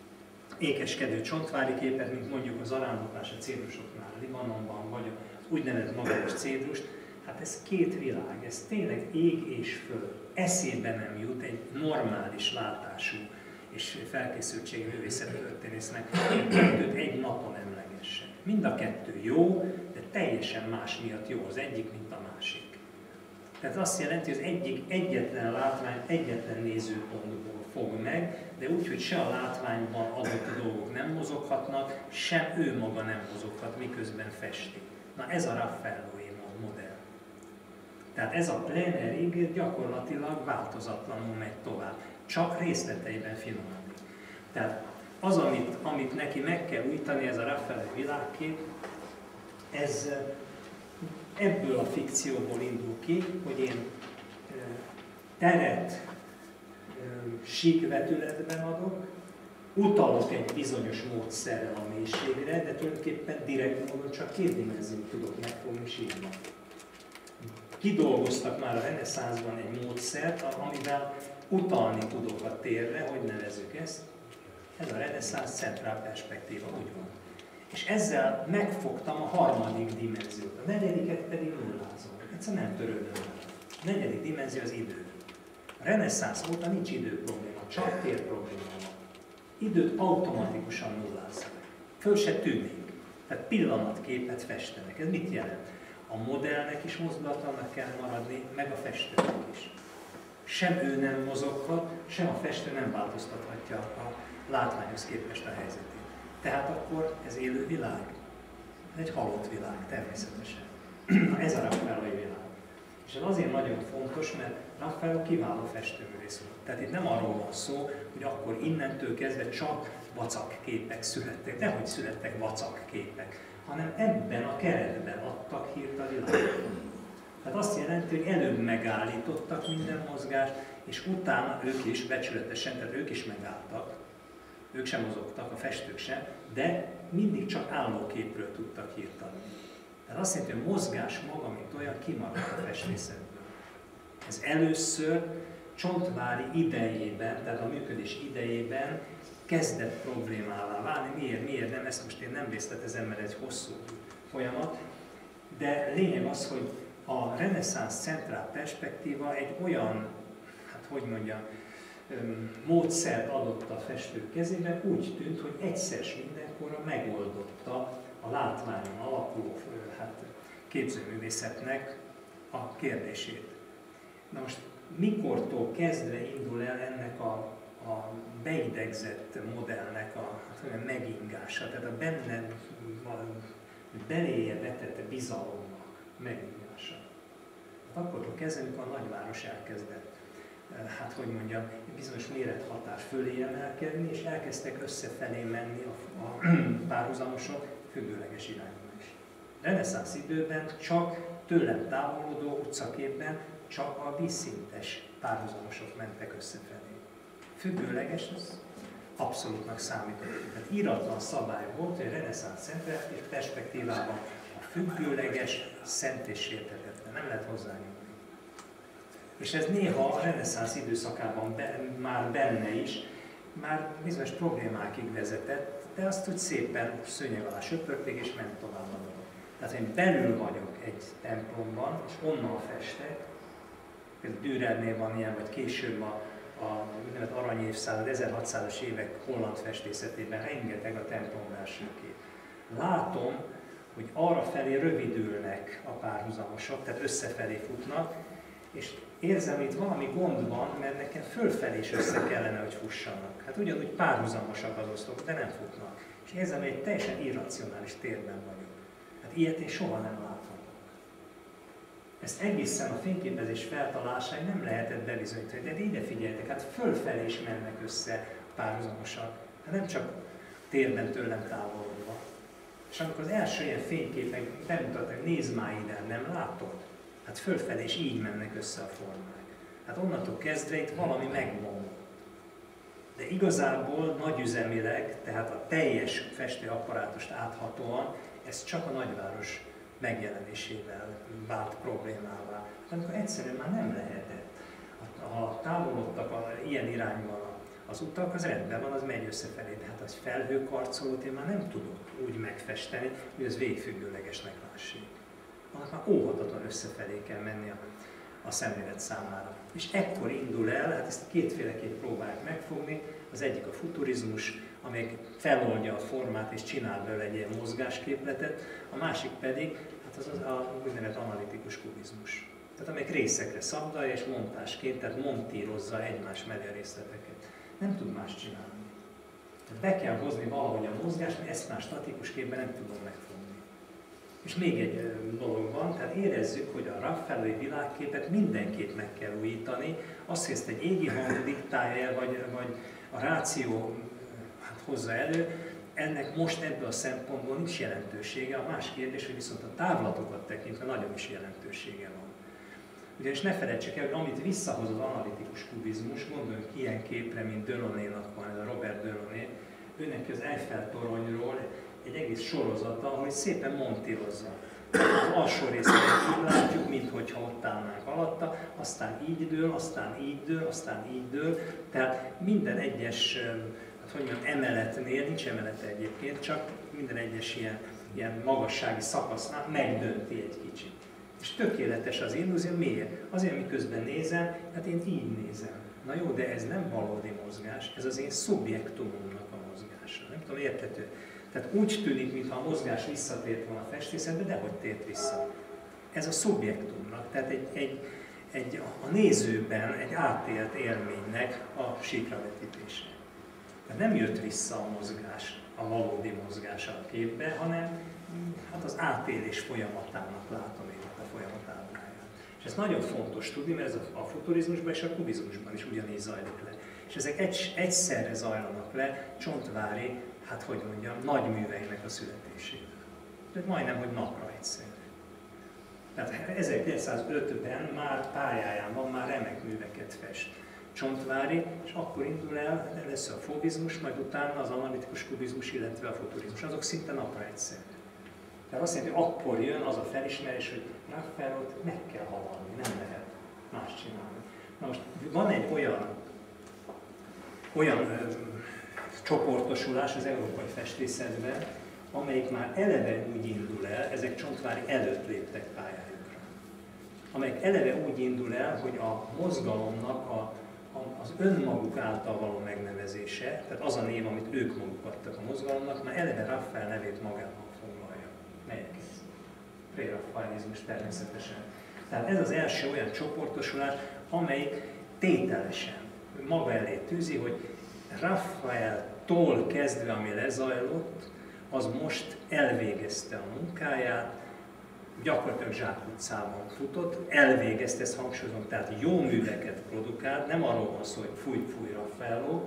ékeskedő Csontváry képet, mint mondjuk az arándoklási cédrusoknál Libanonban, vagy az úgynevezett magas cédrust. Hát ez két világ, ez tényleg ég és föld. Eszébe nem jut egy normális látású és felkészültségű művészettörténésznek, kettőt egy napon emlegessen. Mind a kettő jó, de teljesen más miatt jó az egyik, mint a másik. Tehát azt jelenti, hogy az egyik egyetlen látvány egyetlen nézőpontból fog meg, de úgy, hogy se a látványban adott dolgok nem mozoghatnak, sem ő maga nem mozoghat, miközben festi. Na ez a Raffaello-i modell. Tehát ez a plenerig gyakorlatilag változatlanul megy tovább, csak részleteiben finomodik. Tehát az, amit, amit neki meg kell újítani, ez a Raffaello világkép, ez ebből a fikcióból indul ki, hogy én teret sík vetületben adok, utalok egy bizonyos módszerrel a mélységre, de tulajdonképpen direkt módon csak két dimenziót tudok megfogni síkban. kidolgoztak már a reneszánszban egy módszert, amivel utalni tudok a térre, hogy nevezzük ezt. Ez a reneszánsz centrál perspektíva, úgy van. És ezzel megfogtam a harmadik dimenziót, a negyediket pedig nullázom. Egyszerűen nem törődöm el. A negyedik dimenzió az idő. A reneszánsz óta nincs idő probléma, csak tér probléma van. Időt automatikusan nulláznak. Föl se tűnik. Tehát pillanatképet festenek. Ez mit jelent? A modellnek is mozdulatlannak kell maradni, meg a festőnek is. Sem ő nem mozoghat, sem a festő nem változtathatja a látványhoz képest a helyzetét. Tehát akkor ez élő világ? Ez egy halott világ, természetesen. Ez a Raffaellói világ. És ez azért nagyon fontos, mert Raffaello kiváló festőművész volt. Tehát itt nem arról van szó, hogy akkor innentől kezdve csak vacak képek születtek. Nehogy születtek vacak képek, hanem ebben a keretben adtak hírt a világban. Tehát azt jelenti, hogy előbb megállítottak minden mozgást, és utána ők is becsületesen, tehát ők is megálltak, ők sem mozogtak, a festők sem, de mindig csak állóképről tudtak hírt adni. Tehát azt jelenti, hogy a mozgás maga, mint olyan, kimaradt a festészetből. Ez először Csontváry idejében, tehát a működés idejében kezdett problémává válni. Miért, miért nem? Ezt most én nem részletezem, mert egy hosszú folyamat. De lényeg az, hogy a reneszánsz centrál perspektíva egy olyan, hát hogy mondjam, módszert adott a festők kezében, úgy tűnt, hogy egyszer s mindenkorra megoldotta a látványon alapuló hát, képzőművészetnek a kérdését. Na most mikortól kezdve indul el ennek a, a beidegzett modellnek a hát, megingása, tehát a benne beléje vetett bizalomnak megingása. Hát akkortól kezdve, amikor a nagyváros elkezdett, hát hogy mondjam, bizonyos mérethatár fölé emelkedni, és elkezdtek összefelé menni a, a párhuzamosok függőleges irányban is. Reneszánsz időben csak tőlem távolodó utcaképben csak a vízszintes párhuzamosok mentek összefelé. Függőleges az abszolútnak számított. Tehát íratlan szabály volt, hogy a reneszánsz centrál perspektívában a függőleges szent és sérthetetlen, nem lehet hozzányúlni. És ez néha a reneszánsz időszakában be, már benne is, már bizonyos problémákig vezetett, de azt úgy szépen szőnyeg alá söpörték és ment tovább a dolog. Tehát én belül vagyok egy templomban, és onnan festek, például Dürernél van ilyen, vagy később a, a úgynevezett aranyévszázad, ezerhatszázas évek holland festészetében rengeteg a templom belső kép. Látom, hogy arra felé rövidülnek a párhuzamosok, tehát összefelé futnak, és érzem, hogy itt valami gond van, mert nekem fölfelé is össze kellene, hogy fussanak. Hát ugyanúgy párhuzamosak az oszlopok, de nem futnak. És érzem, hogy egy teljesen irracionális térben vagyok. Hát ilyet én soha nem láthatok. Ezt egészen a fényképezés feltalásáig nem lehetett bebizonyítani, de ide figyeljetek, hát fölfelé is mennek össze párhuzamosak. Hát nem csak térben tőlem távolodva. És amikor az első ilyen fényképek bemutatták, nézd már ide, nem látod? Hát fölfelé is így mennek össze a formák. Hát onnantól kezdve itt valami megvonul. De igazából nagyüzemileg, tehát a teljes festőapparátust áthatóan, ez csak a nagyváros megjelenésével vált problémává. Amikor egyszerűen már nem lehetett. Ha távolodtak a, ilyen irányban az utak, az rendben van, az megy összefelé. De hát az felhőkarcolót én már nem tudok úgy megfesteni, hogy az végfüggőlegesnek lássék. Annak már óhatatlan összefelé kell menni a, a szemlélet számára. És ekkor indul el, hát ezt kétféleképp próbálják megfogni, az egyik a futurizmus, amely feloldja a formát és csinál belőle egy ilyen mozgásképletet, a másik pedig hát az, az a úgynevezett analitikus kubizmus. Tehát amelyik részekre szabdalja és montásként, tehát montírozza egymás mellé a részleteket. Nem tud más csinálni. Tehát be kell hozni valahogy a mozgást, mert ezt már statikus képben nem tudom megfogni. És még egy dolog van, tehát érezzük, hogy a Raffaellói világképet mindenképp meg kell újítani, azt, hogy ezt egy égi hang diktálja, vagy, vagy a ráció hát hozza elő, ennek most ebből a szempontból nincs jelentősége. A más kérdés, hogy viszont a távlatokat tekintve nagyon is jelentősége van. Ugyanis ne felejtsük el, hogy amit visszahoz az analitikus kubizmus, gondoljunk ilyen képre, mint Delaunay-nak van, ez a Robert Delaunay, őnek az Eiffel toronyról egy egész sorozata, hogy szépen montírozza. Az alsó részt így látjuk, minthogyha ott állnánk alatta, aztán így dől, aztán így dől, aztán így dől. Tehát minden egyes, hát hogy mondjam, emeletnél, nincs emelete egyébként, csak minden egyes ilyen, ilyen magassági szakasznál megdönti egy kicsit. És tökéletes az illúzió, miért? Azért, miközben nézem, hát én így nézem. Na jó, de ez nem valódi mozgás, ez az én szubjektumomnak a mozgása. Nem tudom, érthető? Tehát úgy tűnik, mintha a mozgás visszatért volna a festészetbe, de hogy tért vissza. Ez a szubjektumnak, tehát egy, egy, egy, a nézőben egy átélt élménynek a síkravetítése. Tehát nem jött vissza a mozgás, a valódi mozgás a képbe, hanem hát az átélés folyamatának látom én a folyamatábláját. És ez nagyon fontos tudni, mert ez a futurizmusban és a kubizmusban is ugyanígy zajlik le. És ezek egy, egyszerre zajlanak le Csontváry, hát hogy mondjam, nagy műveinek a születésével. Tehát majdnem, hogy napra egyszerre. Tehát ezerkilencszázötben már pályáján van, már remek műveket fest Csontváry, és akkor indul el először a fóvizmus, majd utána az analitikus kubizmus, illetve a futurizmus. Azok szinte napra egyszerre. Tehát azt jelenti, hogy akkor jön az a felismerés, hogy Raffaelot meg kell haladni, nem lehet más csinálni. Na most van egy olyan, olyan ö, csoportosulás az európai festészetben, amelyik már eleve úgy indul el, ezek Csontváry előtt léptek pályájukra, amelyik eleve úgy indul el, hogy a mozgalomnak a, a, az önmaguk által való megnevezése, tehát az a név, amit ők maguk adtak a mozgalomnak, már eleve Raffael nevét magában foglalja. Melyek ez? Pré-raffaelizmus természetesen. Tehát ez az első olyan csoportosulás, amelyik tételesen maga elé tűzi, hogy Raffaeltól kezdve, ami lezajlott, az most elvégezte a munkáját, gyakorlatilag zsákutcában futott, elvégezte, ezt hangsúlyozom, tehát jó műveket produkált, nem arról van szó, hogy fúj, fúj Raffaello,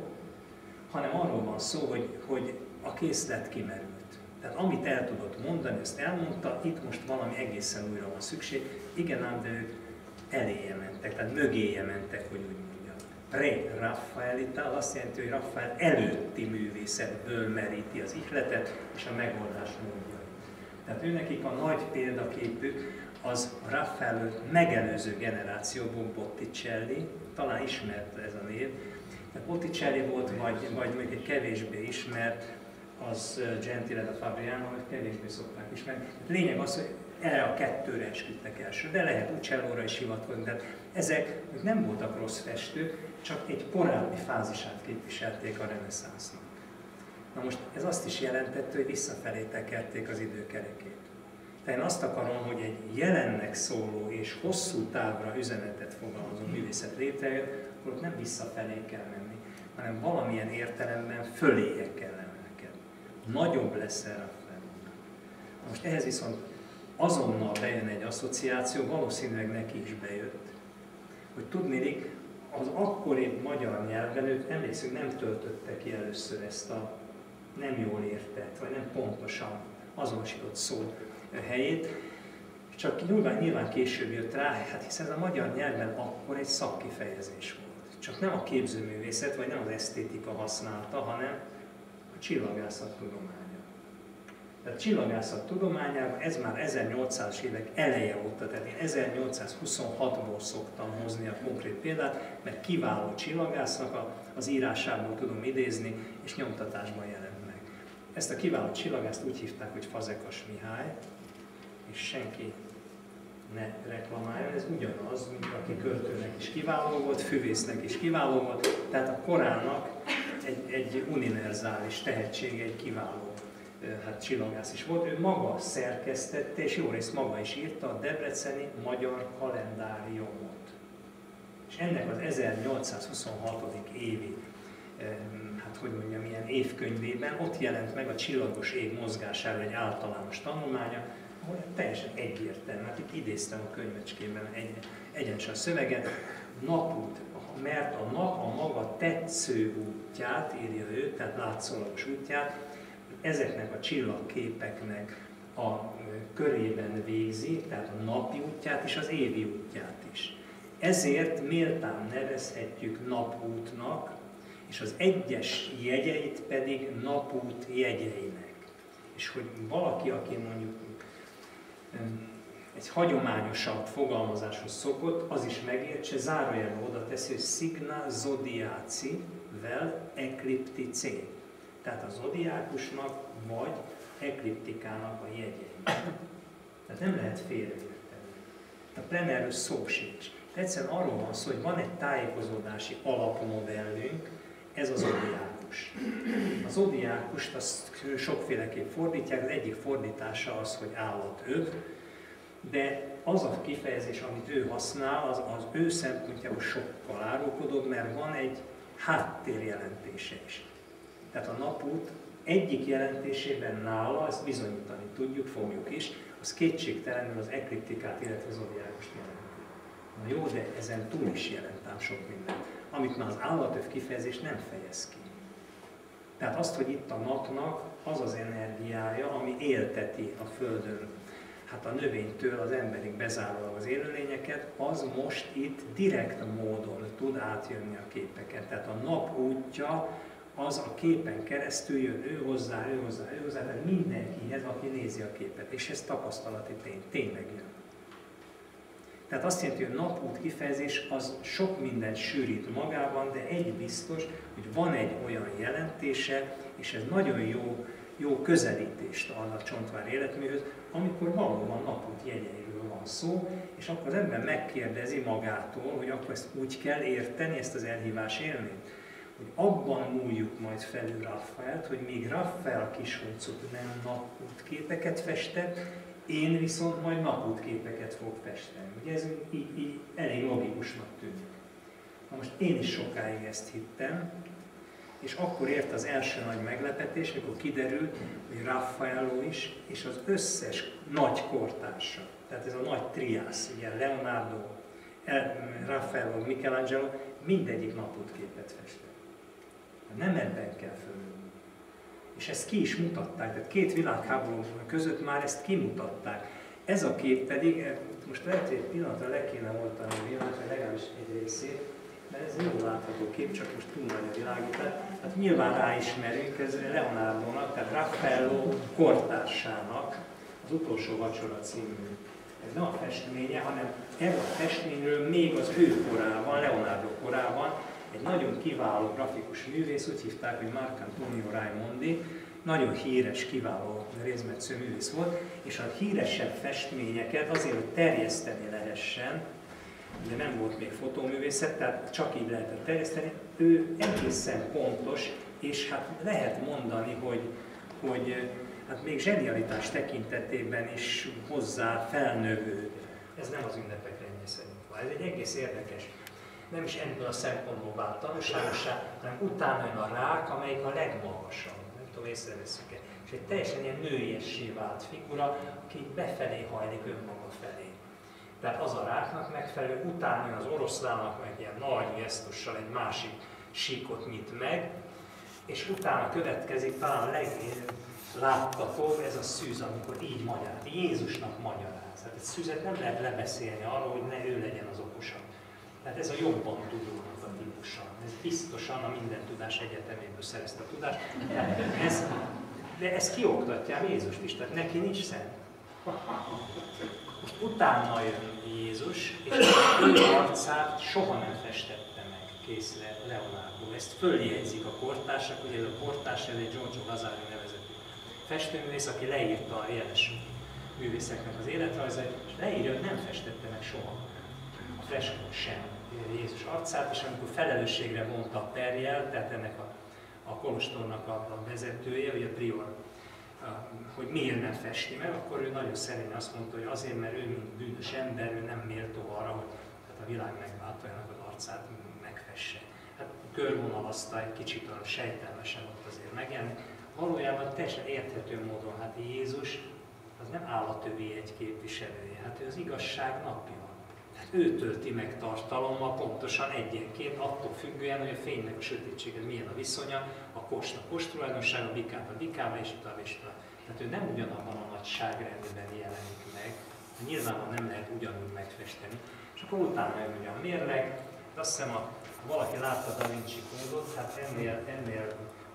hanem arról van szó, hogy, hogy a készlet kimerült. Tehát amit el tudott mondani, ezt elmondta, itt most valami egészen újra van szükség, igen ám, de ők eléje mentek, tehát mögéje mentek, hogy úgy mondjam. Pre-Raffaelita, az azt jelenti, hogy Raffael előtti művészetből meríti az ihletet és a megoldás módja. Tehát őnekik a nagy példaképük az a Raffael megelőző generációból Botticelli, talán ismert ez a név, de Botticelli volt, vagy, vagy még egy kevésbé ismert, az Gentile da Fabriano, hogy kevésbé szokták ismerni. Lényeg az, hogy erre a kettőre esküdtek első, de lehet Uccellóra is hivatkozni. Tehát ezek nem voltak rossz festők, csak egy korábbi fázisát képviselték a reneszánsznak. Na most ez azt is jelentette, hogy visszafelé tekerték az időkerekét. Tehát én azt akarom, hogy egy jelennek szóló és hosszú távra üzenetet fogalmazó művészet létrejön, akkor ott nem visszafelé kell menni, hanem valamilyen értelemben föléje kell emelkedni. Nagyobb lesz erre a felmondat. Most ehhez viszont azonnal bejön egy asszociáció, valószínűleg neki is bejött, hogy tudnélik, az akkori magyar nyelven ők, emlékszünk, nem töltötte ki először ezt a nem jól értett, vagy nem pontosan azonosított szó helyét, csak nyilván, nyilván később jött rá, hát hiszen a magyar nyelven akkor egy szakkifejezés volt. Csak nem a képzőművészet, vagy nem az esztétika használta, hanem a csillagászat tudománya. Tehát a csillagászat tudományában ez már ezernyolcszázas évek eleje óta, tehát én ezernyolcszázhuszonhatból szoktam hozni a konkrét példát, mert kiváló csillagásznak az írásából tudom idézni, és nyomtatásban jelent meg. Ezt a kiváló csillagászt úgy hívták, hogy Fazekas Mihály, és senki ne reklamáljon, ez ugyanaz, mint aki költőnek is kiváló volt, füvésznek is kiváló volt, tehát a korának egy, egy univerzális tehetsége, egy kiváló hát csillagász is volt. Ő maga szerkesztette, és jó részt maga is írta a debreceni magyar kalendáriumot. És ennek az ezernyolcszázhuszonhatodik évi, hát hogy mondjam, ilyen évkönyvében ott jelent meg a csillagos ég mozgására egy általános tanulmánya, ahol teljesen egyértelmű, hát itt idéztem a könyvecskében egy, egyenesen a szöveget, napút, mert a nap a maga tetsző útját, írja ő, tehát látszólagos útját, ezeknek a csillagképeknek a körében végzi, tehát a napi útját és az évi útját is. Ezért méltán nevezhetjük napútnak, és az egyes jegyeit pedig napút jegyeinek. És hogy valaki, aki mondjuk egy hagyományosabb fogalmazáshoz szokott, az is megértse, zárójelben oda teszi, hogy signa zodiaci-vel eklipticé. Tehát a zodiákusnak vagy ekliptikának a jegyei. Tehát nem lehet félreérteni. A plenerről szó sincs. Egyszerűen arról van szó, hogy van egy tájékozódási alapmodellünk, ez az zodiákus. A zodiákust azt sokféleképp fordítják, az egyik fordítása az, hogy állatöv, de az a kifejezés, amit ő használ, az, az ő szempontjából sokkal árulkodóbb, mert van egy háttérjelentése is. Tehát a napút egyik jelentésében nála, ezt bizonyítani tudjuk, fogjuk is, az kétségtelenül az ekliptikát, illetve az zodiákust jelenti. Na jó, de ezen túl is jelent ám sok mindent, amit már az állatöv kifejezés nem fejez ki. Tehát azt, hogy itt a napnak az az energiája, ami élteti a Földön, hát a növénytől az emberig bezárólag az élőlényeket, az most itt direkt módon tud átjönni a képeken. Tehát a nap útja az a képen keresztül jön ő hozzá, ő hozzá, ő hozzá, tehát mindenkihez, aki nézi a képet, és ez tapasztalati tény, tényleg jön. Tehát azt jelenti, hogy a napút kifejezés az sok mindent sűrít magában, de egy biztos, hogy van egy olyan jelentése, és ez nagyon jó, jó közelítést ad a Csontvár életműhöz, amikor valóban napút jegyeiről van szó, és akkor az ember megkérdezi magától, hogy akkor ezt úgy kell érteni, ezt az elhívás élményt, hogy abban múljuk majd felül Raffaelt, hogy míg Raffael Kisholcot nem napútképeket festett, én viszont majd napútképeket fog festeni. Ugye ez így, így elég logikusnak tűnik. Na most én is sokáig ezt hittem, és akkor ért az első nagy meglepetés, amikor kiderült, hogy Raffaello is, és az összes nagy kortársa, tehát ez a nagy triász, ugye Leonardo, Raffaello, Michelangelo, mindegyik napútképet festett. Nem ebben kell fölülni. És ezt ki is mutatták, tehát két világháború között már ezt kimutatták. Ez a kép pedig, most lehet, hogy egy pillanatra le kéne oltani a világot, vagy legalábbis egy részét, mert ez jól látható kép, csak most túl nagy a világítás. Hát nyilván ráismerünk, ez Leonardo-nak, tehát Raffaello kortársának az Utolsó vacsora című. Ez nem a festménye, hanem erről a festményről még az ő korában, Leonardo korában, egy nagyon kiváló grafikus művész, úgy hívták, hogy Marcantonio Raimondi, nagyon híres, kiváló rézmetsző művész volt, és a híresebb festményeket azért, hogy terjeszteni lehessen, ugye nem volt még fotóművészet, tehát csak így lehetett terjeszteni, ő egészen pontos, és hát lehet mondani, hogy, hogy hát még zsenialitás tekintetében is hozzá felnövő. Ez nem az ünnepek rendje szerint van. Ez egy egész érdekes. Nem is ebből a szempontból vált tanulságossá, hanem utána jön a rák, amelyik a legmagasabb. Nem tudom, észreveszünk-e. És egy teljesen ilyen nőiessé vált figura, aki befelé hajlik önmaga felé. Tehát az a ráknak megfelelő, utána jön az oroszlánnak meg ilyen nagy gesztussal egy másik síkot nyit meg, és utána következik talán a legláttatóbb ez a szűz, amikor így magyaráz, Jézusnak magyaráz. Hát egy szűzet nem lehet lebeszélni arról, hogy ne ő legyen az okosabb. Tehát ez a jobban tudónak a típusa. Ez biztosan a minden tudás egyeteméből szerezte a tudást. Ez, de ezt kioktatja Jézust is, tehát neki nincs szent. Most utána jön Jézus, és ő arcát soha nem festette meg, kész Leonardo. Ezt följegyzik a kortársak, ugye ez a kortárs, ez egy Giorgio Vasari nevezetű festőművész, aki leírta a jeles művészeknek az életrajzait, és leírja, hogy nem festette meg soha. A freskon sem Jézus arcát, és amikor felelősségre vonta a perjel, tehát ennek a, a kolostornak a, a vezetője, vagy a prior, a, hogy miért nem festi meg, akkor ő nagyon szerényen azt mondta, hogy azért, mert ő, mint bűnös ember, ő nem méltó arra, hogy tehát a világ megváltójának az arcát megfesse. Hát körvonalazta egy kicsit a sejtelmesen ott azért megjelenni. Valójában teljesen érthető módon, hát Jézus az nem állatövi egy képviselője, hát ő az igazság napja. Ő tölti meg tartalommal pontosan egyenként, attól függően, hogy a fénynek a sötétséged milyen a viszonya, a kostnak kostulajdonsága, a bikát a bikába, és tovább, és tovább. Tehát ő nem ugyanabban a nagyságrendben jelenik meg, nyilvánvalóan nem lehet ugyanúgy megfesteni. És akkor utána jön ugye a mérleg, azt hiszem, ha valaki látta Da Vinci kódot, hát ennél, ennél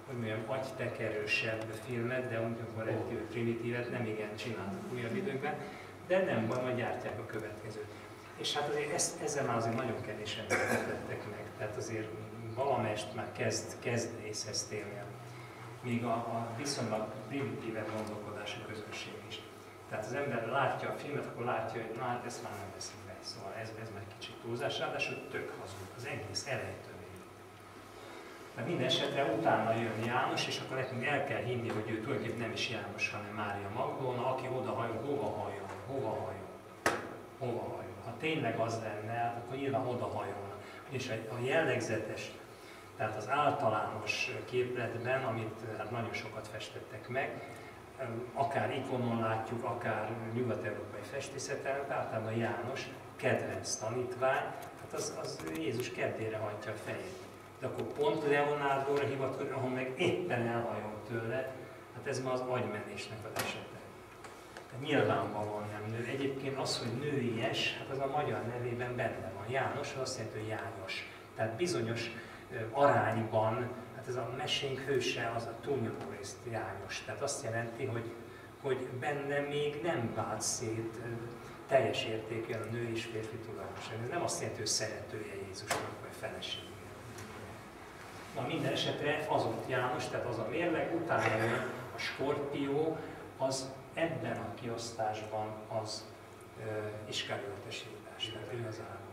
hogy mondjam, agytekerősebb filmet, de amikor rendkívül primitívet nem igen csináltak újabb időkben, de nem baj, majd gyártják a következőt. És hát azért ezt, ezzel már azért nagyon kevésen tettek meg, tehát azért valamelyest már kezd, kezd észhez térni, míg a, a viszonylag primitíven gondolkodású közönség is. Tehát az ember látja a filmet, akkor látja, hogy na hát ezt már nem veszik be, szóval ez, ez már kicsit túlzás, ráadásul tök hazug, az egész elejétől végig. Mert minden esetre utána jön János, és akkor nekünk el kell hinni, hogy ő tulajdonképpen nem is János, hanem Mária Magdolna, aki oda hajol, hova hajol, hova hajol, hova hajol. Ha tényleg az lenne, akkor nyilván oda hajolna. És a jellegzetes, tehát az általános képletben, amit hát nagyon sokat festettek meg, akár ikonon látjuk, akár nyugat-európai festészeten, általában János kedvenc tanítvány, hát az, az Jézus kedvére hajtja a fejét. De akkor pont Leonardo-ra hivatkozik, ahol meg éppen elhajol tőle, hát ez már az agymenésnek az esete. Tehát nyilvánvalóan nem nő. Egyébként az, hogy nőies, hát az a magyar nevében benne van. János, az azt jelenti, hogy János. Tehát bizonyos arányban, hát ez a mesénk hőse, az a túlnyomó részt János. Tehát azt jelenti, hogy, hogy benne még nem vált szét teljes értékűen a nő és férfi tulajdonság. Ez nem azt jelenti, hogy szeretője Jézusnak, vagy felesége. Na minden esetre az ott János, tehát az a mérleg, utána jön a Skorpió, az ebben a kiosztásban az uh, Iskariotes Júdás, tehát ő az állam.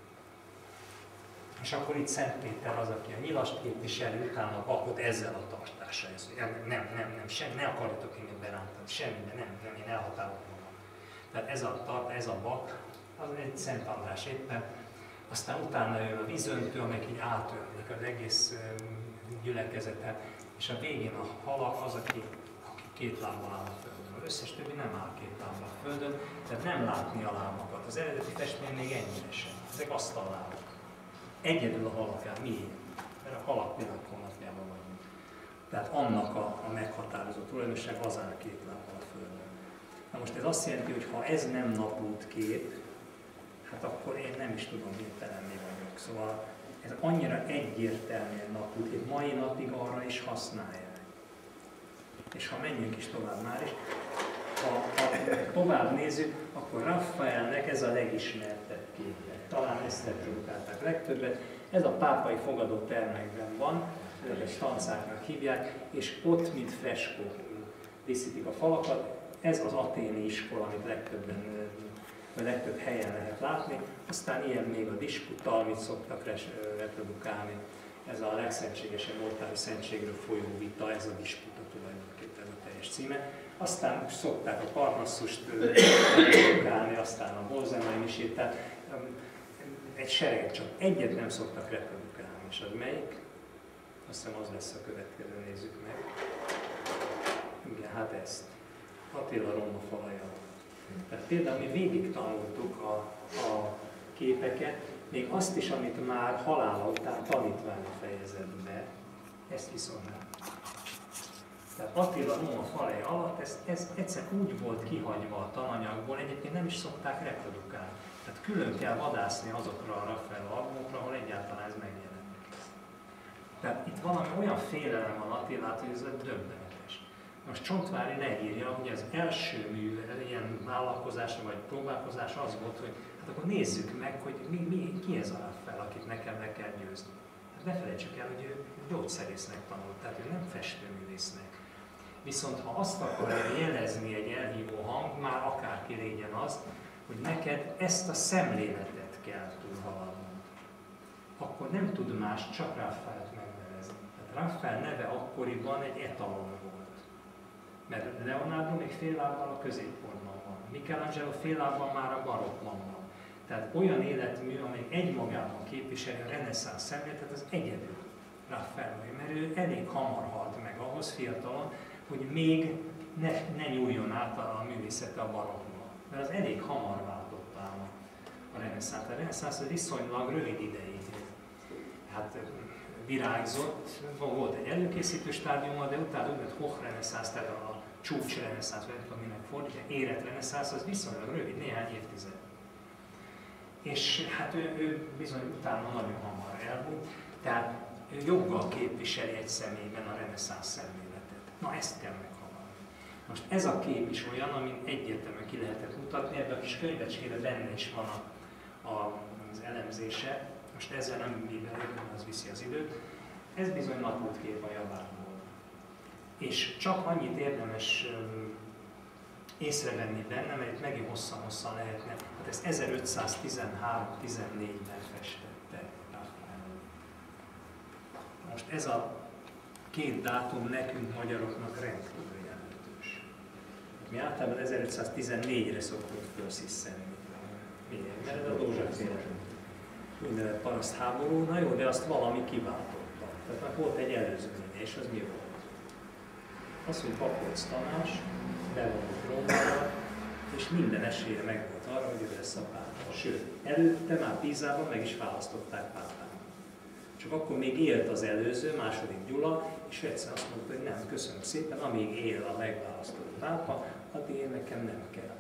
És akkor itt Szent Péter az, aki a nyilast képviseli, utána a bakot ezzel a tartással. Nem, nem, nem, nem, sem, ne akarjatok engem berántani, semmi, nem, nem, én elhatárolom magam. Tehát ez a, tart, ez a bak, az egy Szent András éppen, aztán utána jön a vízöntő, amelyik így átölnik az egész gyülekezetet, és a végén a halak az, aki, aki két lábbal áll a földön. Az összes többi nem áll két lábbal a földön, tehát nem látni a lábakat. Az eredeti festmény még ennyire sem. Ezek asztallábak. Egyedül a halak áll. Miért? Mert a halak világhonlapjában vagyunk. Tehát annak a, a meghatározó tulajdonság az áll két lábbal a földön. Na most ez azt jelenti, hogy ha ez nem naplót kép, hát akkor én nem is tudom, hirtelen mi vagyok. Szóval ez annyira egyértelműen napút, hogy mai napig arra is használják. És ha menjünk is tovább már is, ha, ha tovább nézzük, akkor Raffaelnek ez a legismertebb képe. Talán ezt reprodukálták legtöbbet. Ez a pápai fogadótermekben van, ezeket stancáknak hívják, és ott, mint freskó díszítik a falakat. Ez az athéni iskola, amit legtöbben vagy legtöbb helyen lehet látni. Aztán ilyen még a disputa, amit szoktak reprodukálni. Ez a legszentségesebb oltári szentségről folyó vita, ez a disputa tulajdonképpen a teljes címe. Aztán szokták a Parnasszust reprodukálni, aztán a Bolzenai misét, tehát egy sereget, csak egyet nem szoktak reprodukálni. És az melyik? Azt hiszem az lesz a következő, nézzük meg. Igen, hát ezt. Attila Róma falai alatt. Tehát például mi végig tanultuk a, a képeket, még azt is, amit már halála után tanítvány fejezett be, ezt viszont nem. Tehát Attila Róma falai alatt ez, ez egyszer úgy volt kihagyva a tananyagból, egyébként nem is szokták reprodukálni. Tehát külön kell vadászni azokra a Raffaello albumokra, ahol egyáltalán ez megjelenik. Tehát itt valami olyan félelem van Attilától, hogy ez döbbenetes. Most Csontváry leírja, hogy az első mű, ilyen vállalkozása vagy próbálkozása az volt, hogy hát akkor nézzük meg, hogy mi, mi, ki ez a Raffaello, akit nekem le kell győzni. Hát ne felejtsük el, hogy ő gyógyszerésznek tanult, tehát ő nem festőművésznek. Viszont ha azt akarja jelezni egy elhívó hang, már akárki legyen az, hogy neked ezt a szemléletet kell túlhaladnod, akkor nem tud más, csak Raffaelt megnevezni. Tehát Raffael neve akkoriban egy etalon volt. Mert Leonardo még fél lábbal a középpontban van. Michelangelo fél lábbal már a barokkban van. Tehát olyan életmű, amely egymagában képviseli a reneszánsz szemléletet, az egyedül Raffaello, mert ő elég hamar halt meg ahhoz fiatalon, hogy még ne, ne nyúljon át a művészete a barokkba. Mert az elég hamar váltott ám a reneszánsz. A reneszánsz viszonylag rövid ideig hát, virágzott, volt egy előkészítő stádiuma, de utána úgy, mert Hoch reneszánsz, tehát a csúcs reneszánsz, vagy nem tudom minek fordítja, érett reneszánsz, az viszonylag rövid, néhány évtized. És hát ő, ő bizony utána nagyon hamar elmúlt. Tehát ő joggal képviseli egy személyben a reneszánsz szemléletet. Na ezt kell meghaladni. Most ez a kép is olyan, amin egyértelműen ki lehetett mutatni, ebben a kis könyvecskére benne is van a, a, az elemzése. Most ezzel nem bívelünk, az viszi az időt. Ez bizony napótkép a javárból. És csak annyit érdemes um, észrevenni benne, mert megint hosszan-hosszan lehetne. Hát ezt ezerötszáztizenhárom tizennégyben festette Raffaello. Most ez a két dátum nekünk magyaroknak rendkívül jelentős. Mi általában ezerötszáztizennégyre szoktunk fölsziszenni. Miért? Mert ez a Dózsa-féle úgynevezett parasztháború, na jó, de azt valami kiváltotta. Tehát volt egy előzménye, és az mi volt? Az, hogy Bakócz Tamás bevonult Rómába, és minden esélye megvolt arra, hogy ő lesz a pápa. Sőt, előtte már Pízában meg is választották pápának. Csak akkor még élt az előző, második Gyula, és egyszer azt mondta, hogy nem, köszönöm szépen, amíg él a megválasztott pápa, addig én nekem nem kell.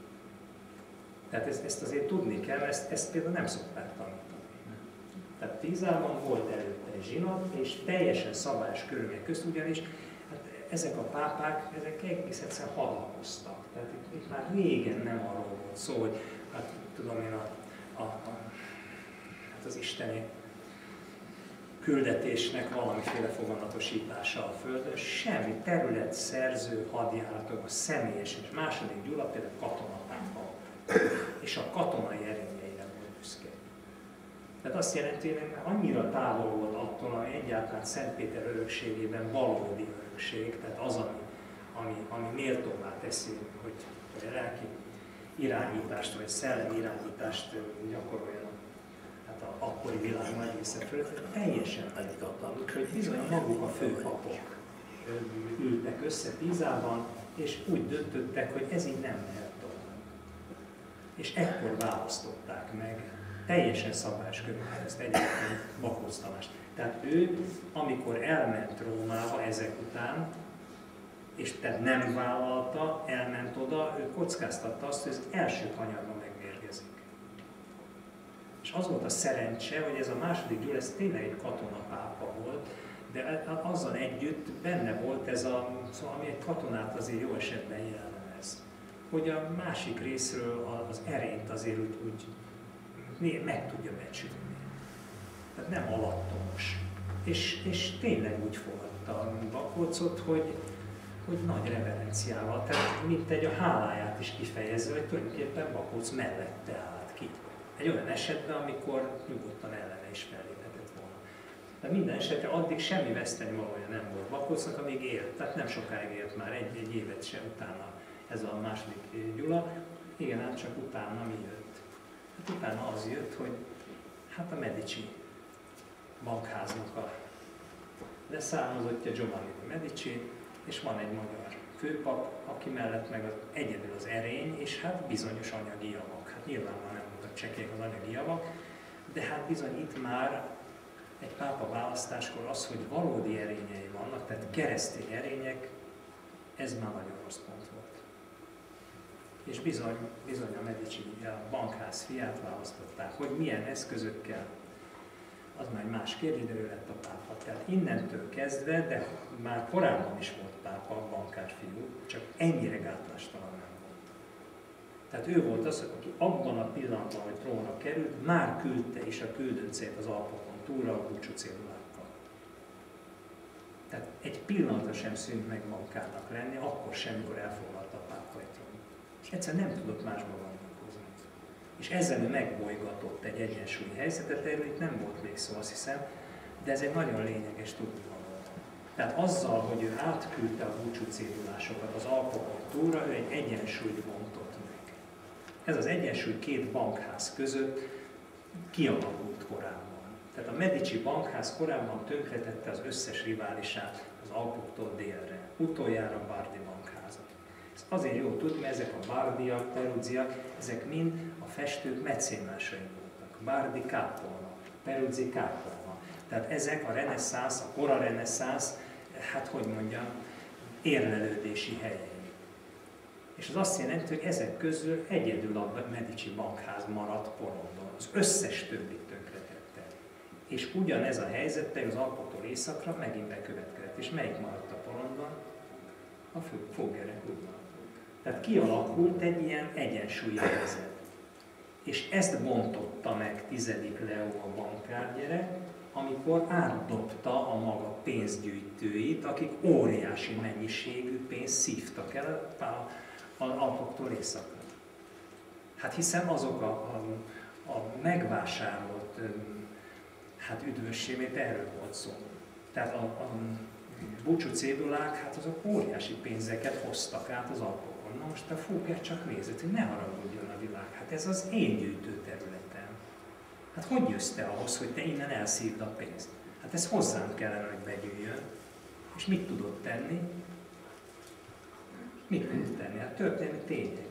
Tehát ezt, ezt azért tudni kell, mert ezt, ezt például nem szokták tanítani. Tehát Pízában volt előtte egy zsinat, és teljesen szabályos körülmények közt, ugyanis hát ezek a pápák, ezek egész egyszerűen hadakoztak. Tehát itt, itt már régen nem arról volt szó, hogy hát tudom én a, a, a, hát az isteni küldetésnek valamiféle foganatosítása a Földön, semmi terület, szerző, hadjáratok, a személyes, és második Gyula például katonapápa, és a katonai erényeire volt büszke. Tehát azt jelenti, hogy annyira távol volt attól, ami egyáltalán Szent Péter örökségében valódi örökség, tehát az, ami, ami, ami méltóvá teszi, hogy, hogy a lelki irányítást, vagy szellemi irányítást gyakoroljon hát a akkori világ nagy része fölött, teljesen elégedetlen, úgyhogy bizony maguk a főpapok ültek össze Pízában, és úgy döntöttek, hogy ez így nem mehet tovább. És ekkor választották meg teljesen szabályos körülmények ezt egyébként Bakócz Tamást. Tehát ő, amikor elment Rómába ezek után, és tehát nem vállalta, elment oda, ő kockáztatta azt, hogy az első kanyarban megmérgezik. És az volt a szerencse, hogy ez a második Gyula, ez tényleg egy katonapápa volt, de azzal együtt benne volt ez a, szóval ami egy katonát azért jó esetben jellemez. Hogy a másik részről az erényt azért úgy, úgy meg tudja becsülni. Tehát nem alattomos. És, és tényleg úgy fogadta Bakóczot, hogy, hogy nagy reverenciával, tehát mint egy a háláját is kifejező, hogy tulajdonképpen Bakócz mellette állt ki. Egy olyan esetben, amikor nyugodtan ellene is felléphetett volna. De minden esetre addig semmi vesztenyvalója nem volt Bakócznak, amíg élt. Tehát nem sokáig élt már, egy, egy évet sem utána ez a második Gyula. Igen, hát csak utána mi jött? Hát utána az jött, hogy hát a Medici bankháznak a leszármazottja Giovanni de Medici, és van egy magyar főpap, aki mellett meg az, egyedül az erény, és hát bizonyos anyagi javak. Hát nyilvánvalóan nem voltak csekélyek az anyagi javak, de hát bizony itt már egy pápa választáskor az, hogy valódi erényei vannak, tehát keresztény erények, ez már nagyon rossz pont volt. És bizony, bizony a Medici a bankház fiát választották, hogy milyen eszközökkel, az már egy más kérdés, de ő lett a pápa. Tehát innentől kezdve, de már korábban is volt pápa, a bankár fiú, csak ennyire gátlástalan nem volt. Tehát ő volt az, aki abban a pillanatban, hogy trónra került, már küldte is a küldöncét az Alpokon túlra a búcsú cédulákkal. Tehát egy pillanatra sem szűnt meg bankárnak lenni, akkor sem, mikor elfoglalta a pápai trónot. És egyszerűen nem tudott másba gondolkozni. És ezzel ő megbolygatott egy egyensúlyi helyzetet, erről itt nem volt még szó, azt hiszem, de ez egy nagyon lényeges tudnivaló. Tehát azzal, hogy ő átküldte a búcsú cédulásokat az Alpokon túlra, ő egy egyensúlyt bontott meg. Ez az egyensúly két bankház között kialakult korábban. Tehát a Medici bankház korábban tönkretette az összes riválisát az Alpoktól délre, utoljára Bardi bankházat. Ez azért jó tudni, mert ezek a Bardiak, Peruzziak, ezek mind a festők mecénásai voltak. Bardi kápolna, Peruzzi kápolna. Tehát ezek a reneszánsz, a kora reneszánsz, hát hogy mondjam, érlelődési helyei. És az azt jelenti, hogy ezek közül egyedül a Medici bankház maradt porondon. Az összes többit tönkretette. És ugyanez a helyzet az Alpoktól északra megint bekövetkezett. És melyik maradt a porondon? A Foggerek útban. Tehát kialakult egy ilyen egyensúlyi helyzet. És ezt bontotta meg tizedik Leó a bankárgyerek, amikor átdobta a maga pénzgyűjtőit, akik óriási mennyiségű pénzt szívtak el az Alpoktól északra. Hát hiszen azok a, a, a megvásárolt hát üdvösségét erről volt szó. Tehát a, a búcsú cédulák, hát azok óriási pénzeket hoztak át az Alpokon. Na most a Fogger csak nézett, hogy ne haragudjon a világ, hát ez az én gyűjtőterületem. Hát hogy jössz te ahhoz, hogy te innen elszívd a pénzt? Hát ez hozzám kellene, hogy begyűjjön. És mit tudott tenni? Mit tudott tenni? Hát történelmi tények.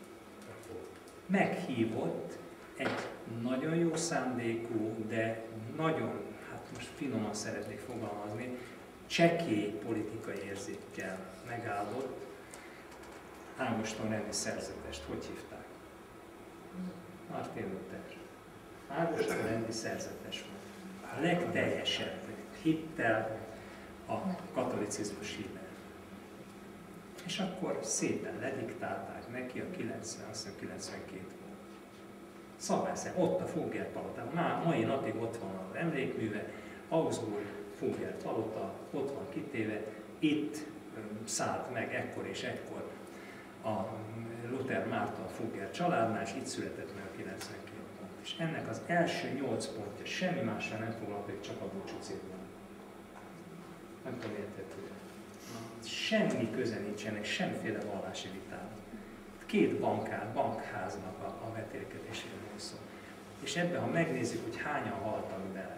Meghívott egy nagyon jó szándékú, de nagyon, hát most finoman szeretnék fogalmazni, csekély politikai érzékkel megállott Ágoston rendi szerzetest. Hogy hívták? Martin Luther. Ágoston rendi szerzetes volt. A legteljesebb hittel a katolicizmus híven. És akkor szépen lediktálták neki a kilencven, azt hiszem kilencvenkét volt. Szabályszerűen ott a Fogger palotában, már mai napig ott van az emlékműve, Augsburg Fogger palota, ott van kitéve, itt szállt meg ekkor és ekkor a Luther Márton Fogger családnál, és itt született meg a kilencvenkét pont. És ennek az első nyolc pontja semmi mással nem foglalkozik, csak a búcsú cédulán. Nem tudom, értető. Semmi köze nincsenek, semmiféle vallási vitának. Két bankár, bankháznak a, a vetélkedéséről szól. És ebben, ha megnézzük, hogy hányan haltak bele.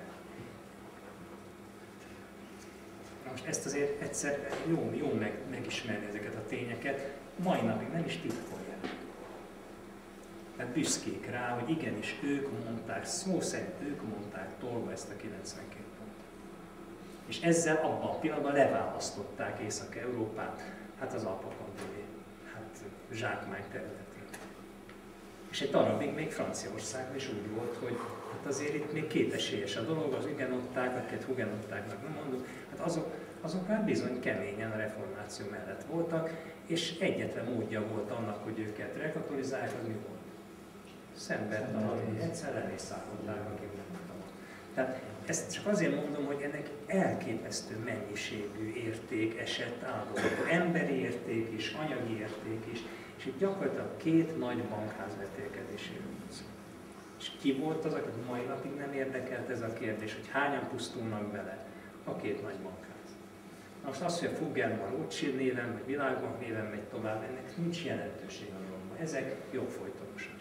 Na most ezt azért egyszer jó, jó meg, megismerni ezeket a tényeket, mai napig nem is titkolják. Mert büszkék rá, hogy igenis ők mondták, szó szerint ők mondták tolva ezt a kilencvenkét pontot. És ezzel abban a pillanatban leválasztották Észak-Európát, hát az Alpokon túli, hát zsákmány területén. És egy darabig még Franciaországban is úgy volt, hogy hát azért itt még kétesélyes a dolog, az hugenották, akiket hugenottáknak nem mondunk, hát azok, azok már bizony keményen a reformáció mellett voltak, és egyetlen módja volt annak, hogy őket rekatolizálják, az mi volt? Szemben, egyszer lemészárolták, akik nem mondtam. Tehát ezt csak azért mondom, hogy ennek elképesztő mennyiségű érték esett áldozat. Emberi érték is, anyagi érték is, és itt gyakorlatilag két nagy bankház vetélkedéséről van szó. És ki volt az, akit mai napig nem érdekelt ez a kérdés, hogy hányan pusztulnak bele? A két nagy bankház. Na most az, hogy a Fuggerman Rothschild néven, vagy Világbank néven megy tovább, ennek nincs jelentőség a dologban. Ezek jogfolytonosak.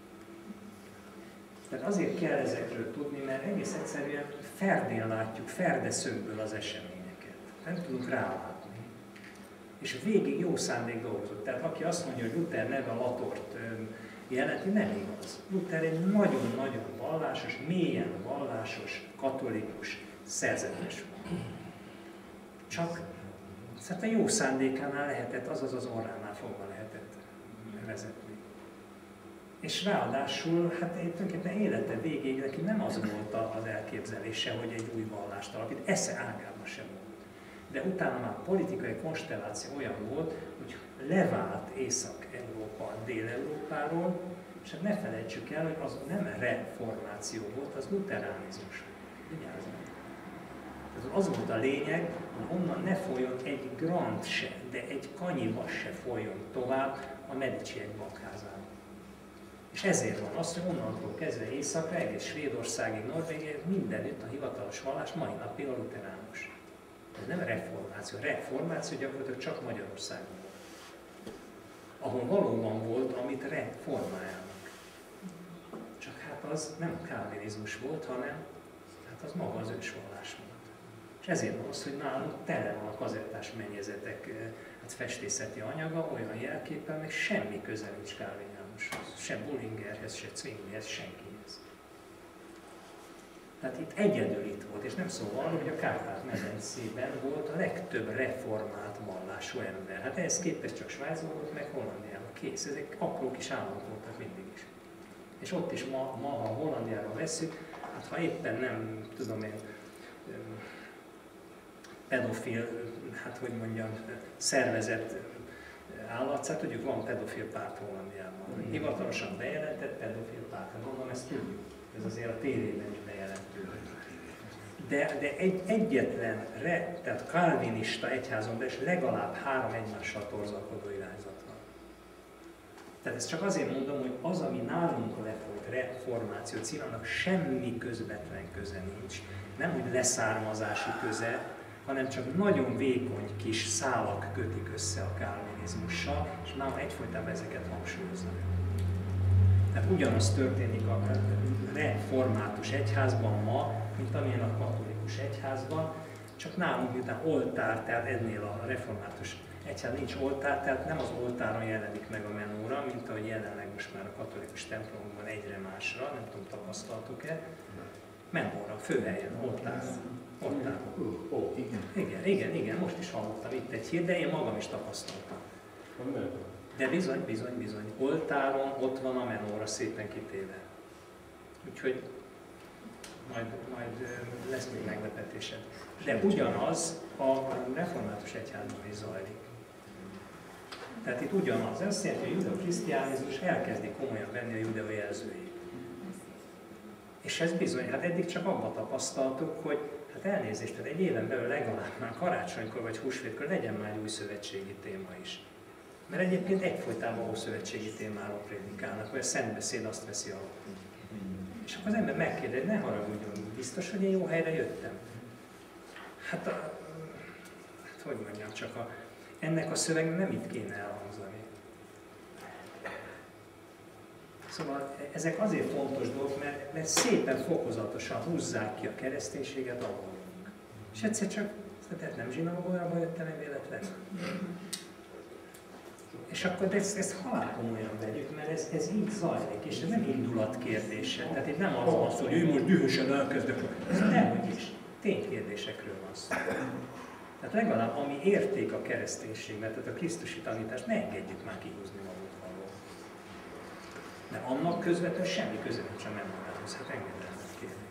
Tehát azért kell ezekről tudni, mert egész egyszerűen ferdén látjuk, ferdeszögből az eseményeket. Nem tudunk rálátni. És végig jó szándék dolgozott. Tehát aki azt mondja, hogy Luther neve a Latort jelenti, nem igaz. Luther egy nagyon-nagyon vallásos, mélyen vallásos, katolikus szerzetes volt. Csak hát a jó szándékánál lehetett, azaz az orránál fogva lehetett vezetni. És ráadásul, hát tulajdonképpen élete végéig neki nem az volt az elképzelése, hogy egy új vallást alapít, esze ágában sem volt. De utána már politikai konstelláció olyan volt, hogy levált Észak-Európa Dél-Európáról, és hát ne felejtsük el, hogy az nem reformáció volt, az luteránizmus. Vigyázzunk! Az volt a lényeg, hogy onnan ne folyjon egy grant se, de egy kanyi vas se folyjon tovább a Mediciek bankházába. És ezért van az, hogy onnantól kezdve északra, egész Svédországig, Norvégiáig, mindenütt a hivatalos vallás mai napig a luteránus. Ez nem reformáció. A reformáció gyakorlatilag csak Magyarországon volt. Ahol valóban volt, amit reformálnak. Csak hát az nem kálvinizmus volt, hanem hát az maga az ősvallás volt. És ezért van az, hogy nálunk tele van a kazettás mennyezetek hát festészeti anyaga, olyan jelképpen, meg semmi köze nincs Calvinianushoz, se Bullingerhez, se Zwinglihez, senkihez. Tehát itt egyedül itt volt, és nem szó arról, hogy a Kárpát-medencében volt a legtöbb reformált vallású ember. Hát ehhez képest csak Svájcban volt, meg Hollandiában. Kész, ezek apró kis államok voltak mindig is. És ott is ma, ma ha Hollandiáról vesszük, hát ha éppen nem, tudom én, pedofil, hát hogy mondjam, szervezett állatszát, tudjuk, van pedofil párt Hollandiában. Hivatalosan bejelentett pedofil párt, mondom, ezt tudjuk. Ez azért a tévében is bejelentő. De, de egy, egyetlen, re, tehát kalvinista egyházon belül is legalább három egymással torzalkodó irányzat van. Tehát ezt csak azért mondom, hogy az, ami nálunk lefolyt reformáció cílának semmi közvetlen köze nincs. Nem, hogy leszármazási köze, hanem csak nagyon vékony kis szálak kötik össze a kálvinizmussal, és nálam egyfolytában ezeket hangsúlyoznak. Tehát ugyanaz történik a református egyházban ma, mint amilyen a katolikus egyházban, csak nálunk miután oltár, tehát ennél a református egyház nincs oltár, tehát nem az oltáron jelenik meg a menóra, mint ahogy jelenleg most már a katolikus templomokban egyre másra, nem tudom, tapasztaltok-e, menóra, főhelyen, oltár. Oltár. Ó, igen. Igen, igen, igen, most is hallottam itt egy hír, de én magam is tapasztaltam. De bizony, bizony, bizony, oltáron ott van a menóra szépen kitéve. Úgyhogy majd, majd lesz még meglepetésed. De ugyanaz a református egyházban is zajlik. Tehát itt ugyanaz. Ez azt jelenti, hogy a judeo-krisztiánizmus elkezdi komolyan venni a judeo jelzőit. És ez bizony, hát eddig csak abban tapasztaltuk, hogy hát elnézést, tehát egy éven belül legalább már karácsonykor vagy húsvétkor legyen már egy új szövetségi téma is. Mert egyébként egyfolytában ószövetségi témáról prédikálnak, vagy a szentbeszéd azt veszi alapul. És akkor az ember megkérdezi, ne haragudjon, biztos, hogy én jó helyre jöttem? Hát, a, hát hogy mondjam, csak a, ennek a szövegnek nem itt kéne elhangzani. Szóval ezek azért fontos dolgok, mert, mert szépen fokozatosan húzzák ki a kereszténységet ahol vagyunk. És egyszer csak, tehát nem zsinagógába jöttem én véletlenül. És akkor ezt, ezt halálkomolyan vegyük, mert ez, ez így zajlik, és ez nem indulat kérdése. Tehát itt nem az van szó, hogy ő most dühösen elkezdek, ez nemhogy is. Ténykérdésekről van szó. Tehát legalább ami érték a kereszténységben, tehát a krisztusi tanítást ne engedjük már kihúzni magunk alól. Mert annak közvetlenül semmi köze nincs a memorához, hát engedelmet kérni.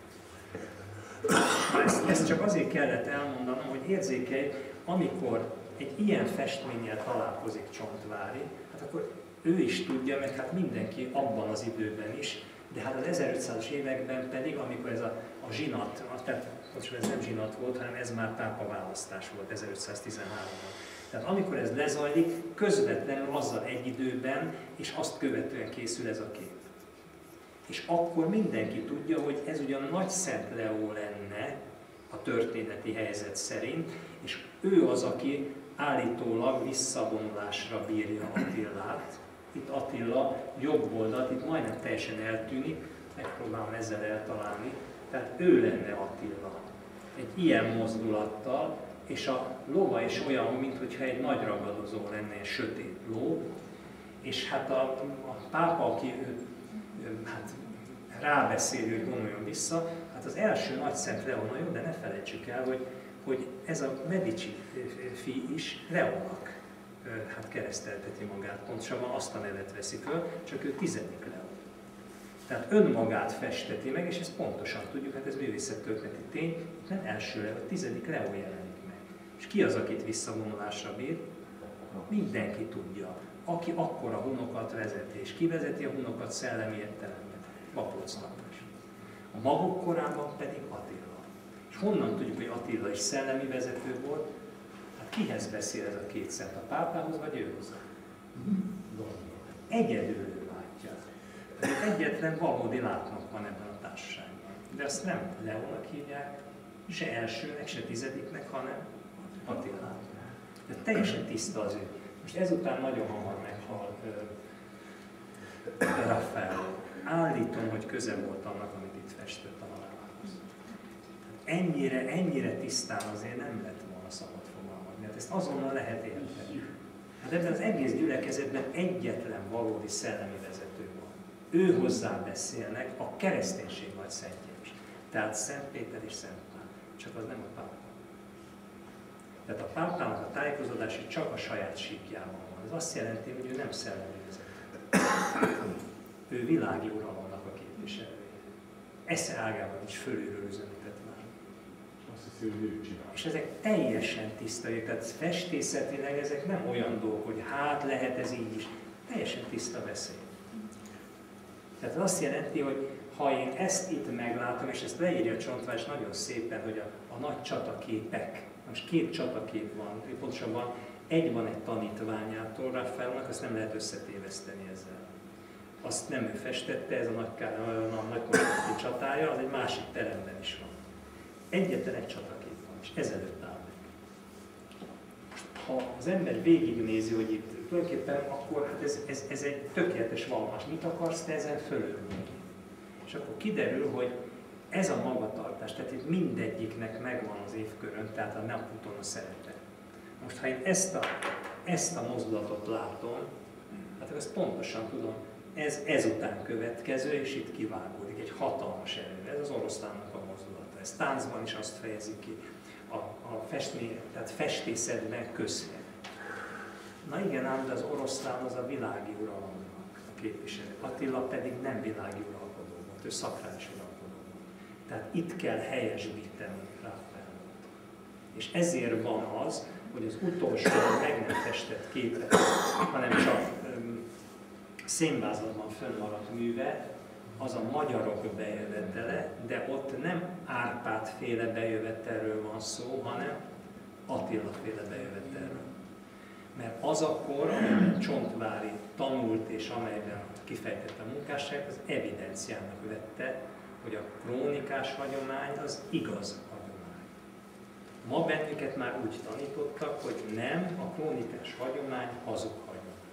Ezt, ezt csak azért kellett elmondanom, hogy érzékelj, amikor egy ilyen festménnyel találkozik Csontváry, hát akkor ő is tudja, meg hát mindenki abban az időben is, de hát az ezerötszázas években pedig, amikor ez a, a zsinat, tehát ez nem zsinat volt, hanem ez már pápa választás volt ezerötszáztizenháromban. Tehát amikor ez lezajlik, közvetlenül azzal egy időben, és azt követően készül ez a kép. És akkor mindenki tudja, hogy ez ugyan Nagy Szent Leó lenne a történeti helyzet szerint, és ő az, aki állítólag visszavonulásra bírja Attilát. Itt Attila jobb oldalt, itt majdnem teljesen eltűnik, megpróbálom ezzel eltalálni. Tehát ő lenne Attila. Egy ilyen mozdulattal, és a lova is olyan, mintha egy nagy ragadozó lenne, egy sötét ló, és hát a, a pápa, aki ő, ő, hát rábeszéli, hogy vonuljon vissza, hát az első Nagy Szent Leó, na jó, de ne felejtsük el, hogy hogy ez a Medici fi is Leónak hát keresztelteti magát, pontosabban azt a nevet veszi föl, csak ő tizedik Leó. Tehát önmagát festeti meg, és ezt pontosan tudjuk, hát ez művészettörténeti tény, itt nem első Leó, a tizedik Leó jelenik meg. És ki az, akit visszavonulásra bír? Mindenki tudja. Aki akkora hunokat vezeti, és kivezeti a hunokat szellemi értelemben, Bapóc Tamás. A maguk korában pedig Attila. És honnan tudjuk, hogy Attila is szellemi vezető volt? Hát kihez beszél ez a két szent? A pápához vagy őhoz? Egyedül ő látja. Egyetlen valódi látnok van ebben a társaságban. De azt nem Leónak hívják, se elsőnek, se tizediknek, hanem Attilának. De teljesen tiszta az ő. Most ezután nagyon hamar meghal Raffaello. Állítom, hogy köze volt annak, amit itt festett a halálához. Ennyire, ennyire tisztán azért nem lett volna szabad fogalmazni, mert ezt azonnal lehet érteni. Hát ebben az egész gyülekezetben egyetlen valódi szellemi vezető van. Ő hozzá beszélnek a kereszténység nagy szentje is. Tehát Szent Péter és Szent Pál. Csak az nem a pápa. Tehát a pápának a tájékozódása csak a saját síkjában van. Ez azt jelenti, hogy ő nem szellemi vezető. Ő világi uralomnak a képviselője. esze ágában is fölülről üzenetet vár. Azt hiszi, hogy ő csinál. És ezek teljesen tiszta, tehát festészetileg ezek nem olyan dolgok, hogy hát lehet ez így is. Teljesen tiszta beszéd. Tehát ez azt jelenti, hogy ha én ezt itt meglátom, és ezt leírja Csontvár, és nagyon szépen, hogy a, a nagy csataképek, most két csatakép van, pontosabban egy van egy tanítványától, Raffaellonak, azt nem lehet összetéveszteni ezzel. Azt nem ő festette, ez a nagy, a nagy koncerti csatája, az egy másik teremben is van. Egyetlen egy csatakép van, és ezelőtt áll meg. Ha az ember végignézi, hogy itt tulajdonképpen, akkor hát ez, ez, ez egy tökéletes valmás. Mit akarsz te ezen fölülni? És akkor kiderül, hogy ez a magatartás, tehát itt mindegyiknek megvan az évkörön, tehát a napúton a szerepe. Most ha én ezt a, ezt a mozdulatot látom, hát ezt pontosan tudom, ez ezután következő, és itt kivágódik egy hatalmas erő. Ez az oroszlánnak a mozdulata. Ez táncban is azt fejezi ki, a, a festmény, tehát festészetben közhely. Na igen, ám, de az oroszlán az a világi uralomnak a képviselő. Attila pedig nem világi uralkodó volt, ő szakrális uralkodó volt. Tehát itt kell helyesbíteni Raffaellót. És ezért van az, hogy az utolsó meg nem festett képet, hanem csak um, szénvázlatban fönnmaradt műve, az a magyarok bejövetele, de ott nem Árpád-féle bejövetelről van szó, hanem Attila-féle bejövetelről. Mert az a kor, amelyben Csontváry tanult és amelyben kifejtette a munkásságot, az evidenciának vette, hogy a krónikás hagyomány az igaz hagyomány. Ma bennünket már úgy tanítottak, hogy nem, a krónikás hagyomány hazug hagyomány.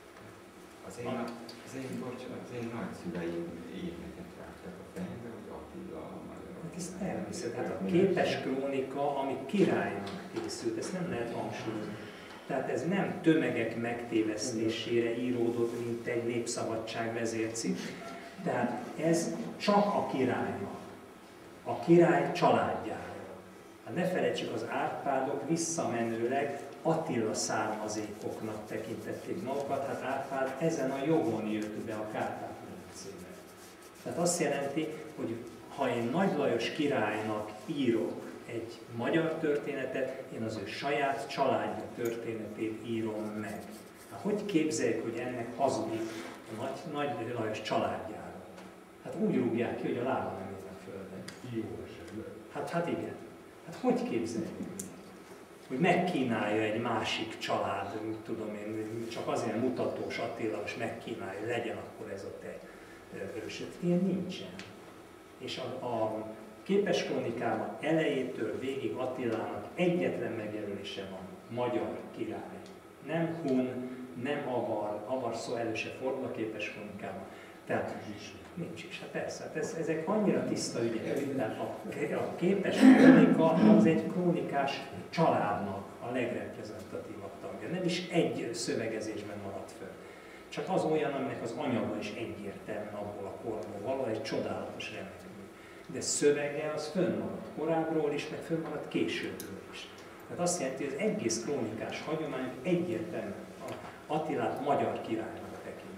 Az én, az én, bocsánat, az én nagyszüleim éveket raktak a fejembe, hogy Attila a magyar. Hát ez természet. Hát a képes krónika, ami királynak készült, ezt nem lehet hangsúlyozni. Tehát ez nem tömegek megtévesztésére íródott, mint egy népszabadság vezércikk. Tehát ez csak a királynak, a király családjára. Hát ne felejtsük, az Árpádok visszamenőleg Attila származékoknak tekintették magukat, hát Árpád ezen a jogon jött be a Kárpát-medencébe. Tehát azt jelenti, hogy ha én Nagy Lajos királynak írok egy magyar történetet, én az ő saját családja történetét írom meg. Hát hogy képzeljük, hogy ennek hazudik a Nagy, Nagy Lajos családjára? Hát úgy rúgják ki, hogy a lába nem ér a földön. Jó esetben. Hát, hát igen. Hát hogy képzeljük? Hogy megkínálja egy másik család, tudom én, csak azért mutatós Attila, és megkínálja, hogy legyen akkor ez a te ősöd. Ilyen nincsen. És a, a képes krónikában elejétől végig Attilának egyetlen megjelölése van, magyar király. Nem hun, nem avar, avar szó elő se fordul a képes krónikában. Tehát nincs is, hát persze, hát ez, ezek annyira tiszta ügyek. Tehát a, a képes krónika az egy krónikás családnak a legreprezentatívabb tagja. Nem is egy szövegezésben maradt föl. Csak az olyan, aminek az anyaga is egyértelműen abból a korból való, egy csodálatos remekmű. De szövege az fönnmaradt korábbról is, meg fönnmaradt későbbről is. Tehát azt jelenti, hogy az egész krónikás hagyomány egyértelműen Attilát magyar királynak tekinti.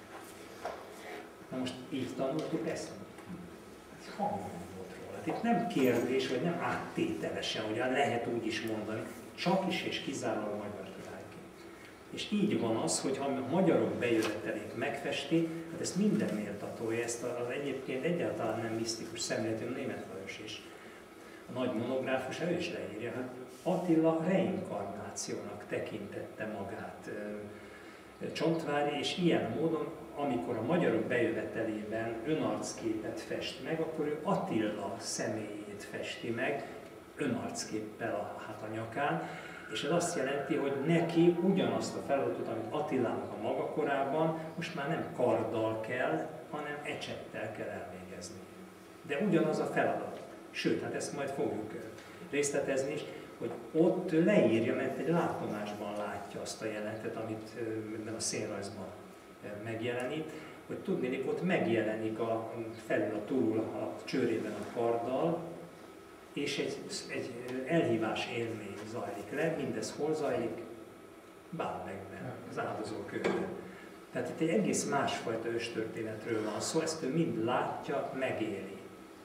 Na most így tanultuk ezt? Ez hangban volt róla. Hát itt nem kérdés, vagy nem áttételesen, hogy lehet úgy is mondani, csak is és kizárólag magyar királyként. És így van az, hogy ha a magyarok bejövetelét megfesti, hát ezt minden méltatója, ezt az egyébként egyáltalán nem misztikus szemléletű Németh Lajos is. A nagy monográfus, ő is leírja, hogy Attila reinkarnációnak tekintette magát Csontváry, és ilyen módon, amikor a magyarok bejövetelében önarcképet fest meg, akkor ő Attila személyét festi meg önarcképpel a, hát a nyakán, és ez azt jelenti, hogy neki ugyanazt a feladatot, amit Attilának a maga korában, most már nem karddal kell, hanem ecsettel kell elvégezni. De ugyanaz a feladat. Sőt, hát ezt majd fogjuk részletezni is, hogy ott leírja, mert egy látomásban látja azt a jelentet, amit ebben a színrajzban megjelenít, hogy tudnélik, ott megjelenik a, felül a túl a csőrében a karddal, és egy, egy elhívás élmény zajlik le. Mindez hol zajlik? Baalbekben, az áldozókörben. Tehát itt egy egész másfajta őstörténetről van szó, ezt ő mind látja, megéli.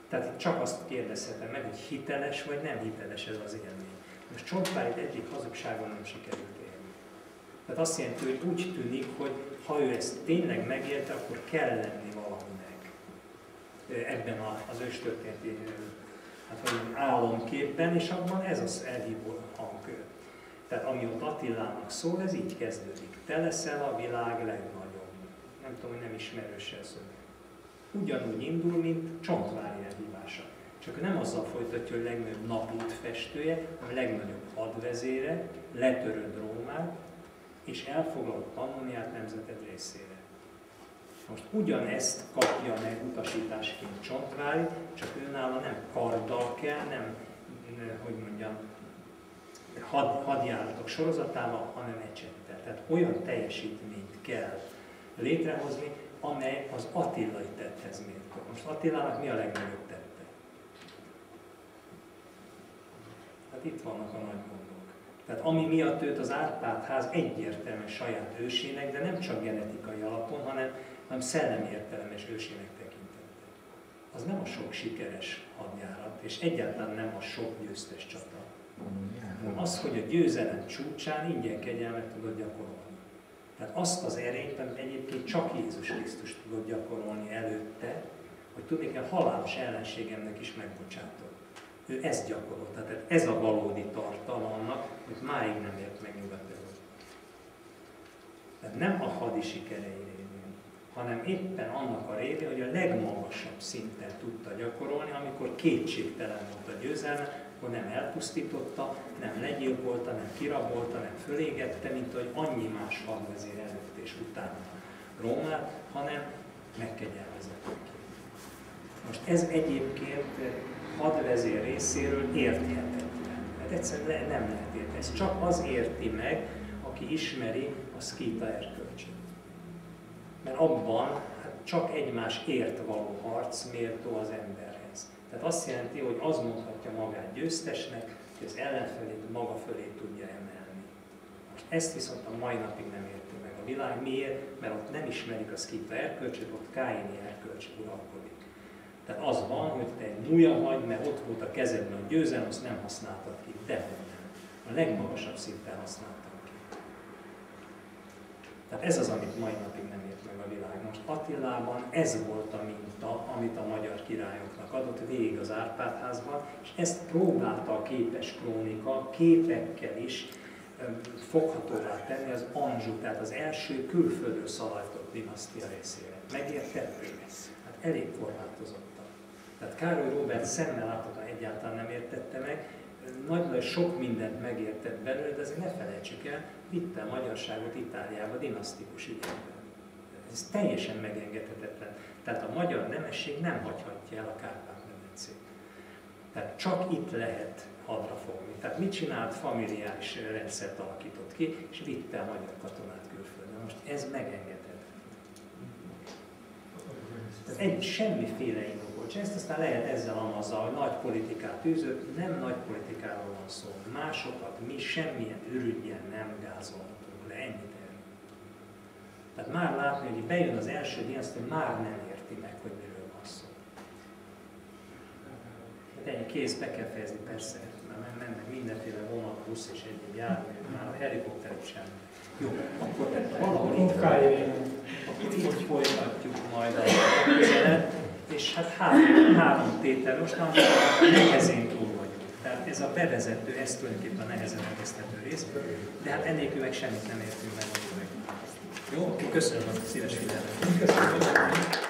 Tehát itt csak azt kérdezhetem meg, hogy hiteles vagy nem hiteles ez az élmény. Most Csontvárit egyik hazugságon nem sikerült élni. Tehát azt jelenti, hogy úgy tűnik, hogy ha ő ezt tényleg megélte, akkor kell lenni valaminek ebben az őstörténeti hát, álomképben, és abban ez az elhívó hang. Tehát ami ott Attilának szól, ez így kezdődik. Te leszel a világ legnagyobb. Nem tudom, hogy nem ismerős ez. Ugyanúgy indul, mint Csontvári elhívása. Csak nem azzal folytatja, hogy legnagyobb napút festője, hanem legnagyobb hadvezére, letöröd Rómát, és elfoglalt Pannoniát nemzeted részére. Most ugyanezt kapja meg utasításként Csontvári, csak őnála nem karddal kell, nem, hogy mondjam, had, hadjáratok sorozatával, hanem ecsettel. Tehát olyan teljesítményt kell létrehozni, amely az attilai tetthez méltó. Most Attilának mi a legnagyobb tette? Hát itt vannak a nagy gondok. Tehát ami miatt őt az Árpád-ház egyértelműen saját ősének, de nem csak genetikai alapon, hanem, hanem szellemi értelemes ősének tekintette. Az nem a sok sikeres hadjárat, és egyáltalán nem a sok győztes csata. Hanem az, hogy a győzelem csúcsán ingyen kegyelmet tudod gyakorolni. Tehát azt az erényt, amit egyébként csak Jézus Krisztus tudott gyakorolni előtte, hogy tudni kell, halálos ellenségemnek is megbocsátott. Ő ezt gyakorolta, tehát ez a valódi tartalma annak, hogy máig nem ért meg Nyugat-Európa. Tehát nem a hadi sikerei révén, hanem éppen annak a révén, hogy a legmagasabb szinten tudta gyakorolni, amikor kétségtelen volt a győzelme, akkor nem elpusztította, nem legyilkolta, nem kirabolta, nem fölégette, mint ahogy annyi más hadvezér előtt és utána Rómát, hanem megkegyelmezett. Most ez egyébként hadvezér részéről érthetetlen. Mert egyszerűen nem lehet érteni. Ez csak az érti meg, aki ismeri a szkíta erkölcsét. Mert abban hát csak egymás ért való harc méltó az emberhez. Tehát azt jelenti, hogy az mondhatja magát győztesnek, hogy az ellenfelét maga fölé tudja emelni. Most ezt viszont a mai napig nem érti meg a világ. Miért? Mert ott nem ismerik a szkíta erkölcsét, ott káini erkölcs uralkodik. Tehát az van, hogy te egy múja vagy, mert ott volt a kezedben a győzelem, azt nem használtad ki. De nem. A legmagasabb szinten használtad ki. Tehát ez az, amit mai napig nem ért meg a világ. Most Attilában ez volt a minta, amit a magyar királyoknak adott végig az Árpád-házban, és ezt próbálta a képes krónika képekkel is foghatóvá tenni az Anjou, tehát az első külföldről szalajtott dinasztia részére. Megértették? Hát elég korlátozottan. Tehát Károly Róbert szemmel láthatóan egyáltalán nem értette meg, nagyon sok mindent megértett belőle, de azért ne felejtsük el, vitte a magyarságot Itáliába dinasztikus időkben. Ez teljesen megengedhetetlen. Tehát a magyar nemesség nem hagyhatja el a Kárpát-medencét. Tehát csak itt lehet hadra fogni. Tehát mit csinált? Familiáris rendszert alakított ki, és vitte a magyar katonát külföldön. Most ez megengedhetetlen. Tehát egy semmiféle indok volt. És ezt aztán lehet ezzel amazzal, hogy nagy politikát űzött, nem nagy politikáról van szó. Másokat mi semmilyen ürügyen nem gázolhatunk le, ennyit erről. Tehát már látni, hogy bejön az első dinasztia, már nem érti meg, hogy miről van szó. De ennyi, kész, be kell fejezni, persze, mert mennek mindenféle vonat, busz és egyéb jármű, már a helikopterek sem. Jó, akkor valahol itt, akkor itt folytatjuk majd a közelet, és hát három, három tétel, most már nehezén túl vagyunk. Tehát ez a bevezető, ez tulajdonképpen a nehezen megeszthető rész, de hát ennélkül meg semmit nem értünk meg. Jó, köszönöm a szíves figyelmet.